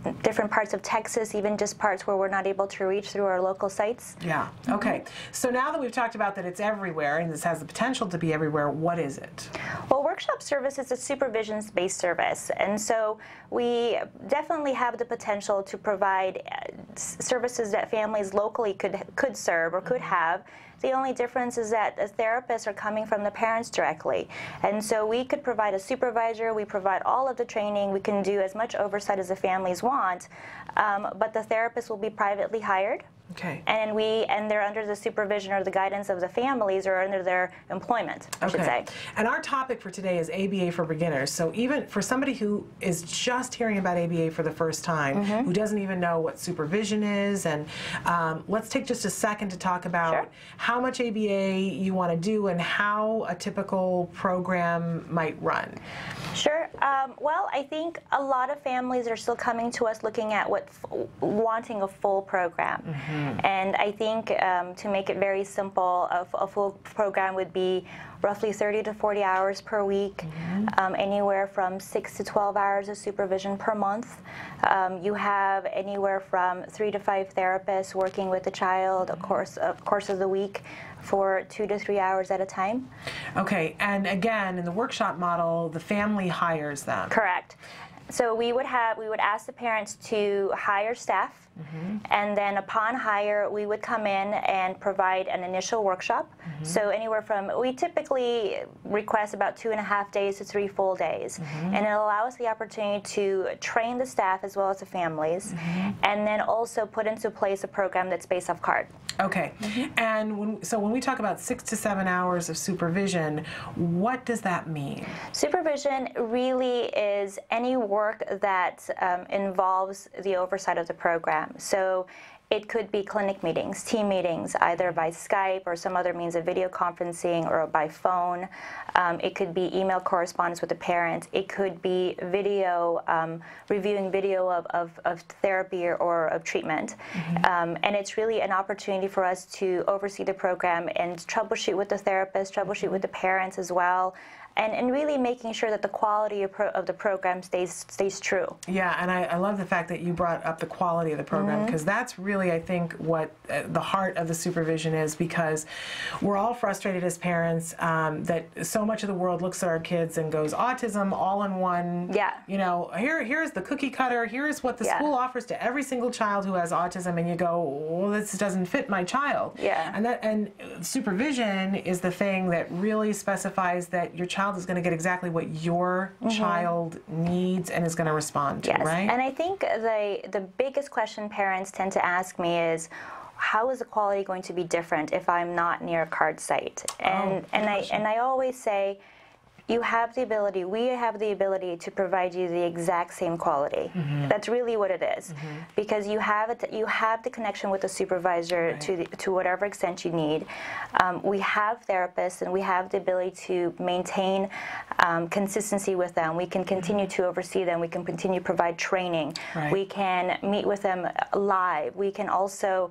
Speaker 9: different parts of Texas, even just parts where we're not able to reach through our local sites.
Speaker 2: Yeah, okay. So now that we've talked about that it's everywhere and this has the potential to be everywhere, what is it?
Speaker 9: Well, workshop service is a supervision-based service, and so we definitely have the potential to provide services that families locally could serve or could have. The only difference is that the therapists are coming from the parents directly. And so we could provide a supervisor, we provide all of the training, we can do as much oversight as the families want, but the therapist will be privately hired.
Speaker 2: Okay.
Speaker 9: And they're under the supervision or the guidance of the families or under their employment, I should say.
Speaker 2: And our topic for today is ABA for beginners. So even for somebody who is just hearing about ABA for the first time, who doesn't even know what supervision is, and let's take just a second to talk about how much ABA you want to do and how a typical program might run.
Speaker 9: Sure. Well, I think a lot of families are still coming to us looking at wanting a full program. And I think to make it very simple, a full program would be roughly 30 to 40 hours per week, anywhere from 6 to 12 hours of supervision per month. You have anywhere from 3 to 5 therapists working with the child, of course of the week, for 2 to 3 hours at a time.
Speaker 2: Okay, and again, in the workshop model, the family hires them.
Speaker 9: Correct. So we would ask the parents to hire staff, and then upon hire, we would come in and provide an initial workshop. So anywhere from, we typically request about 2.5 days to 3 full days. And it'll allow us the opportunity to train the staff as well as the families, and then also put into place a program that's based off CARD.
Speaker 2: Okay, and when we talk about 6 to 7 hours of supervision, what does that mean?
Speaker 9: Supervision really is any work that involves the oversight of the program. So it could be clinic meetings, team meetings, either by Skype or some other means of video conferencing or by phone. It could be email correspondence with the parent. It could be video, reviewing video of therapy or of treatment. And it's really an opportunity for us to oversee the program and troubleshoot with the therapist, troubleshoot with the parents as well. And really making sure that the quality of the program stays true.
Speaker 2: Yeah, and I love the fact that you brought up the quality of the program, because that's really, I think, what the heart of the supervision is, because we're all frustrated as parents that so much of the world looks at our kids and goes, autism all in one.
Speaker 9: Yeah.
Speaker 2: You know, here's the cookie cutter, here's what the school offers to every single child who has autism, and you go, well, this doesn't fit my child.
Speaker 9: Yeah.
Speaker 2: And supervision is the thing that really specifies that your child is going to get exactly what your child needs and is going to respond to, right?
Speaker 9: And I think the biggest question parents tend to ask me is, how is the quality going to be different if I'm not near a CARD site? And I always say, you have the ability, we have the ability to provide you the exact same quality. That's really what it is, because you have the connection with the supervisor to whatever extent you need. We have therapists, and we have the ability to maintain consistency with them. We can continue to oversee them. We can continue to provide training. We can meet with them live. We can also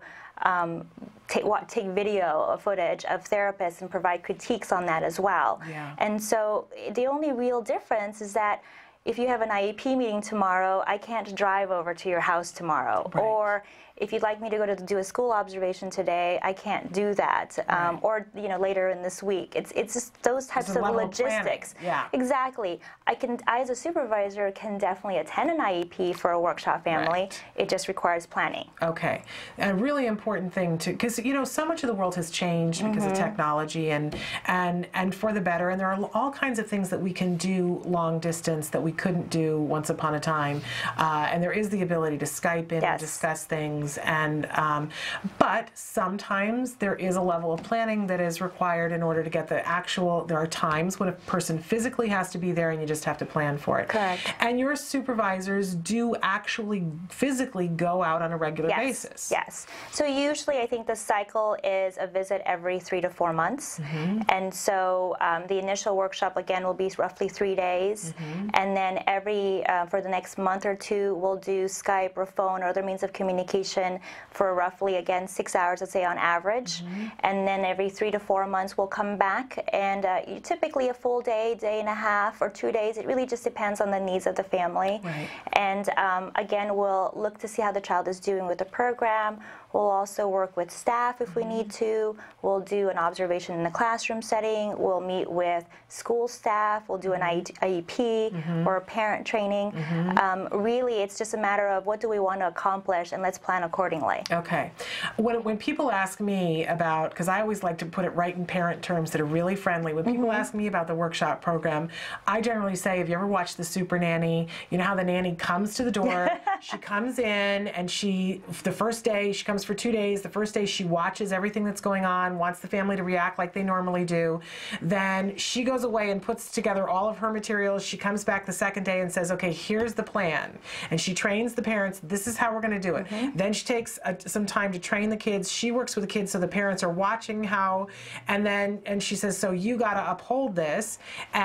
Speaker 9: take video footage of therapists and provide critiques on that as well. And so the only real difference is that if you have an IEP meeting tomorrow, I can't drive over to your house tomorrow. Or if you'd like me to go to do a school observation today, I can't do that. Or later in this week. It's just those types of logistics. Exactly. I as a supervisor can definitely attend an IEP for a workshop family. It just requires planning.
Speaker 2: Okay. A really important thing because so much of the world has changed because of technology and for the better, and there are all kinds of things that we can do long distance that we couldn't do once upon a time. And there is the ability to Skype in and discuss things. But sometimes there is a level of planning that is required in order to get there are times when a person physically has to be there and you just have to plan for it.
Speaker 9: Correct.
Speaker 2: And your supervisors do actually physically go out on a regular basis.
Speaker 9: Yes. So usually I think the cycle is a visit every 3 to 4 months. And so the initial workshop again will be roughly 3 days. And then then for the next month or two, we'll do Skype or phone or other means of communication for roughly, again, 6 hours, let's say, on average. And then every 3 to 4 months, we'll come back, and typically a full day, day and a half, or 2 days. It really just depends on the needs of the family.
Speaker 2: Right.
Speaker 9: And again, we'll look to see how the child is doing with the program. We'll also work with staff if we need to. We'll do an observation in the classroom setting. We'll meet with school staff. We'll do an IEP or a parent training. Really, it's just a matter of what do we want to accomplish, and let's plan accordingly.
Speaker 2: Okay. When people ask me about, because I always like to put it right in parent terms that are really friendly, when people ask me about the workshop program, I generally say, have you ever watched The Super Nanny? You know how the nanny comes to the door, she comes in, and the first day, she comes for 2 days. The first day she watches everything that's going on, wants the family to react like they normally do. Then she goes away and puts together all of her materials. She comes back the second day and says, okay, here's the plan. And she trains the parents, this is how we're going to do it. Then she takes some time to train the kids. She works with the kids so the parents are watching how, and she says, so you got to uphold this.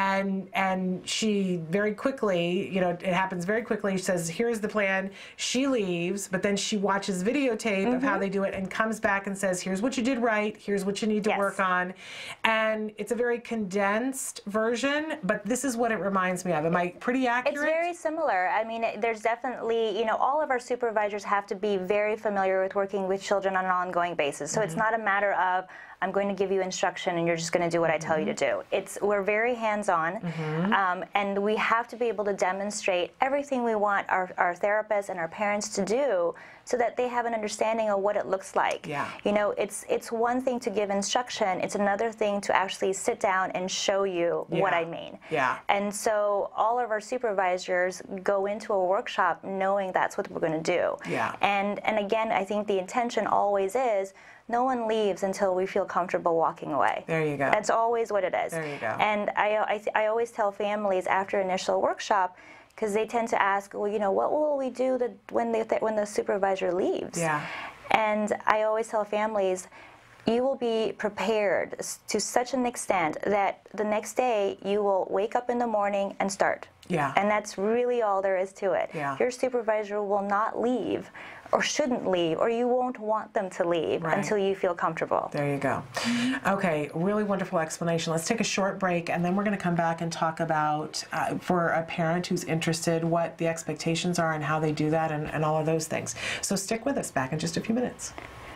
Speaker 2: And she very quickly, it happens very quickly. She says, here's the plan. She leaves, but then she watches videotape of how they do it and comes back and says, here's what you did right, here's what you need to work on. And it's a very condensed version, but this is what it reminds me of. Am I pretty accurate?
Speaker 9: It's very similar. I mean, there's definitely, all of our supervisors have to be very familiar with working with children on an ongoing basis. So it's not a matter of, I'm going to give you instruction and you're just going to do what I tell you to do. We're very hands-on, and we have to be able to demonstrate everything we want our therapists and our parents to do so that they have an understanding of what it looks like. It's one thing to give instruction, it's another thing to actually sit down and show you what I mean. And so all of our supervisors go into a workshop knowing that's what we're going to do. And again, I think the intention always is, no one leaves until we feel comfortable walking away.
Speaker 2: There you go.
Speaker 9: That's always what it is.
Speaker 2: There you go.
Speaker 9: And I always tell families after initial workshop, because they tend to ask, well, what will we do when the supervisor leaves? And I always tell families, you will be prepared to such an extent that the next day you will wake up in the morning and start. And that's really all there is to it. Your supervisor will not leave or shouldn't leave, or you won't want them to leave until you feel comfortable.
Speaker 2: There you go. Okay, really wonderful explanation. Let's take a short break, and then we're going to come back and talk about, for a parent who's interested, what the expectations are and how they do that and all of those things. So stick with us. Back in just a few minutes.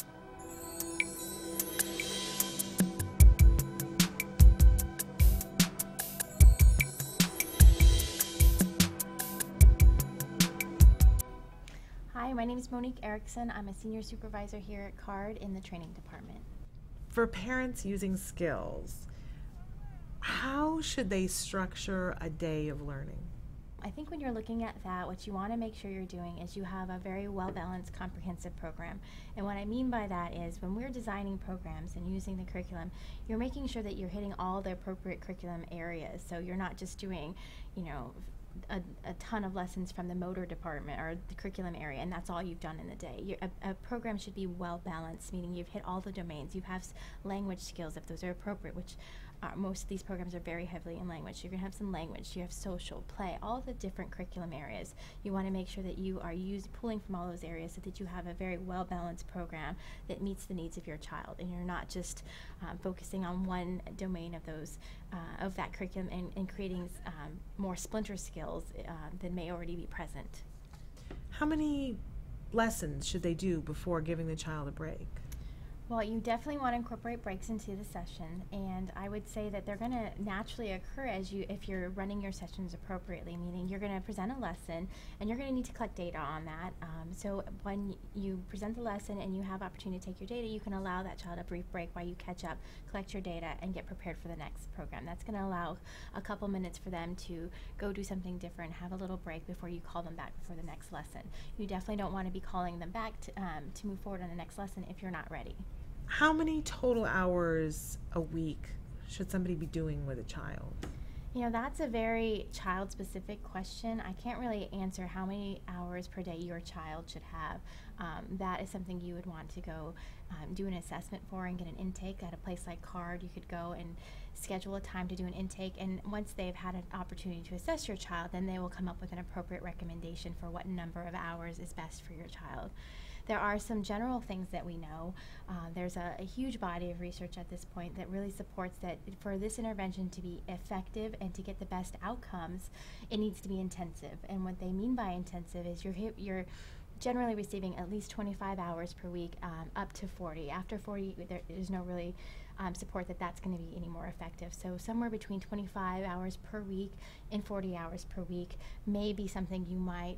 Speaker 10: My name is Monique Erickson. I'm a senior supervisor here at CARD in the training department.
Speaker 2: For parents using skills, how should they structure a day of learning?
Speaker 10: I think when you're looking at that, what you want to make sure you're doing is you have a very well-balanced, comprehensive program. And what I mean by that is when we're designing programs and using the curriculum, you're making sure that you're hitting all the appropriate curriculum areas. So you're not just doing, a ton of lessons from the motor department or the curriculum area, and that's all you've done in the day. A program should be well balanced, meaning you've hit all the domains. You have language skills if those are appropriate, which most of these programs are very heavily in language. You're going to have some language, you have social, play, all the different curriculum areas. You want to make sure that you are pulling from all those areas so that you have a very well-balanced program that meets the needs of your child, and you're not just focusing on one domain of those of that curriculum and creating more splinter skills that may already be present.
Speaker 2: How many lessons should they do before giving the child a break?
Speaker 10: Well, you definitely want to incorporate breaks into the session, and I would say that they're going to naturally occur if you're running your sessions appropriately, meaning you're going to present a lesson and you're going to need to collect data on that. So when you present the lesson and you have opportunity to take your data, you can allow that child a brief break while you catch up, collect your data, and get prepared for the next program. That's going to allow a couple minutes for them to go do something different, have a little break before you call them back for the next lesson. You definitely don't want to be calling them back to move forward on the next lesson if you're not ready.
Speaker 2: How many total hours a week should somebody be doing with a child?
Speaker 10: That's a very child-specific question. I can't really answer how many hours per day your child should have. That is something you would want to go do an assessment for and get an intake at a place like CARD. You could go and schedule a time to do an intake, and once they've had an opportunity to assess your child, then they will come up with an appropriate recommendation for what number of hours is best for your child. There are some general things that we know. There's a huge body of research at this point that really supports that for this intervention to be effective and to get the best outcomes, it needs to be intensive. And what they mean by intensive is you're generally receiving at least 25 hours per week, up to 40. After 40, there's no really support that that's going to be any more effective. So somewhere between 25 hours per week and 40 hours per week may be something you might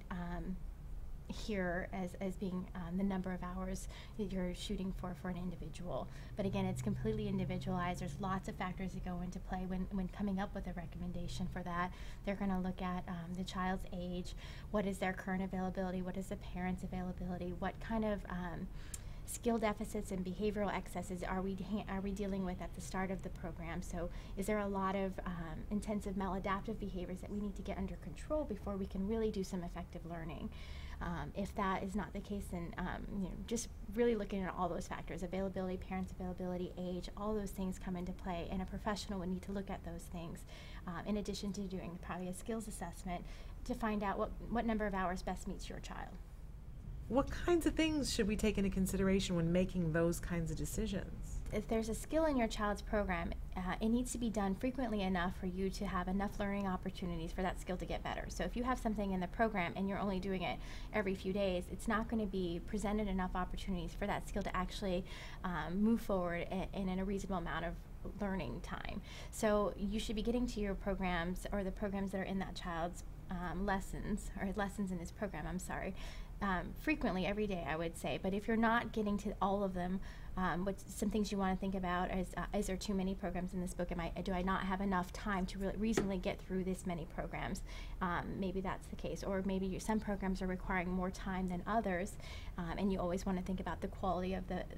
Speaker 10: here as being the number of hours that you're shooting for an individual. But again, it's completely individualized. There's lots of factors that go into play when coming up with a recommendation for that. They're going to look at the child's age, what is their current availability, what is the parent's availability, what kind of skill deficits and behavioral excesses are we dealing with at the start of the program. So is there a lot of intensive maladaptive behaviors that we need to get under control before we can really do some effective learning? If that is not the case, then just really looking at all those factors, availability, parents' availability, age, all those things come into play, and a professional would need to look at those things in addition to doing probably a skills assessment to find out what number of hours best meets your child.
Speaker 2: What kinds of things should we take into consideration when making those kinds of decisions?
Speaker 10: If there's a skill in your child's program, it needs to be done frequently enough for you to have enough learning opportunities for that skill to get better. So if you have something in the program and you're only doing it every few days, it's not going to be presented enough opportunities for that skill to actually move forward in a reasonable amount of learning time. So you should be getting to your programs or the programs that are in that child's lessons in this program, I'm sorry, frequently every day, I would say. But if you're not getting to all of them, some things you want to think about is there too many programs in this book? Do I not have enough time to really reasonably get through this many programs? Maybe that's the case. Or maybe some programs are requiring more time than others, and you always want to think about the quality of the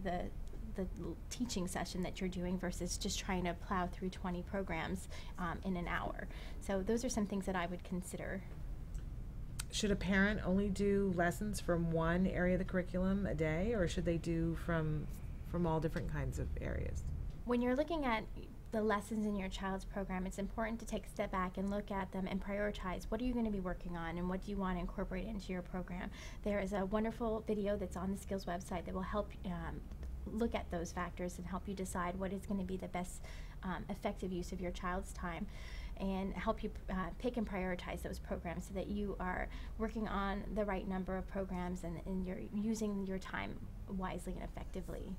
Speaker 10: teaching session that you're doing versus just trying to plow through 20 programs in an hour. So those are some things that I would consider.
Speaker 2: Should a parent only do lessons from one area of the curriculum a day, or should they do from all different kinds of areas?
Speaker 10: When you're looking at the lessons in your child's program, it's important to take a step back and look at them and prioritize what are you going to be working on and what do you want to incorporate into your program. There is a wonderful video that's on the Skills website that will help look at those factors and help you decide what is going to be the best effective use of your child's time, and help you pick and prioritize those programs so that you are working on the right number of programs and you're using your time wisely and effectively.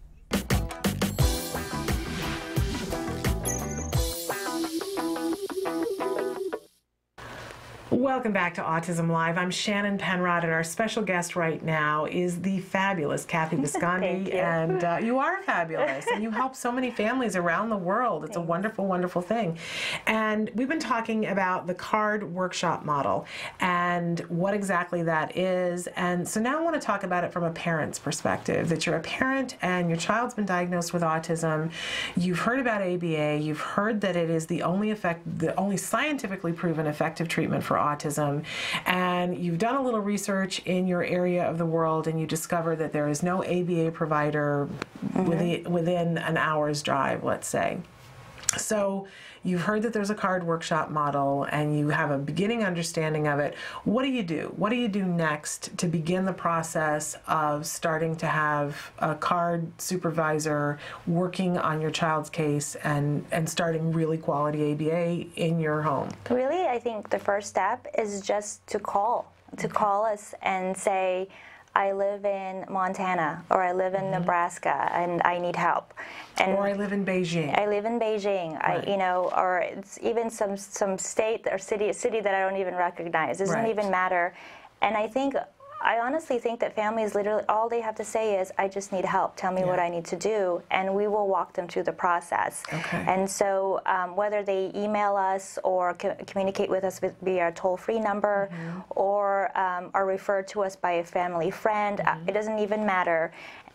Speaker 2: Welcome back to Autism Live. I'm Shannon Penrod, and our special guest right now is the fabulous Cathy Vizconde.
Speaker 9: Thank you.
Speaker 2: And you are fabulous, and you help so many families around the world. It's a wonderful, wonderful thing. And we've been talking about the CARD workshop model and what exactly that is. And so now I want to talk about it from a parent's perspective, that you're a parent and your child's been diagnosed with autism. You've heard about ABA. You've heard that it is the only scientifically proven effective treatment for autism, and you've done a little research in your area of the world, and you discover that there is no ABA provider within an hour's drive, let's say. So you've heard that there's a CARD workshop model, and you have a beginning understanding of it. What do you do? What do you do next to begin the process of starting to have a CARD supervisor working on your child's case and starting really quality ABA in your home?
Speaker 9: Really, I think the first step is just to call us and say, I live in Montana, or I live in Nebraska, and I need help.
Speaker 2: Or I live in Beijing.
Speaker 9: I live in Beijing. Right. Or it's even some state or city that I don't even recognize. It doesn't even matter. And I honestly think that families literally all they have to say is, I just need help. Tell me what I need to do, and we will walk them through the process. Okay. And so whether they email us or communicate with us via our toll-free number, or are referred to us by a family friend, it doesn't even matter.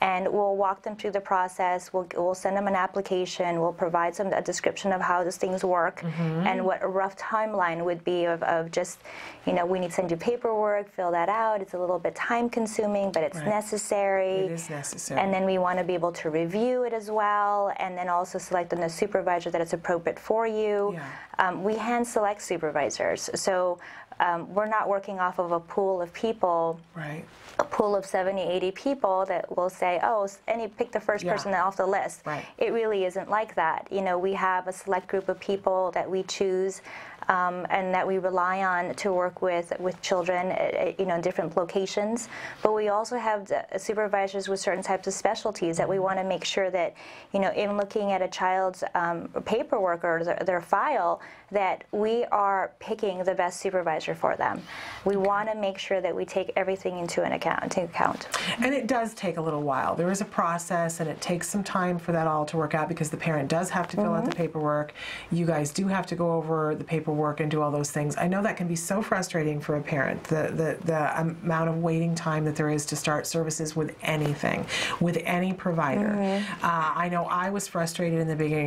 Speaker 9: and we'll walk them through the process. We'll send them an application. We'll provide a description of how those things work and what a rough timeline would be of just, we need to send you paperwork, fill that out. It's a little bit time consuming, but it's necessary.
Speaker 2: It is necessary.
Speaker 9: And then we want to be able to review it as well, and then also select a supervisor that is appropriate for you. We hand select supervisors, so we're not working off of a pool of people, a pool of 70, 80 people that will say, oh, pick the first person off the list. It really isn't like that. We have a select group of people that we choose and that we rely on to work with children, in different locations. But we also have supervisors with certain types of specialties that we want to make sure that, in looking at a child's paperwork or their file, that we are picking the best supervisor for them. We want to make sure that we take everything into account.
Speaker 2: And it does take a little while. There is a process, and it takes some time for that all to work out because the parent does have to fill out the paperwork. You guys do have to go over the paperwork and do all those things. I know that can be so frustrating for a parent, the amount of waiting time that there is to start services with anything, with any provider. I know I was frustrated in the beginning.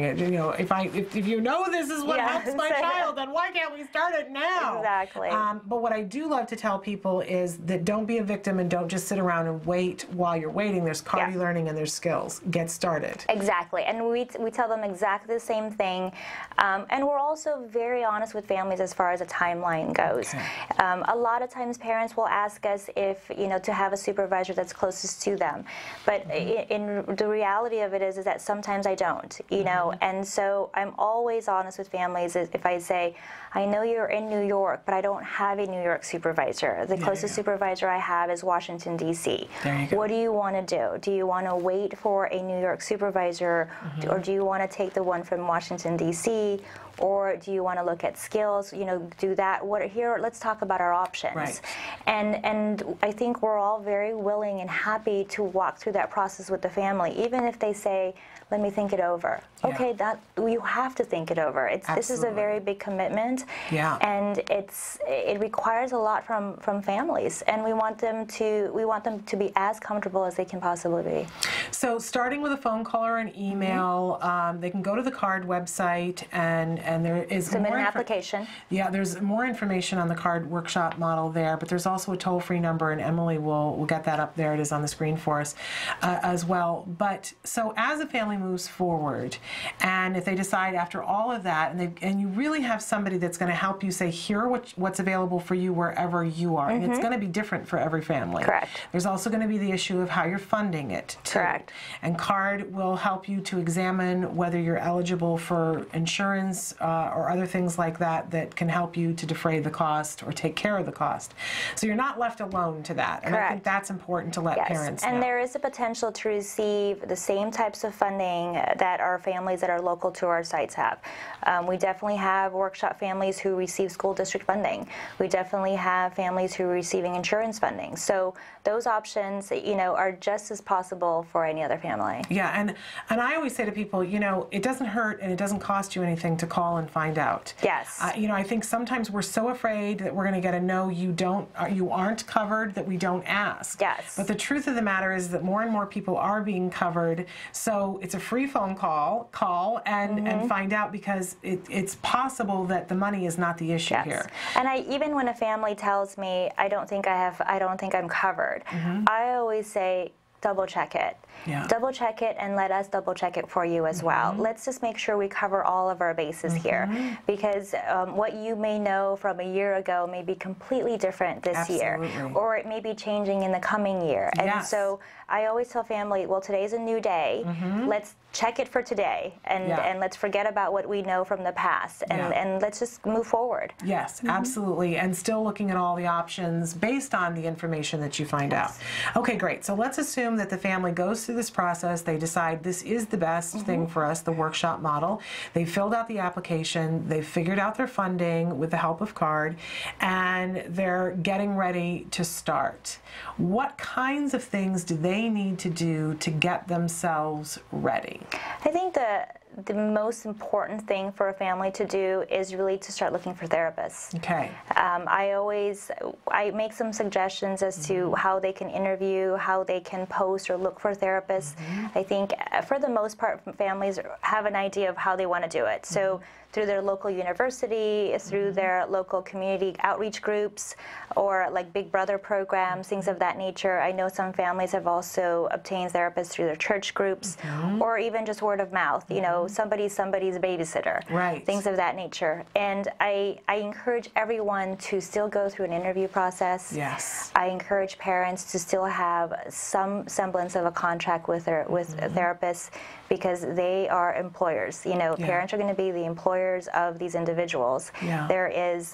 Speaker 2: If you know this is what helps my child, then why can't we start it now?
Speaker 9: Exactly.
Speaker 2: But what I do love to tell people is that don't be a victim and don't just sit around and wait while you're waiting. There's CARD e-learning and there's skills. Get started.
Speaker 9: Exactly. And we tell them exactly the same thing. And we're also very honest with families as far as a timeline goes. A lot of times parents will ask us if, to have a supervisor that's closest to them. But in the reality of it is that sometimes I don't, and so I'm always honest with families if I say, I know you're in New York, but I don't have a New York supervisor. The closest supervisor I have is Washington, D.C. What do you want to do? Do you want to wait for a New York supervisor, or do you want to take the one from Washington, D.C., or do you want to look at skills, do that? Let's talk about our options. And I think we're all very willing and happy to walk through that process with the family, even if they say, let me think it over. Okay, you have to think it over. This is a very big commitment, and it requires a lot from families, and we want them to be as comfortable as they can possibly be.
Speaker 2: So starting with a phone call or an email, they can go to the CARD website and there is
Speaker 9: submit an application.
Speaker 2: Yeah, there's more information on the CARD workshop model there, but there's also a toll-free number, and Emily will get that up there. It is on the screen for us as well. But so as a family moves forward, and if they decide after all of that, and you really have somebody that's going to help you say, here are what's available for you wherever you are, and it's going to be different for every family.
Speaker 9: Correct.
Speaker 2: There's also going to be the issue of how you're funding it, too.
Speaker 9: Correct.
Speaker 2: And CARD will help you to examine whether you're eligible for insurance or other things like that that can help you to defray the cost or take care of the cost. So you're not left alone to that. And I think that's important to let parents know.
Speaker 9: And there is a potential to receive the same types of funding that our families that are local to our sites have. We definitely have workshop families who receive school district funding. We definitely have families who are receiving insurance funding. So those options, are just as possible for any other family.
Speaker 2: Yeah, and I always say to people, it doesn't hurt and it doesn't cost you anything to call and find out.
Speaker 9: Yes.
Speaker 2: I think sometimes we're so afraid that we're going to get a no, you aren't covered, that we don't ask.
Speaker 9: Yes.
Speaker 2: But the truth of the matter is that more and more people are being covered, so it's a free phone call and find out, because it's possible that the money is not the issue here.
Speaker 9: And even when a family tells me, I don't think I'm covered, I always say, double check it. Double check it, and let us double check it for you as well. Let's just make sure we cover all of our bases here, because what you may know from a year ago may be completely different this year, or it may be changing in the coming year. And so I always tell family, well, today's a new day. Let's check it for today, and let's forget about what we know from the past, and let's just move forward.
Speaker 2: Yes, absolutely, and still looking at all the options based on the information that you find out. Okay, great. So let's assume that the family goes through this process. They decide this is the best thing for us, the workshop model. They filled out the application. They figured out their funding with the help of CARD, and they're getting ready to start. What kinds of things do they need to do to get themselves ready?
Speaker 9: I think the most important thing for a family to do is really to start looking for therapists.
Speaker 2: Okay.
Speaker 9: I make some suggestions as to how they can interview, how they can post or look for therapists. I think for the most part, families have an idea of how they want to do it. So through their local university, through their local community outreach groups, or like Big Brother programs, things of that nature. I know some families have also obtained therapists through their church groups, or even just word of mouth, you know, somebody's babysitter,
Speaker 2: right?
Speaker 9: Things of that nature. And I encourage everyone to still go through an interview process.
Speaker 2: Yes.
Speaker 9: I encourage parents to still have some semblance of a contract with therapists, because they are employers. You know, parents are going to be the employers of these individuals. There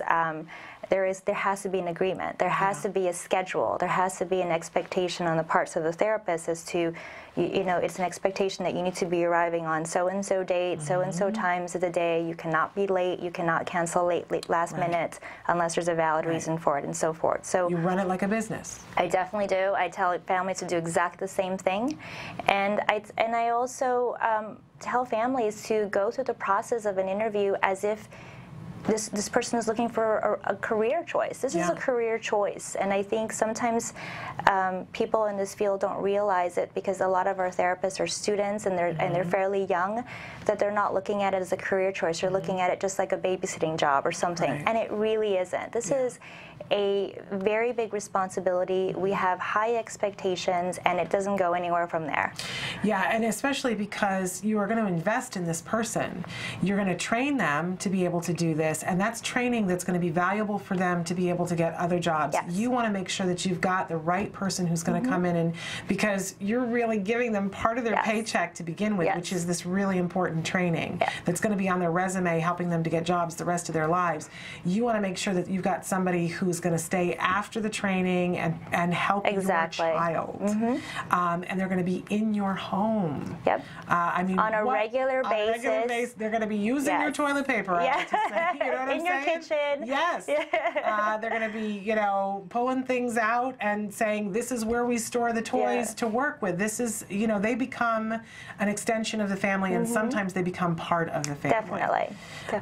Speaker 9: has to be an agreement. There has to be a schedule. There has to be an expectation on the parts of the therapist as to, you know, it's an expectation that you need to be arriving on so-and-so date, so-and-so times of the day. You cannot be late. You cannot cancel late last minute unless there's a valid reason for it, and so forth. So
Speaker 2: you run it like a business.
Speaker 9: I definitely do. I tell families to do exactly the same thing. And I also tell families to go through the process of an interview as if this person is looking for a career choice. This is a career choice, and I think sometimes people in this field don't realize it, because a lot of our therapists are students and they're fairly young, that they're not looking at it as a career choice. They're looking at it just like a babysitting job or something, and it really isn't. This is a very big responsibility. We have high expectations, and it doesn't go anywhere from there.
Speaker 2: Yeah, and especially because you are going to invest in this person. You're going to train them to be able to do this, and that's training that's going to be valuable for them to be able to get other jobs. You want to make sure that you've got the right person who's going to come in, and because you're really giving them part of their paycheck to begin with, which is this really important training that's going to be on their resume, helping them to get jobs the rest of their lives. You want to make sure that you've got somebody who's going to stay after the training and help your child. And they're going to be in your home. I mean,
Speaker 9: on a regular basis.
Speaker 2: They're going to be using your toilet paper. I have to say. You know what I'm
Speaker 9: in your
Speaker 2: saying?
Speaker 9: kitchen.
Speaker 2: Yes. They're going to be, you know, pulling things out and saying, this is where we store the toys to work with. This is, you know, they become an extension of the family, and sometimes they become part of the family.
Speaker 9: Definitely.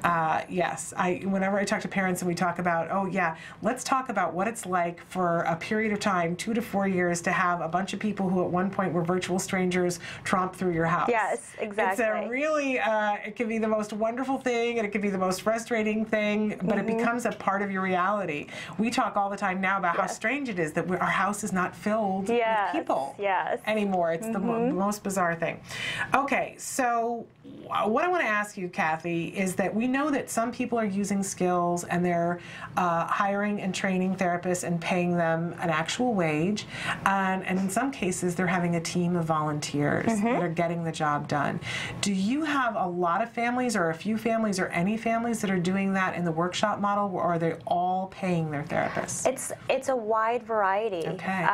Speaker 2: Yes. Whenever I talk to parents and we talk about, oh yeah, let's talk about what it's like for a period of time, 2 to 4 years, to have a bunch of people who at one point were virtual strangers tromp through your house.
Speaker 9: Yes, exactly.
Speaker 2: It's a really, it can be the most wonderful thing, and it can be the most frustrating thing, but it becomes a part of your reality. We talk all the time now about how strange it is that our house is not filled with people anymore. It's the most bizarre thing. Okay, so what I want to ask you, Cathy, is that we know that some people are using skills and they're hiring and training therapists and paying them an actual wage, and in some cases they're having a team of volunteers that are getting the job done. Do you have a lot of families, or a few families, or any families that are doing that in the workshop model, or are they all paying their therapists?
Speaker 9: It's a wide variety.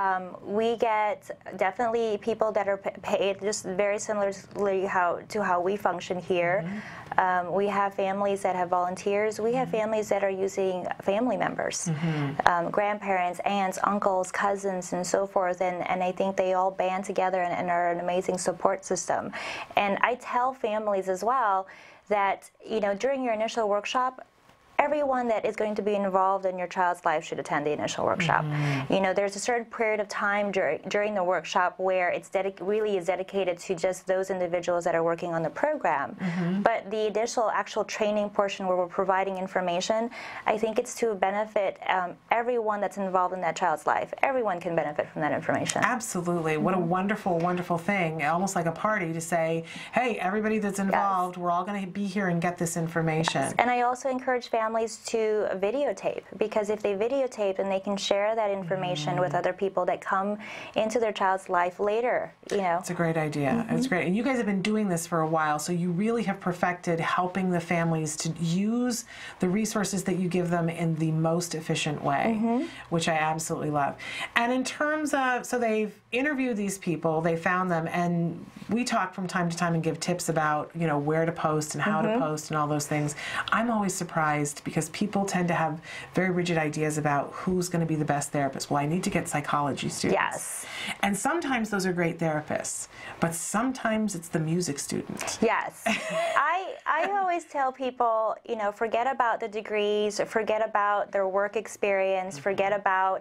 Speaker 9: We get definitely people that are paid just very similarly to how we function here. We have families that have volunteers. We have families that are using family members, grandparents, aunts, uncles, cousins, and so forth. And I think they all band together and are an amazing support system. And I tell families as well that, you know, during your initial workshop, everyone that is going to be involved in your child's life should attend the initial workshop. You know, there's a certain period of time during the workshop where it's really is dedicated to just those individuals that are working on the program. But the initial actual training portion, where we're providing information, I think it's to benefit everyone that's involved in that child's life. Everyone can benefit from that information.
Speaker 2: Absolutely. What a wonderful, wonderful thing. Almost like a party to say, hey, everybody that's involved, we're all going to be here and get this information.
Speaker 9: And I also encourage families to videotape, because if they videotape, then they can share that information with other people that come into their child's life later, you know.
Speaker 2: It's a great idea. It's great. And you guys have been doing this for a while, so you really have perfected helping the families to use the resources that you give them in the most efficient way, which I absolutely love. And in terms of, so they've interviewed these people, they found them, and we talk from time to time and give tips about, you know, where to post and how to post and all those things. I'm always surprised therapist, because people tend to have very rigid ideas about who's going to be the best therapist. Well, I need to get psychology students.
Speaker 9: Yes.
Speaker 2: And sometimes those are great therapists, but sometimes it's the music student.
Speaker 9: Yes. I always tell people, you know, forget about the degrees, forget about their work experience, forget about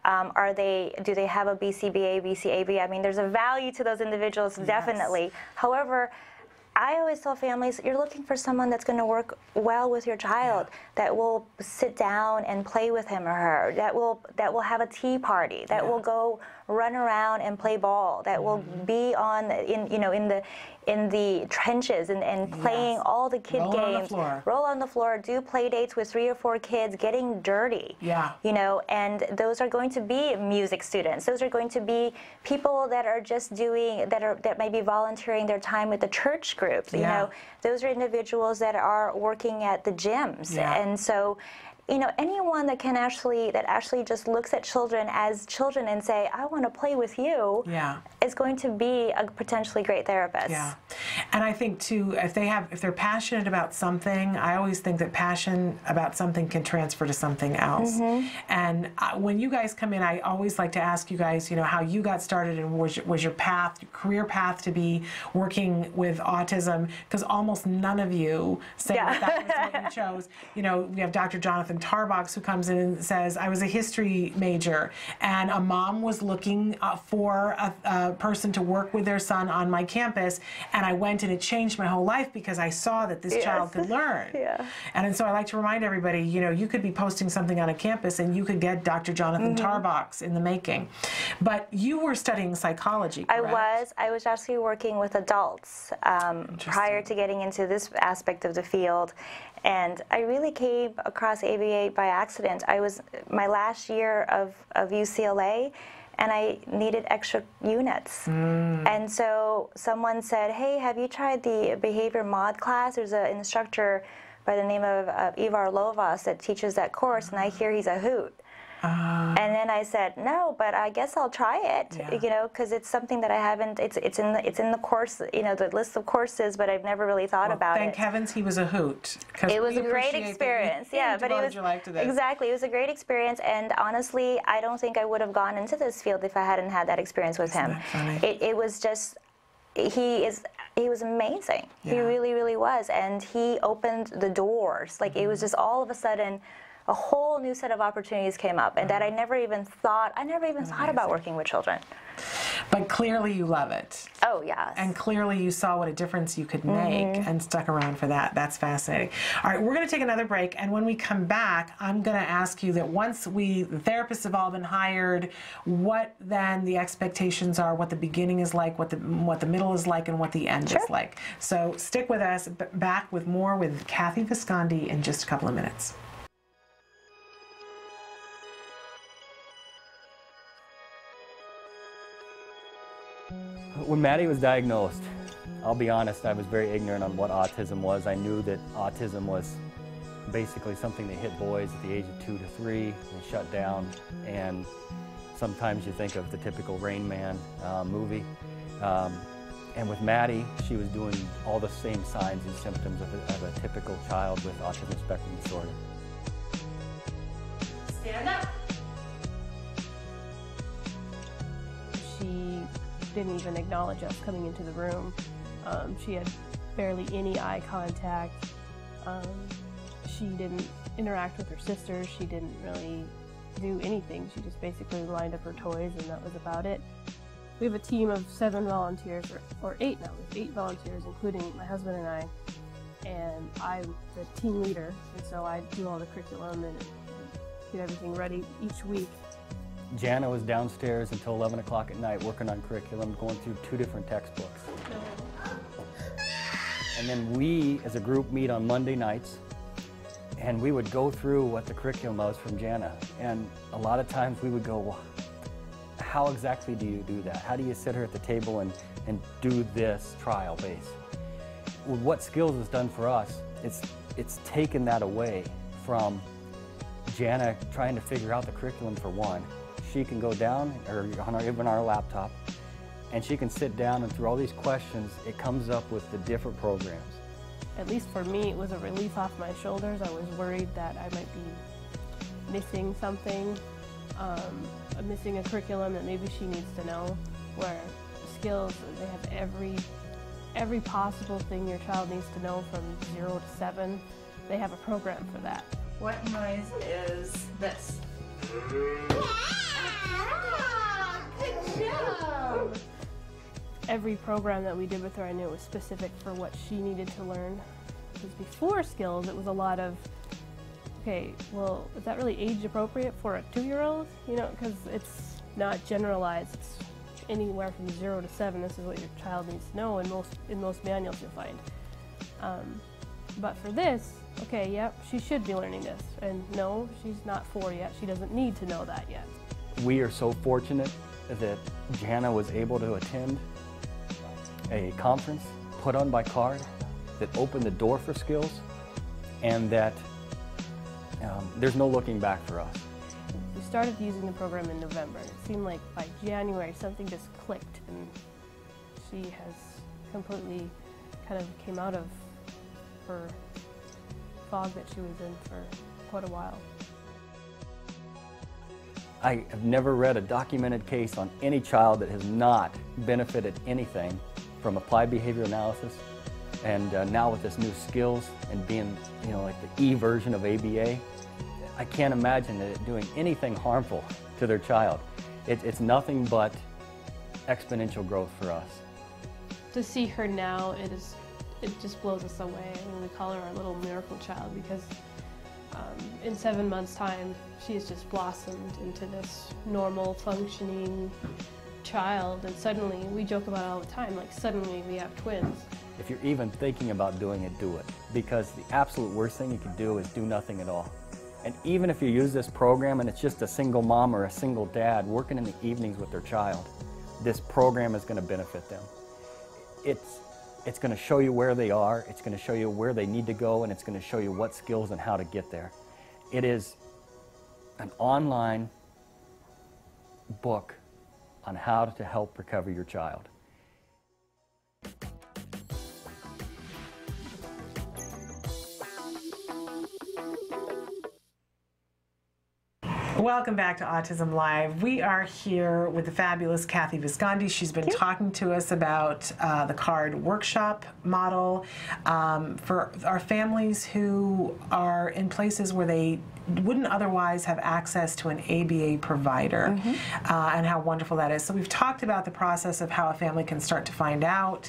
Speaker 9: do they have a BCBA, BCAB? I mean, there's a value to those individuals, definitely. Yes. However, I always tell families, you're looking for someone that's going to work well with your child, that will sit down and play with him or her, that will have a tea party, that will go run around and play ball, that will be in the trenches and playing all the kid games, roll on the floor, do play dates with 3 or 4 kids, getting dirty. Yeah. You know, and those are going to be music students. Those are going to be people that are just doing that may be volunteering their time with the church groups. You know, those are individuals that are working at the gyms, and so. You know, anyone that can actually just looks at children as children and say, I want to play with you, is going to be a potentially great therapist. Yeah.
Speaker 2: And I think too, if they're passionate about something, I always think that passion about something can transfer to something else. Mm-hmm. And when you guys come in, I always like to ask you guys, you know, how you got started and was your path, your career path to be working with autism, because almost none of you say that was what you chose. You know, we have Dr. Jonathan Tarbox, who comes in and says, I was a history major and a mom was looking for a person to work with their son on my campus, and I went and it changed my whole life because I saw that this child could learn. And so I like to remind everybody, you know, you could be posting something on a campus and you could get Dr. Jonathan Tarbox in the making. But you were studying psychology, correct?
Speaker 9: I was actually working with adults prior to getting into this aspect of the field. And I really came across ABA by accident. I was my last year of UCLA, and I needed extra units. And so someone said, hey, have you tried the behavior mod class? There's an instructor by the name of Ivar Lovas that teaches that course, and I hear he's a hoot. And then I said, no, but I guess I'll try it, you know, because it's something that I haven't, it's in the course, you know, the list of courses, but I've never really thought about it.
Speaker 2: Thank heavens he was a hoot.
Speaker 9: It was a great experience, but it was, exactly, it was a great experience, and honestly, I don't think I would have gone into this field if I hadn't had that experience with him. It was just, he was amazing. He really, really was, and he opened the doors. Like, it was just all of a sudden, a whole new set of opportunities came up, and that I never even thought about working with children.
Speaker 2: But clearly you love it.
Speaker 9: Oh, yes.
Speaker 2: And clearly you saw what a difference you could make and stuck around for that. That's fascinating. All right, we're going to take another break, and when we come back, I'm going to ask you that once the therapists have all been hired, what then the expectations are, what the beginning is like, what the middle is like, and what the end is like. So stick with us. Back with more with Cathy Vizconde in just a couple of minutes.
Speaker 11: When Maddie was diagnosed, I'll be honest, I was very ignorant on what autism was. I knew that autism was basically something that hit boys at the age of 2 to 3. They shut down, and sometimes you think of the typical Rain Man movie. And with Maddie, she was doing all the same signs and symptoms of a typical child with autism spectrum disorder.
Speaker 14: Stand up. She didn't even acknowledge us coming into the room. She had barely any eye contact. She didn't interact with her sisters. She didn't really do anything. She just basically lined up her toys, and that was about it. We have a team of 7 volunteers, or 8 now. We have 8 volunteers, including my husband and I. And I'm the team leader, and so I do all the curriculum and get everything ready each week.
Speaker 11: Jana was downstairs until 11 o'clock at night working on curriculum, going through 2 different textbooks. And then we, as a group, meet on Monday nights, and we would go through what the curriculum was from Jana. And a lot of times we would go, well, how exactly do you do that? How do you sit her at the table and do this trial base? What Skills has done for us, it's taken that away from Jana trying to figure out the curriculum for one. She can go down, or even our laptop, and she can sit down, and through all these questions, it comes up with the different programs.
Speaker 14: at least for me, it was a relief off my shoulders. I was worried that I might be missing something, missing a curriculum that maybe she needs to know, where skills, they have every possible thing your child needs to know from 0 to 7. They have a program for that.
Speaker 4: What noise is this?
Speaker 27: Good job!
Speaker 14: Every program that we did with her, I knew it was specific for what she needed to learn. Because before skills, it was a lot of, okay, well, is that really age appropriate for a 2-year-old? You know, because it's not generalized. It's anywhere from 0 to 7. This is what your child needs to know in most manuals you'll find. But for this, okay, yep, she should be learning this. And no, she's not 4 yet. She doesn't need to know that yet.
Speaker 11: We are so fortunate that Jana was able to attend a conference put on by CARD that opened the door for skills, and that there's no looking back for us.
Speaker 14: We started using the program in November. It seemed like by January something just clicked, and she has completely kind of came out of her fog that she was in for quite a while.
Speaker 11: I have never read a documented case on any child that has not benefited anything from applied behavior analysis, and now with this new skills and being, you know, like the E version of ABA, I can't imagine it doing anything harmful to their child. It's nothing but exponential growth for us.
Speaker 14: To see her now, it just blows us away. I mean, we call her our little miracle child because in 7 months' time, she has just blossomed into this normal, functioning child, and suddenly, we joke about it all the time, like suddenly we have twins.
Speaker 11: If you're even thinking about doing it, do it. Because the absolute worst thing you can do is do nothing at all. And even if you use this program and it's just a single mom or a single dad working in the evenings with their child, this program is going to benefit them. It's going to show you where they are, it's going to show you where they need to go, and it's going to show you what skills and how to get there. It is an online book on how to help recover your child.
Speaker 2: Welcome back to Autism Live. We are here with the fabulous Cathy Vizconde. She's been talking to us about the CARD workshop model for our families who are in places where they wouldn't otherwise have access to an ABA provider, and how wonderful that is. So we've talked about the process of how a family can start to find out,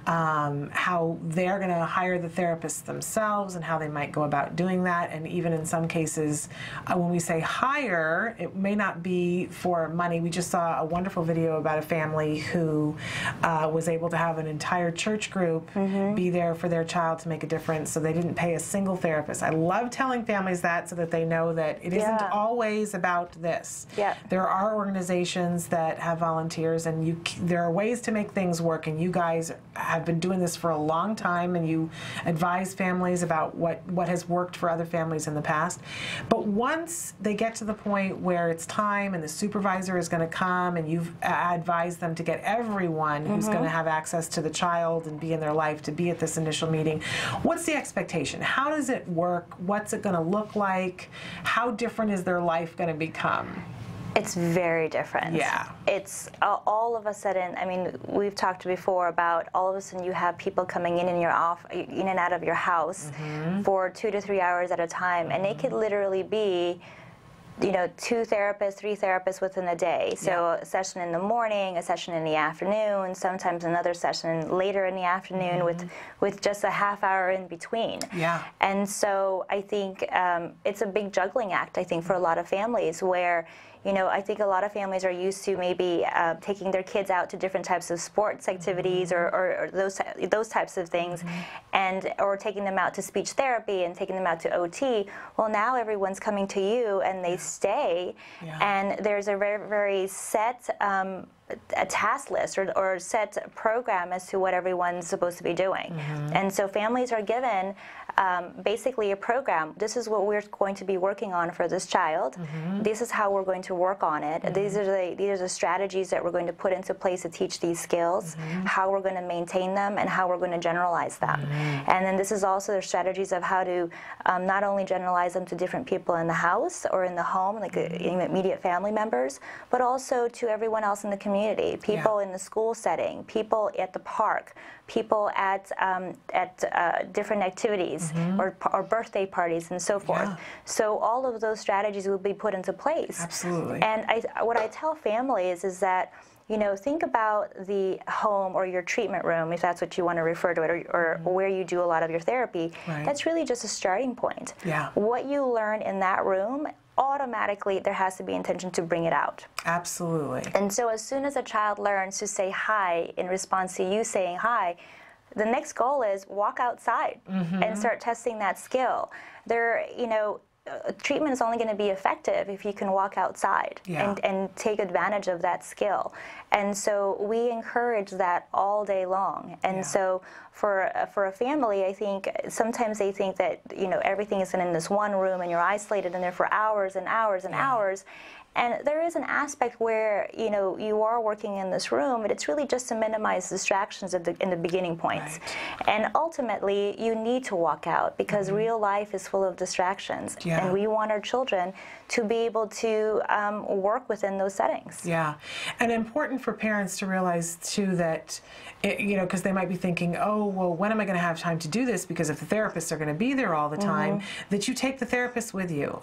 Speaker 2: how they're going to hire the therapists themselves and how they might go about doing that, and even in some cases, when we say hire, it may not be for money. We just saw a wonderful video about a family who was able to have an entire church group be there for their child to make a difference, so they didn't pay a single therapist. I love telling families that so that they know that it isn't always about this. There are organizations that have volunteers, and there are ways to make things work, and you guys have been doing this for a long time, and you advise families about what has worked for other families in the past. But once they get to the point where it's time and the supervisor is going to come and you've advised them to get everyone who's going to have access to the child and be in their life to be at this initial meeting, what's the expectation? How does it work? What's it going to look like? How different is their life going to become?
Speaker 9: It's very different.
Speaker 2: Yeah.
Speaker 9: It's all of a sudden, I mean, we've talked before about all of a sudden you have people coming in and out of your house for 2 to 3 hours at a time, and they could literally be, you know, 2 therapists, 3 therapists within a day. So a session in the morning, a session in the afternoon, sometimes another session later in the afternoon with just a half hour in between. And so I think it's a big juggling act, I think, for a lot of families where, you know, I think a lot of families are used to maybe taking their kids out to different types of sports activities or those types of things, or taking them out to speech therapy and taking them out to OT. Well, now everyone's coming to you and they stay, and there's a very, very set a task list or set program as to what everyone's supposed to be doing. And so families are given basically a program. This is what we're going to be working on for this child. This is how we're going to work on it. These are the strategies that we're going to put into place to teach these skills, how we're going to maintain them, and how we're going to generalize them. And then this is also the strategies of how to not only generalize them to different people in the house or in the home, like immediate family members, but also to everyone else in the community, people in the school setting, people at the park, people at different activities or birthday parties and so forth. So all of those strategies will be put into place.
Speaker 2: Absolutely.
Speaker 9: And what I tell families is that, you know, think about the home or your treatment room, if that's what you want to refer to it, or where you do a lot of your therapy. That's really just a starting point. What you learn in that room, automatically there has to be intention to bring it out.
Speaker 2: Absolutely.
Speaker 9: And so as soon as a child learns to say hi in response to you saying hi, the next goal is walk outside and start testing that skill. You know, treatment is only going to be effective if you can walk outside and take advantage of that skill. And so we encourage that all day long. And so for a family, I think sometimes they think that, you know, everything is in this one room and you're isolated in there for hours and hours and hours. And there is an aspect where, you know, you are working in this room, but it's really just to minimize distractions in the beginning points. And ultimately, you need to walk out because real life is full of distractions. And we want our children to be able to work within those settings.
Speaker 2: And important for parents to realize, too, that, you know, because they might be thinking, oh, well, when am I going to have time to do this? Because if the therapists are going to be there all the time, that you take the therapist with you.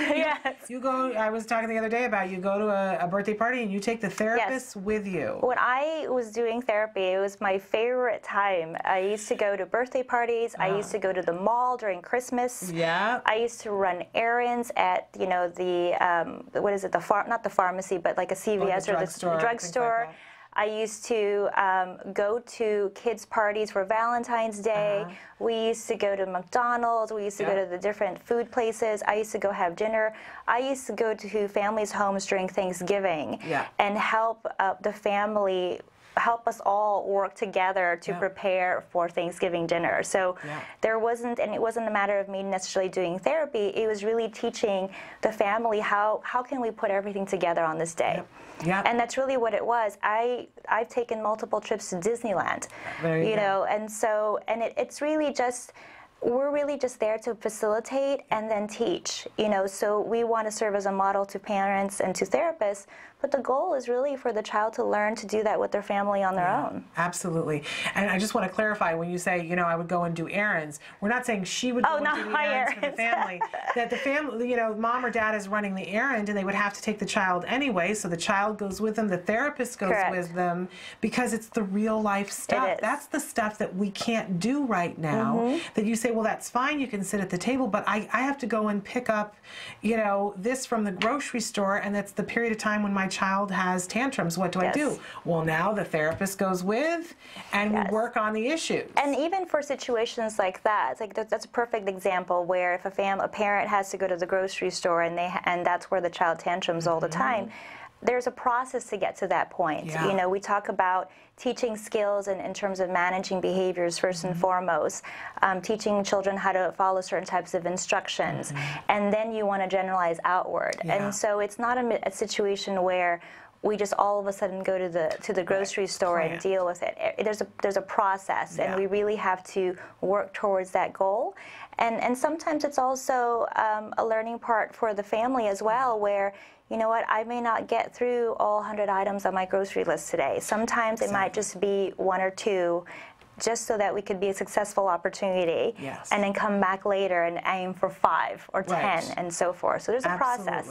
Speaker 2: You go, I was talking the other day about you go to a birthday party and you take the therapist with you.
Speaker 9: When I was doing therapy, it was my favorite time. I used to go to birthday parties. I used to go to the mall during Christmas. I used to run errands at, you know, the, what is it, not the pharmacy, but like a CVS or the drugstore. I used to go to kids' parties for Valentine's Day. We used to go to McDonald's. We used to go to the different food places. I used to go have dinner. I used to go to families' homes during Thanksgiving and help the family, help us all work together to prepare for Thanksgiving dinner. So there wasn't, and it wasn't a matter of me necessarily doing therapy, it was really teaching the family how can we put everything together on this day. And that's really what it was. I've taken multiple trips to Disneyland, you know, and so, and it's really just, we're really just there to facilitate and then teach, you know, so we want to serve as a model to parents and to therapists, but the goal is really for the child to learn to do that with their family on their own.
Speaker 2: Absolutely. And I just want to clarify, when you say, you know, I would go and do errands, we're not saying she would go and do the errands for the family. That the family, you know, mom or dad is running the errand and they would have to take the child anyway, so the child goes with them, the therapist goes with them, because it's the real life stuff. That's the stuff that we can't do right now, that you say, well, that's fine, you can sit at the table, but I have to go and pick up, you know, this from the grocery store, and that's the period of time when my child has tantrums. What do I do? Well, now the therapist goes with, and we work on the issues.
Speaker 9: And even for situations like that, it's like that's a perfect example where if a parent has to go to the grocery store and that's where the child tantrums all the time, there's a process to get to that point. You know, we talk about teaching skills in terms of managing behaviors first and foremost, teaching children how to follow certain types of instructions, and then you want to generalize outward. And so it's not a situation where we just all of a sudden go to the grocery store and deal with it. There's a process, and we really have to work towards that goal. And sometimes it's also a learning part for the family as well, where, you know what, I may not get through all 100 items on my grocery list today. Sometimes it might just be 1 or 2, just so that we could be a successful opportunity, and then come back later and aim for 5 or 10 and so forth. So there's a process.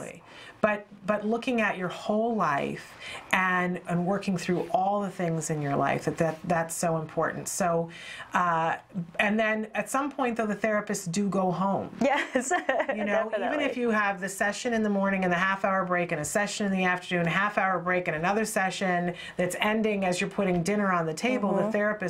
Speaker 2: But looking at your whole life and working through all the things in your life, that's so important. So, and then at some point, though, the therapists do go home.
Speaker 9: Yes,
Speaker 2: you know, even if you have the session in the morning and the half-hour break, and a session in the afternoon, a half-hour break, and another session that's ending as you're putting dinner on the table, the therapists go home.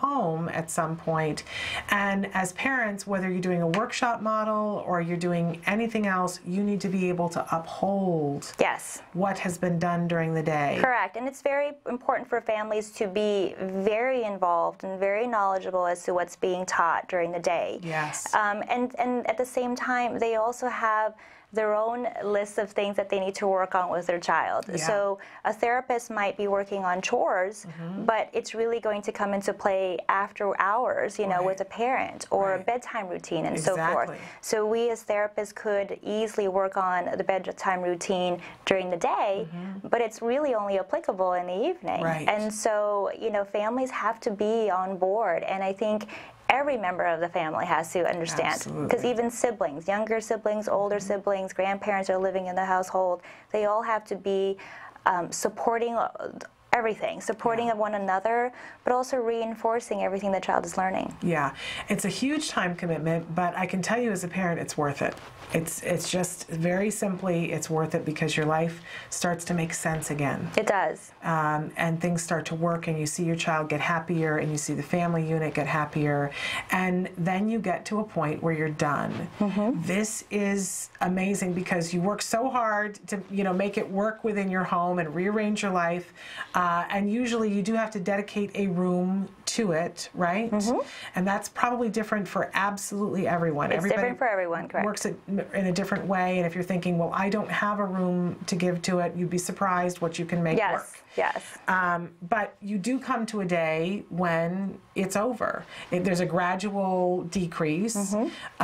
Speaker 2: home at some point. And as parents, whether you're doing a workshop model or you're doing anything else, you need to be able to uphold what has been done during the day.
Speaker 9: Correct. And it's very important for families to be very involved and very knowledgeable as to what's being taught during the day.
Speaker 2: Yes.
Speaker 9: And at the same time, they also have their own list of things that they need to work on with their child.
Speaker 2: Yeah.
Speaker 9: So a therapist might be working on chores, but it's really going to come into play after hours, you know, with a parent or a bedtime routine and so forth. So we as therapists could easily work on the bedtime routine during the day, but it's really only applicable in the evening.
Speaker 2: Right.
Speaker 9: And so, you know, families have to be on board, and I think every member of the family has to understand, because even siblings, younger siblings, older siblings, grandparents are living in the household, they all have to be supporting everything, supporting of one another, but also reinforcing everything the child is learning.
Speaker 2: Yeah, it's a huge time commitment, but I can tell you as a parent, it's worth it. It's just very simply, it's worth it because your life starts to make sense again.
Speaker 9: It does.
Speaker 2: And things start to work, and you see your child get happier, and you see the family unit get happier, and then you get to a point where you're done. This is amazing because you work so hard to, you know, make it work within your home and rearrange your life, and usually you do have to dedicate a room to it, right? And that's probably different for absolutely everyone.
Speaker 9: It's different for everyone, correct.
Speaker 2: Works in a different way, and if you're thinking, well, I don't have a room to give to it, you'd be surprised what you can make work.
Speaker 9: Yes.
Speaker 2: But you do come to a day when it's over. There's a gradual decrease,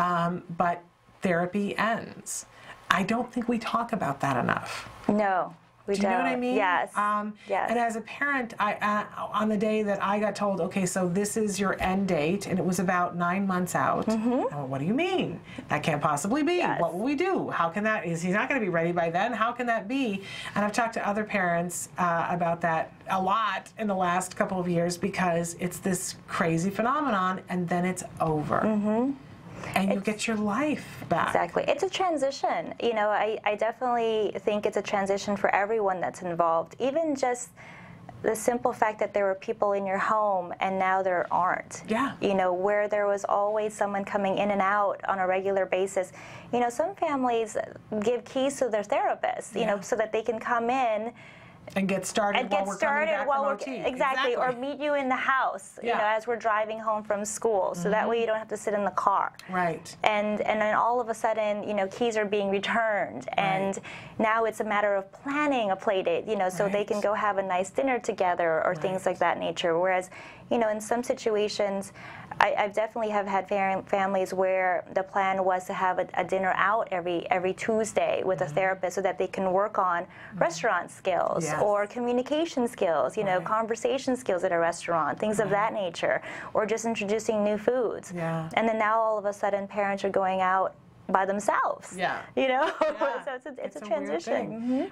Speaker 2: but therapy ends. I don't think we talk about that enough.
Speaker 9: No.
Speaker 2: Do you know what I mean?
Speaker 9: Yes.
Speaker 2: Yes. And as a parent, on the day that I got told, okay, so this is your end date, and it was about 9 months out. I went, what do you mean? That can't possibly be. What will we do? How can that? Is he not going to be ready by then? How can that be? And I've talked to other parents about that a lot in the last couple of years because it's this crazy phenomenon, and then it's over. And you get your life back.
Speaker 9: Exactly. It's a transition. You know, I definitely think it's a transition for everyone that's involved. Even just the simple fact that there were people in your home and now there aren't.
Speaker 2: Yeah.
Speaker 9: You know, where there was always someone coming in and out on a regular basis. You know, some families give keys to their therapists, you know, so that they can come in
Speaker 2: and get started while we're coming back from OT.
Speaker 9: Exactly, or meet you in the house, you know, as we're driving home from school, so that way you don't have to sit in the car.
Speaker 2: Right.
Speaker 9: And then all of a sudden, you know, keys are being returned, and now it's a matter of planning a play date, you know, so they can go have a nice dinner together or things like that nature. Whereas, you know, in some situations, I definitely have had families where the plan was to have a dinner out every Tuesday with a therapist so that they can work on restaurant skills or communication skills, you know, conversation skills at a restaurant, things of that nature, or just introducing new foods. And then now all of a sudden parents are going out by themselves. You know, so it's a transition.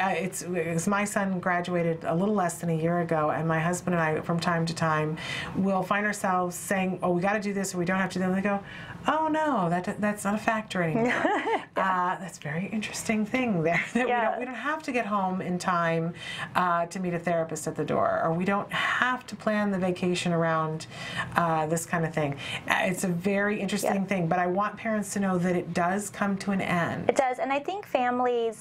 Speaker 2: It's my son graduated a little less than a year ago, and my husband and I, from time to time, will find ourselves saying, "Oh, we got to do this, or we don't have to do." And they go, "Oh no, that's not a factor anymore." That's a very interesting thing there. That we don't have to get home in time to meet a therapist at the door, or we don't have to plan the vacation around this kind of thing. It's a very interesting thing, but I want parents to know that it does come to an end.
Speaker 9: It does, and I think families,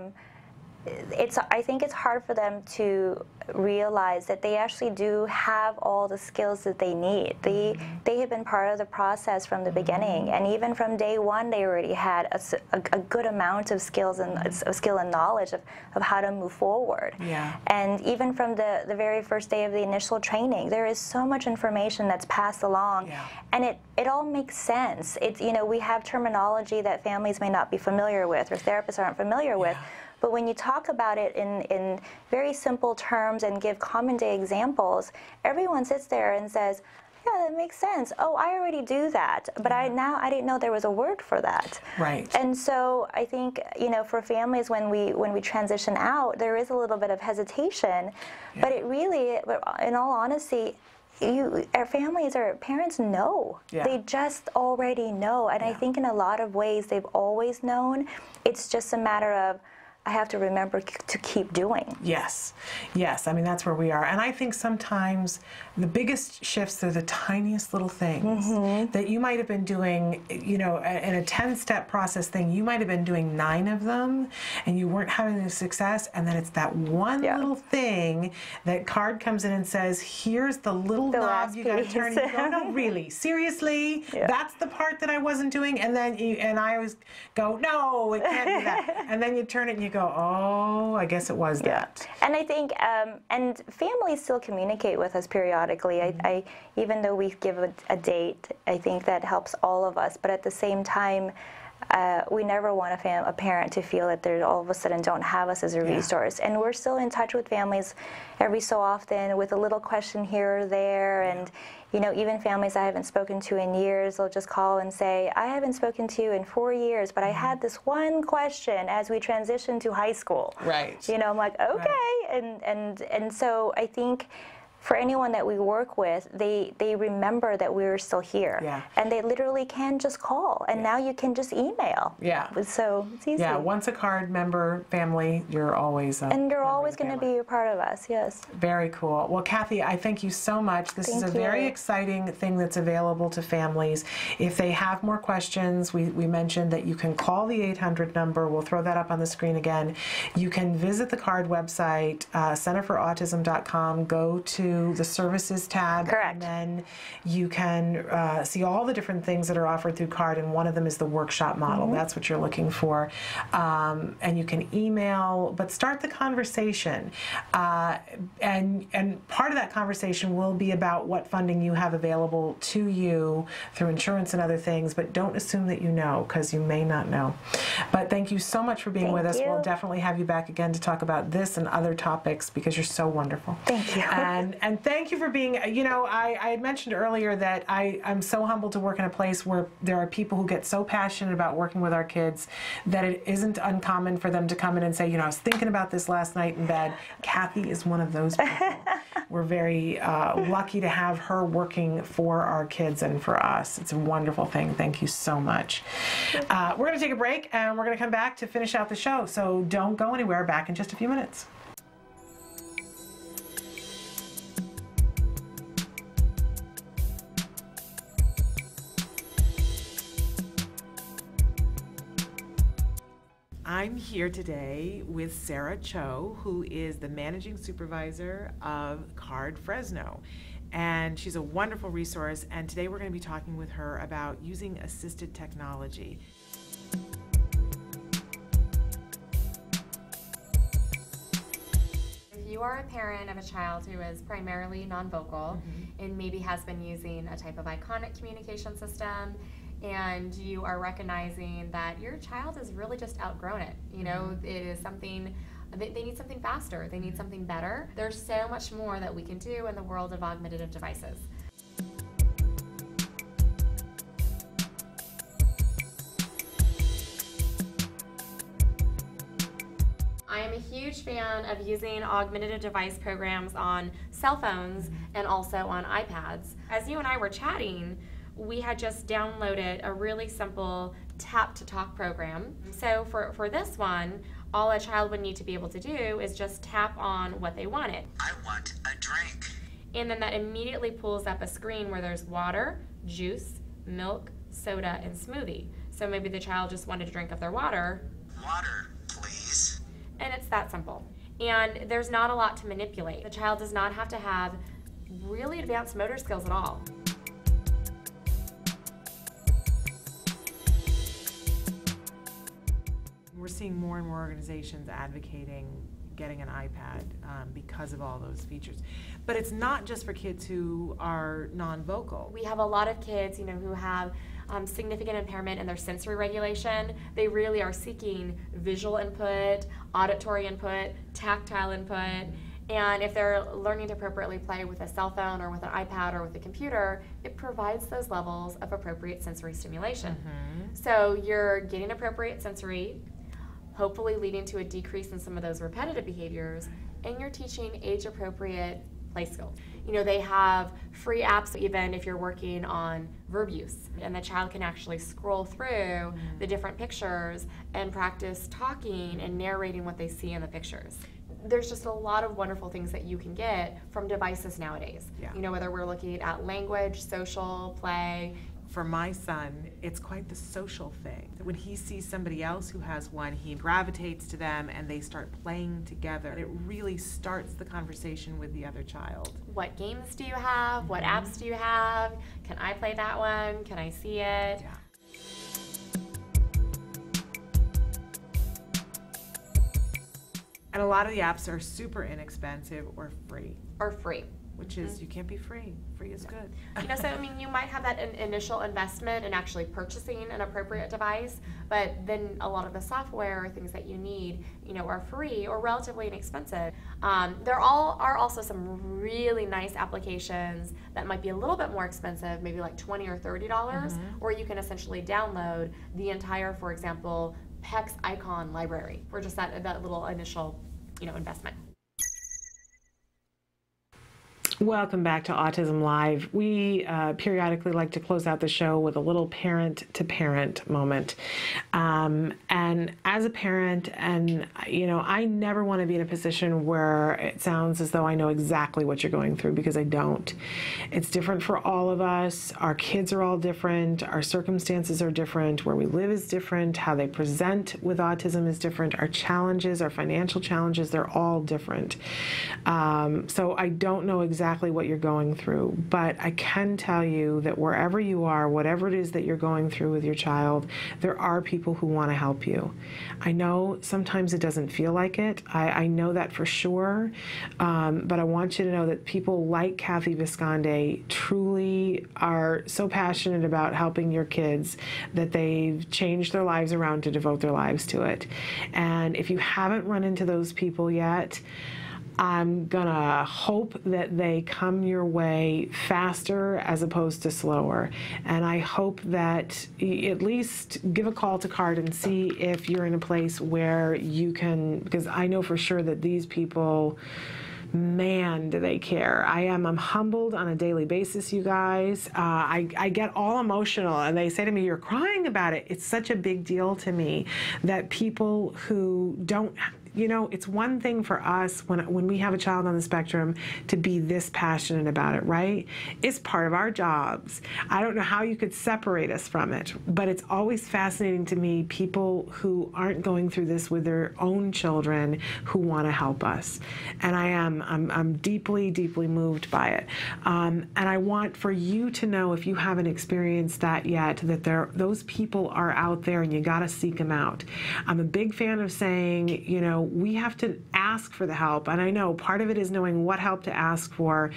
Speaker 9: I think it's hard for them to realize that they actually do have all the skills that they need. They have been part of the process from the beginning, and even from day one, they already had a good amount of skills and skill and knowledge of how to move forward. And even from the very first day of the initial training, there is so much information that's passed along, and it all makes sense. It's, you know, we have terminology that families may not be familiar with or therapists aren't familiar with. But when you talk about it in very simple terms and give common day examples, everyone sits there and says, yeah, that makes sense. Oh, I already do that. But I didn't know there was a word for that.
Speaker 2: Right.
Speaker 9: And so I think, you know, for families when we transition out, there is a little bit of hesitation. But it really, in all honesty, our families or parents know. They just already know. And I think in a lot of ways they've always known. It's just a matter of I have to remember to keep doing.
Speaker 2: Yes, yes. I mean, that's where we are. And I think sometimes the biggest shifts are the tiniest little things that you might have been doing, you know, in a 10-step process thing, you might have been doing 9 of them and you weren't having the success. And then it's that one little thing that CARD comes in and says, here's the little knob you got to turn. And you go, no, really, seriously? That's the part that I wasn't doing? And then I always go, no, it can't be that. And then you turn it and you go, oh, I guess it was that.
Speaker 9: And I think, and families still communicate with us periodically. I even though we give a date, I think that helps all of us. But at the same time, we never want a parent to feel that they all of a sudden don't have us as a resource. And we're still in touch with families every so often with a little question here or there. And you know, even families I haven't spoken to in years, they'll just call and say, I haven't spoken to you in 4 years, but I had this one question as we transitioned to high school.
Speaker 2: Right.
Speaker 9: You know, I'm like, okay. And so I think for anyone that we work with, they remember that we're still here.
Speaker 2: Yeah.
Speaker 9: And they literally can just call. And now you can just email.
Speaker 2: Yeah.
Speaker 9: So it's easy.
Speaker 2: Yeah, once a CARD member family, you're always
Speaker 9: and you're always going to be a part of us, yes.
Speaker 2: Very cool. Well, Cathy, I thank you so much. This is a very exciting thing that's available to families. If they have more questions, we mentioned that you can call the 800 number. We'll throw that up on the screen again. You can visit the CARD website, centerforautism.com, go to the services tab.
Speaker 9: Correct.
Speaker 2: And then you can see all the different things that are offered through CARD, and one of them is the workshop model. That's what you're looking for. And you can email, but start the conversation. And part of that conversation will be about what funding you have available to you through insurance and other things, but don't assume that you know, because you may not know. But thank you so much for being with us. We'll definitely have you back again to talk about this and other topics, because you're so wonderful.
Speaker 9: Thank you.
Speaker 2: And thank you for being, you know, I had mentioned earlier that I'm so humbled to work in a place where there are people who get so passionate about working with our kids that it isn't uncommon for them to come in and say, you know, I was thinking about this last night in bed. Cathy is one of those people. We're very lucky to have her working for our kids and for us. It's a wonderful thing. Thank you so much. We're going to take a break, and we're going to come back to finish out the show. So don't go anywhere. Back in just a few minutes. I'm here today with Sarah Cho, who is the managing supervisor of CARD Fresno. And she's a wonderful resource, and today we're going to be talking with her about using assisted technology.
Speaker 13: If you are a parent of a child who is primarily non-vocal and maybe has been using a type of iconic communication system, and you are recognizing that your child has really just outgrown it. You know, it is something, they need something faster, they need something better. There's so much more that we can do in the world of augmentative devices. I am a huge fan of using augmentative device programs on cell phones and also on iPads. As you and I were chatting, we had just downloaded a really simple tap-to-talk program. So for this one, all a child would need to be able to do is just tap on what they wanted.
Speaker 15: I want a drink.
Speaker 13: And then that immediately pulls up a screen where there's water, juice, milk, soda, and smoothie. So maybe the child just wanted a drink of their water.
Speaker 15: Water, please.
Speaker 13: And it's that simple. And there's not a lot to manipulate. The child does not have to have really advanced motor skills at all.
Speaker 2: We're seeing more and more organizations advocating getting an iPad because of all those features. But it's not just for kids who are non-vocal.
Speaker 13: We have a lot of kids, you know, who have significant impairment in their sensory regulation. They really are seeking visual input, auditory input, tactile input. And if they're learning to appropriately play with a cell phone or with an iPad or with a computer, it provides those levels of appropriate sensory stimulation. So you're getting appropriate sensory, hopefully leading to a decrease in some of those repetitive behaviors, and you're teaching age-appropriate play skills. You know, they have free apps even if you're working on verb use, and the child can actually scroll through the different pictures and practice talking and narrating what they see in the pictures. There's just a lot of wonderful things that you can get from devices nowadays.
Speaker 2: Yeah.
Speaker 13: You know, whether we're looking at language, social, play.
Speaker 2: For my son, it's quite the social thing. When he sees somebody else who has one, he gravitates to them and they start playing together. It really starts the conversation with the other child.
Speaker 13: What games do you have? What apps do you have? Can I play that one? Can I see it?
Speaker 2: Yeah. And a lot of the apps are super inexpensive or free.
Speaker 13: Or free.
Speaker 2: Which is, you can't be free. Free is good.
Speaker 13: You know, so I mean, you might have that initial investment in actually purchasing an appropriate device, but then a lot of the software or things that you need, you know, are free or relatively inexpensive. There are also some really nice applications that might be a little bit more expensive, maybe like $20 or $30, or you can essentially download the entire, for example, PEC's icon library for just that little initial, you know, investment.
Speaker 2: Welcome back to Autism Live. We periodically like to close out the show with a little parent-to-parent moment. And as a parent, and you know, I never want to be in a position where it sounds as though I know exactly what you're going through, because I don't. It's different for all of us. Our kids are all different. Our circumstances are different. Where we live is different. How they present with autism is different. Our challenges, our financial challenges, they're all different. So I don't know exactly what you're going through, but I can tell you that wherever you are, whatever it is that you're going through with your child, there are people who want to help you. I know sometimes it doesn't feel like it. I know that for sure, but I want you to know that people like Cathy Vizconde truly are so passionate about helping your kids that they've changed their lives around to devote their lives to it. And if you haven't run into those people yet, I'm gonna hope that they come your way faster as opposed to slower. And I hope that at least give a call to CARD and see if you're in a place where you can, because I know for sure that these people, man, do they care. I'm humbled on a daily basis, you guys. I get all emotional and they say to me, you're crying about it. It's such a big deal to me that people who don't, you know, it's one thing for us when we have a child on the spectrum to be this passionate about it, right? It's part of our jobs. I don't know how you could separate us from it, but it's always fascinating to me, people who aren't going through this with their own children who want to help us. And I'm deeply, deeply moved by it. And I want for you to know, if you haven't experienced that yet, that those people are out there and you got to seek them out. I'm a big fan of saying, you know, we have to ask for the help. And I know part of it is knowing what help to ask for,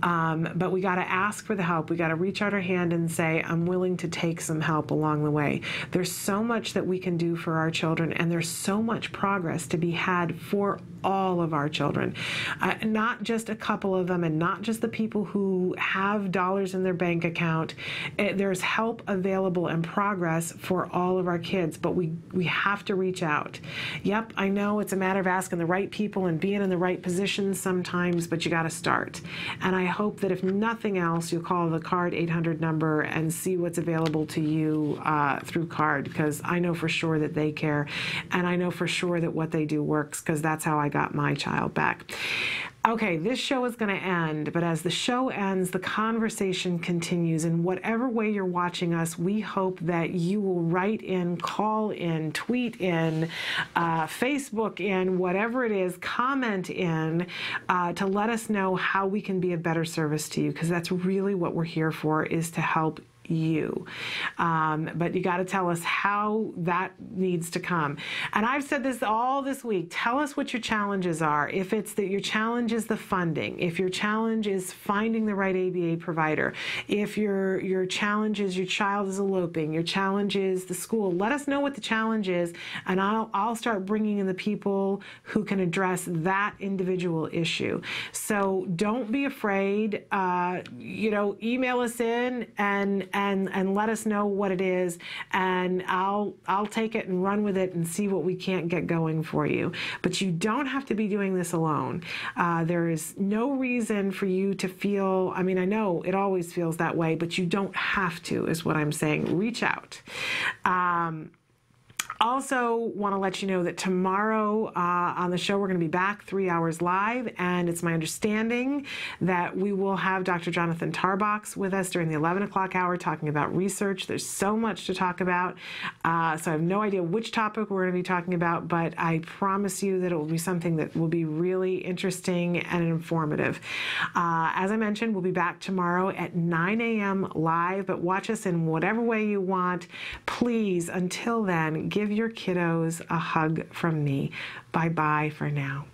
Speaker 2: but we got to ask for the help. We got to reach out our hand and say, I'm willing to take some help along the way. There's so much that we can do for our children, and there's so much progress to be had for all of our children, not just a couple of them, and not just the people who have dollars in their bank account. There's help available and progress for all of our kids, but we have to reach out. Yep, I know it's a matter of asking the right people and being in the right positions sometimes, but you got to start. And I hope that if nothing else, you'll call the CARD 800 number and see what's available to you through CARD, because I know for sure that they care, and I know for sure that what they do works, because that's how I got my child back. Okay, this show is going to end, but as the show ends, the conversation continues. In whatever way you're watching us, we hope that you will write in, call in, tweet in, Facebook in, whatever it is, comment in, to let us know how we can be of better service to you, because that's really what we're here for, is to help you. But you got to tell us how that needs to come. And I've said this all this week. Tell us what your challenges are. If it's that your challenge is the funding, if your challenge is finding the right ABA provider, if your challenge is your child is eloping, your challenge is the school, let us know what the challenge is, and I'll start bringing in the people who can address that individual issue. So don't be afraid. You know, email us in and and let us know what it is, and I'll take it and run with it and see what we can't get going for you. But you don't have to be doing this alone. There is no reason for you to feel, I mean, I know it always feels that way, but you don't have to, is what I'm saying. Reach out. Also want to let you know that tomorrow on the show we're going to be back 3 hours live, and it's my understanding that we will have Dr. Jonathan Tarbox with us during the 11 o'clock hour talking about research. There's so much to talk about, so I have no idea which topic we're going to be talking about, but I promise you that it will be something that will be really interesting and informative. As I mentioned, we'll be back tomorrow at 9 a.m. live, but watch us in whatever way you want. Please, until then, give your kiddos a hug from me. Bye-bye for now.